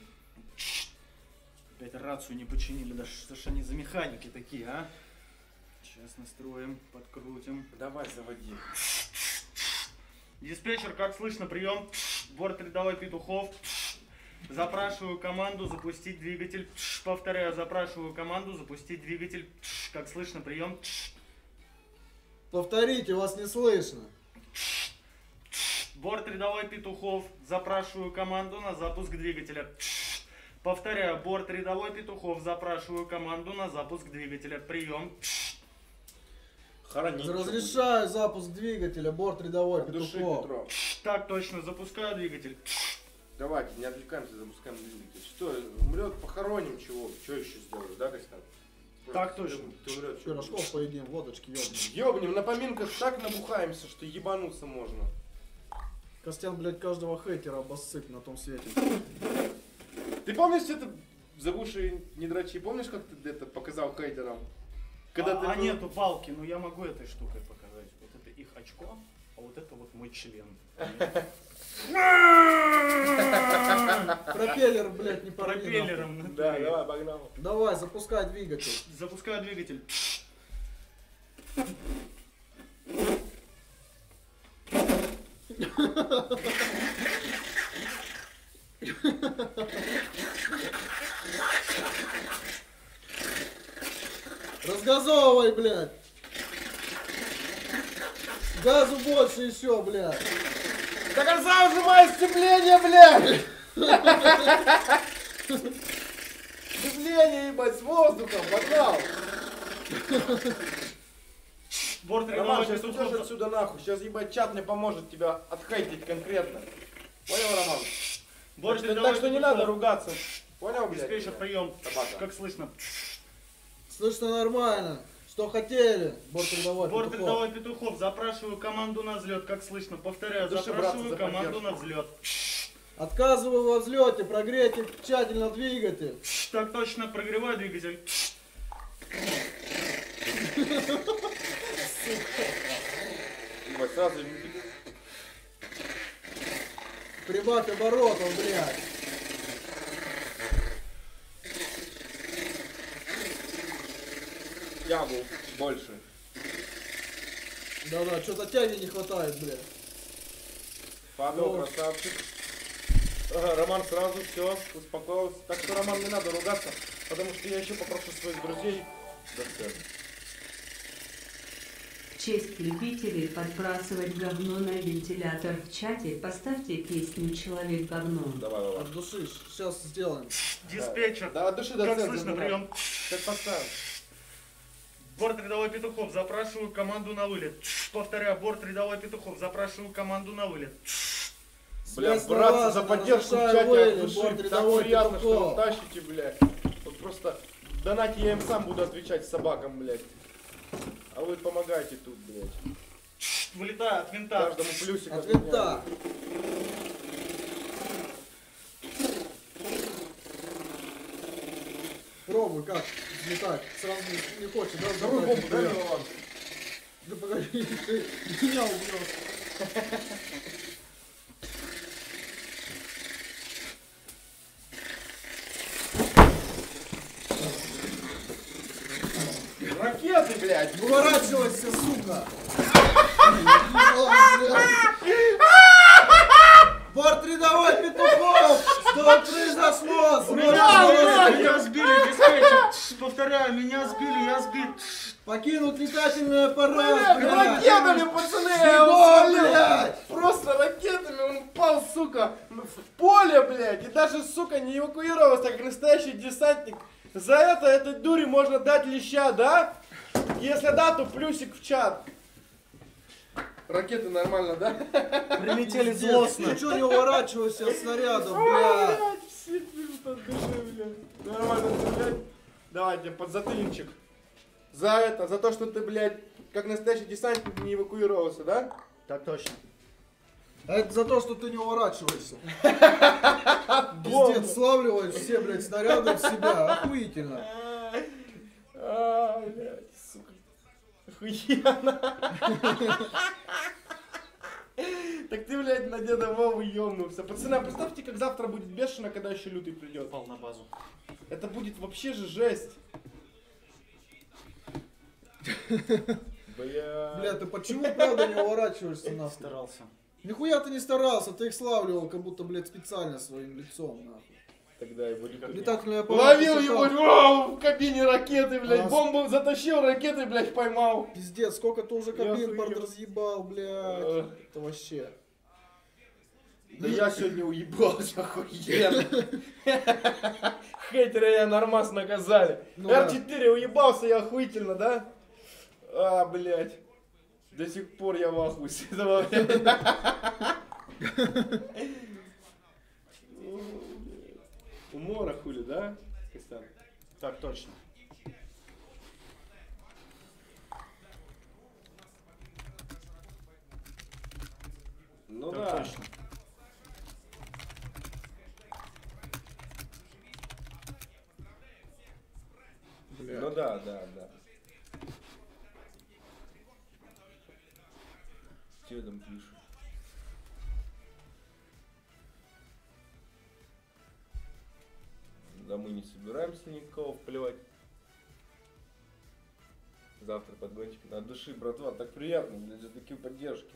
Опять рацию не починили, да что ж они за механики такие, а? Сейчас настроим, подкрутим. Давай, заводи. Диспетчер, как слышно, прием. Борт рядовой Петухов. Запрашиваю команду запустить двигатель. Повторяю, запрашиваю команду запустить двигатель. Как слышно, прием. Повторите, вас не слышно. Борт рядовой Петухов. Запрашиваю команду на запуск двигателя. Повторяю, борт рядовой Петухов. Запрашиваю команду на запуск двигателя. Прием. Хоронить. Разрешаю запуск двигателя, борт рядовой От души, Петухов. Петро. Так точно, запускаю двигатель. Давайте, не отвлекаемся, запускаем двигатель. Что, умрет, похороним, чего? Что еще сделаю, да, Костян? Так точно. Ты умрет, что? Пирожков поедим, водочки ёбнем. Ёбнем, на поминках так набухаемся, что ебануться можно. Костян, блядь, каждого хейтера обоссыт на том свете. Ты помнишь это, зовущий не дрочи, помнишь, как ты это показал хейтерам? Когда а ты а был- нету палки, но я могу этой штукой показать. Вот это их очко, а вот это вот мой член. Пропеллер, блядь, не порви, нахуй. Пропеллером. Да, давай, погнал. Давай, запускай двигатель. Запускаю двигатель. Разгазовывай, блядь. Газу больше еще, блядь. До конца ужимай сцепление, блядь! Сцепление, ебать, с воздухом, погнал! Борт Роман, рядовой сейчас уйдешь Петухов. отсюда нахуй. Сейчас, ебать, чат мне поможет тебя отхейтить конкретно. Понял, Роман? Борт Так что, рядовой так что не Петухов. надо ругаться. Понял, блядь? Диспетчер, прием. Собака. Как слышно? Слышно нормально. Что хотели? Борт рядовой Борт Петухов. рядовой Петухов. Запрашиваю команду на взлет. Как слышно? Повторяю, Души, запрашиваю братцы, за команду поддержку. на взлет. Отказываю во взлете, прогрейте тщательно двигатель. Так точно, прогреваю двигатель. Ебать, сразу... Прибавь оборотов, блядь. Тягу больше. Да-да, что-то тяги не хватает, блядь. Павел, О. красавчик. Ага, Роман сразу все, успокоился. Так что, Роман, не надо ругаться, потому что я еще попрошу своих друзей. Да, все. В честь любителей подбрасывать говно на вентилятор в чате поставьте песню «Человек говно». Давай, давай. От души, сейчас сделаем. Диспетчер. Да, от души до Как центра, слышно, да. прием. Сейчас поставим. Борт рядовой Петухов, запрашиваю команду на вылет. Повторяю, борт рядовой Петухов, запрашиваю команду на вылет. Бля, Связь братцы, налажена, за поддержку в разрешаю чате от вылет, души. борт Так рядовой приятно, что Петухов. вы тащите, блядь. Вот просто в донате я им сам буду отвечать собакам, блядь. А вы помогаете тут, блядь. Вылетаю от винта. Каждому плюсик От отменяю. винта. Пробуй, как взлетать. Сразу не, не хочет, да? Вторую взлетать бомбу, дай мне, вперед. Иван. Да погоди, ты меня убьешь. Ракеты, блядь! Уворачивайся, сука! Борт рядовой Петухов! Что произошло? Меня сбили, диспетчер. Повторяю, меня сбили, я сбил. Покинут летательный аппарат, Блядь, блядь! ракетами, пацаны, я его Бегом, свалил! блядь! Просто ракетами он упал, сука, в поле, блядь, и даже, сука, не эвакуировался, как настоящий десантник. За это этой дуре можно дать леща, да? Если да, то плюсик в чат. Ракеты нормально, да? Прилетели Пиздец, злостно. Ты чё не уворачивайся от снарядов, блядь? Блядь, все пишут от души, блядь. Нормально стрелять. Давайте, подзатыльничек. За это, за то, что ты, блядь, как настоящий десантник не эвакуировался, да? Так точно. А это за то, что ты не уворачиваешься. Бомба. Пиздец, славливаешь все, блядь, снаряды в себя. Охуительно. А, блядь, сука. Охуенно. Так ты, блядь, на деда Вову ёбнулся. Пацаны, а представьте, как завтра будет бешено, когда еще лютый придет. Попал на базу. Это будет вообще же жесть. Бля. Бля, ты почему, правда, не уворачиваешься, нахуй? Старался. Нихуя ты не старался, ты их славливал, как будто, блядь, специально своим лицом, нахуй. Тогда его никак не... Летательный аппарат. Ловил посыпал. его, вау, в кабине ракеты, блядь, А, бомбу затащил, ракеты, блядь, поймал. Пиздец, сколько ты уже кабин охуел. подразъебал, блядь. Эх. Это вообще. Да я сегодня уебался, охуенно. Хейтера я нормас наказали. Ну да. эр четыре уебался я охуительно, да? А, блядь. До сих пор я в ахуе с этого. Умора хули, да, Костян? Так точно. Ну Так да. точно. Блядь. Ну да, да, да. Что там пишут? Да мы не собираемся никого плевать. Завтра подгончик. От души, братва, так приятно, блядь, за такие поддержки.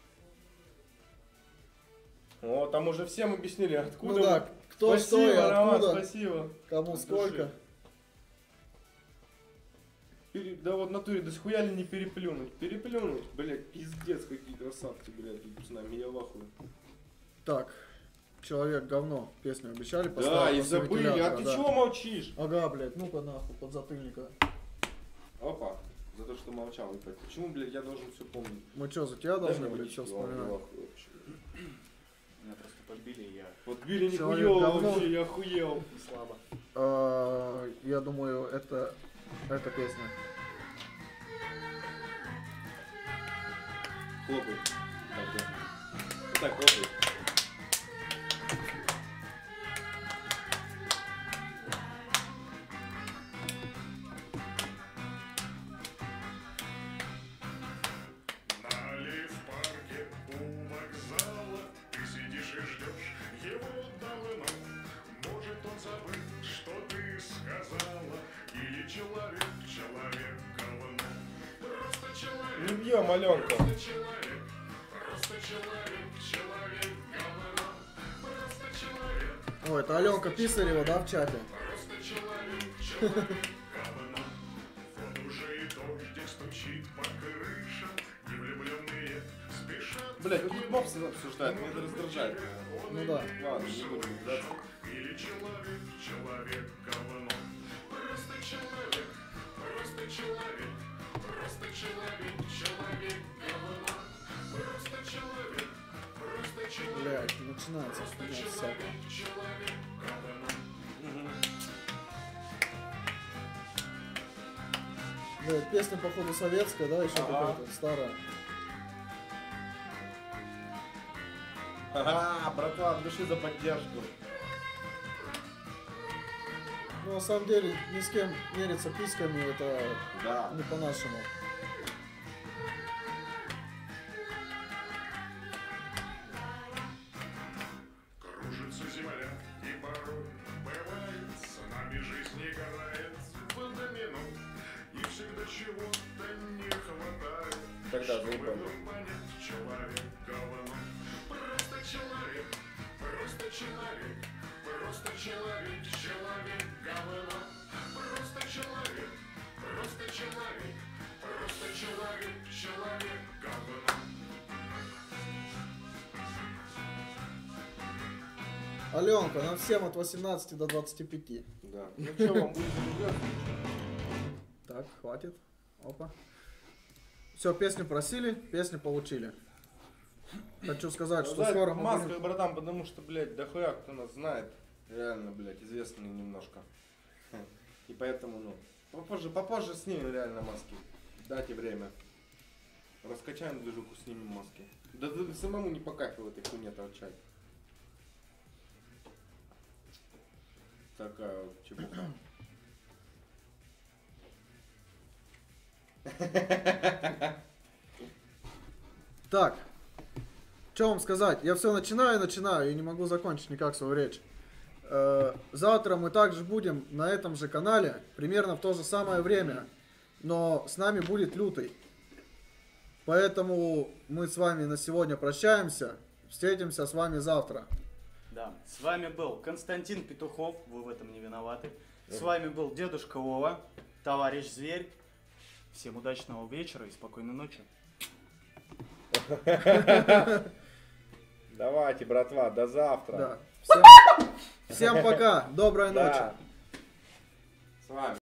О, там уже всем объяснили, откуда. Ну да, кто Спасибо, что и Роман, откуда, спасибо. кому От сколько. души. Пере- Да вот в натуре, да схуя ли не переплюнуть? Переплюнуть, блядь, пиздец, какие красавцы, блядь, тут с нами, я в ахуе. Так, человек говно. Песню обещали Да, поставить. и после забыли, а вентилятора, ты да. чего молчишь? Ага, блядь, ну-ка нахуй, подзатыльника. Опа, за то, что молчал. Опять. Почему, блядь, я должен все помнить? Мы что, за тебя Дай должны, мне блядь, все водички, ладно, я в вспоминать? ахуе вообще. Меня просто подбили, и я Подбили Человек нихуево говно. вообще, я охуел. слабо. А, я думаю, это, эта песня. Хлопай. Так, да. Вот так, хлопай. Налей в парке у вокзала, ты сидишь и ждешь его давно. Может, он забыл, что ты сказала, или человек, человек говно. Просто человек, Не бьем, Аленка. просто человек, просто человек, человек говно. Просто человек, О, это Аленка Писарева, да, в чате? просто человек, человек говно. Вот уже и дождик стучит по крышам, невлюбленные спешат. Блядь, вот тут мопсы обсуждают, меня это раздражает. Ну да. Ладно, не будем кидаться. Или человек, человек говно. Просто человек, просто человек, просто человек, человек говно. Просто человек, просто человек, Блядь, начинается хуйня всякая. человек говно. Блядь, песня, походу, советская, да, еще Ага. какая-то старая. Ага, братва, от души за поддержку. Ну, на самом деле, ни с кем мериться письками, это Да. не по-нашему. Тогда Чтобы заебали. вдруг понять, человек говно. Просто человек, просто человек, просто человек, человек говно. Просто человек, просто человек, просто человек, человек говно. Аленка, нам всем от восемнадцати до двадцати пяти. Да. Ну что, вам будет забегать? Так, хватит. Опа. Все, песню просили, песню получили. Хочу сказать, что Да, скоро в мы масках, будем... братан, потому что, блядь, дохуя кто нас знает. Реально, блядь, известные немножко. И поэтому, ну, попозже, попозже снимем реально маски. Дайте время. Раскачаем движуху, снимем маски. Да, да самому не по кайфу в этой хуйне торчать. Такая вот чепуха. Так, что вам сказать? Я все начинаю и начинаю, и не могу закончить никак свою речь. Э, Завтра мы также будем на этом же канале, примерно в то же самое время, но с нами будет Лютый. Поэтому мы с вами на сегодня прощаемся, встретимся с вами завтра. Да, с вами был Константин Петухов, вы в этом не виноваты. С вами был Дедушка Вова, товарищ Зверь. Всем удачного вечера и спокойной ночи. Давайте, братва, до завтра. Да. Всем, всем пока, доброй ночи. Да. С вами.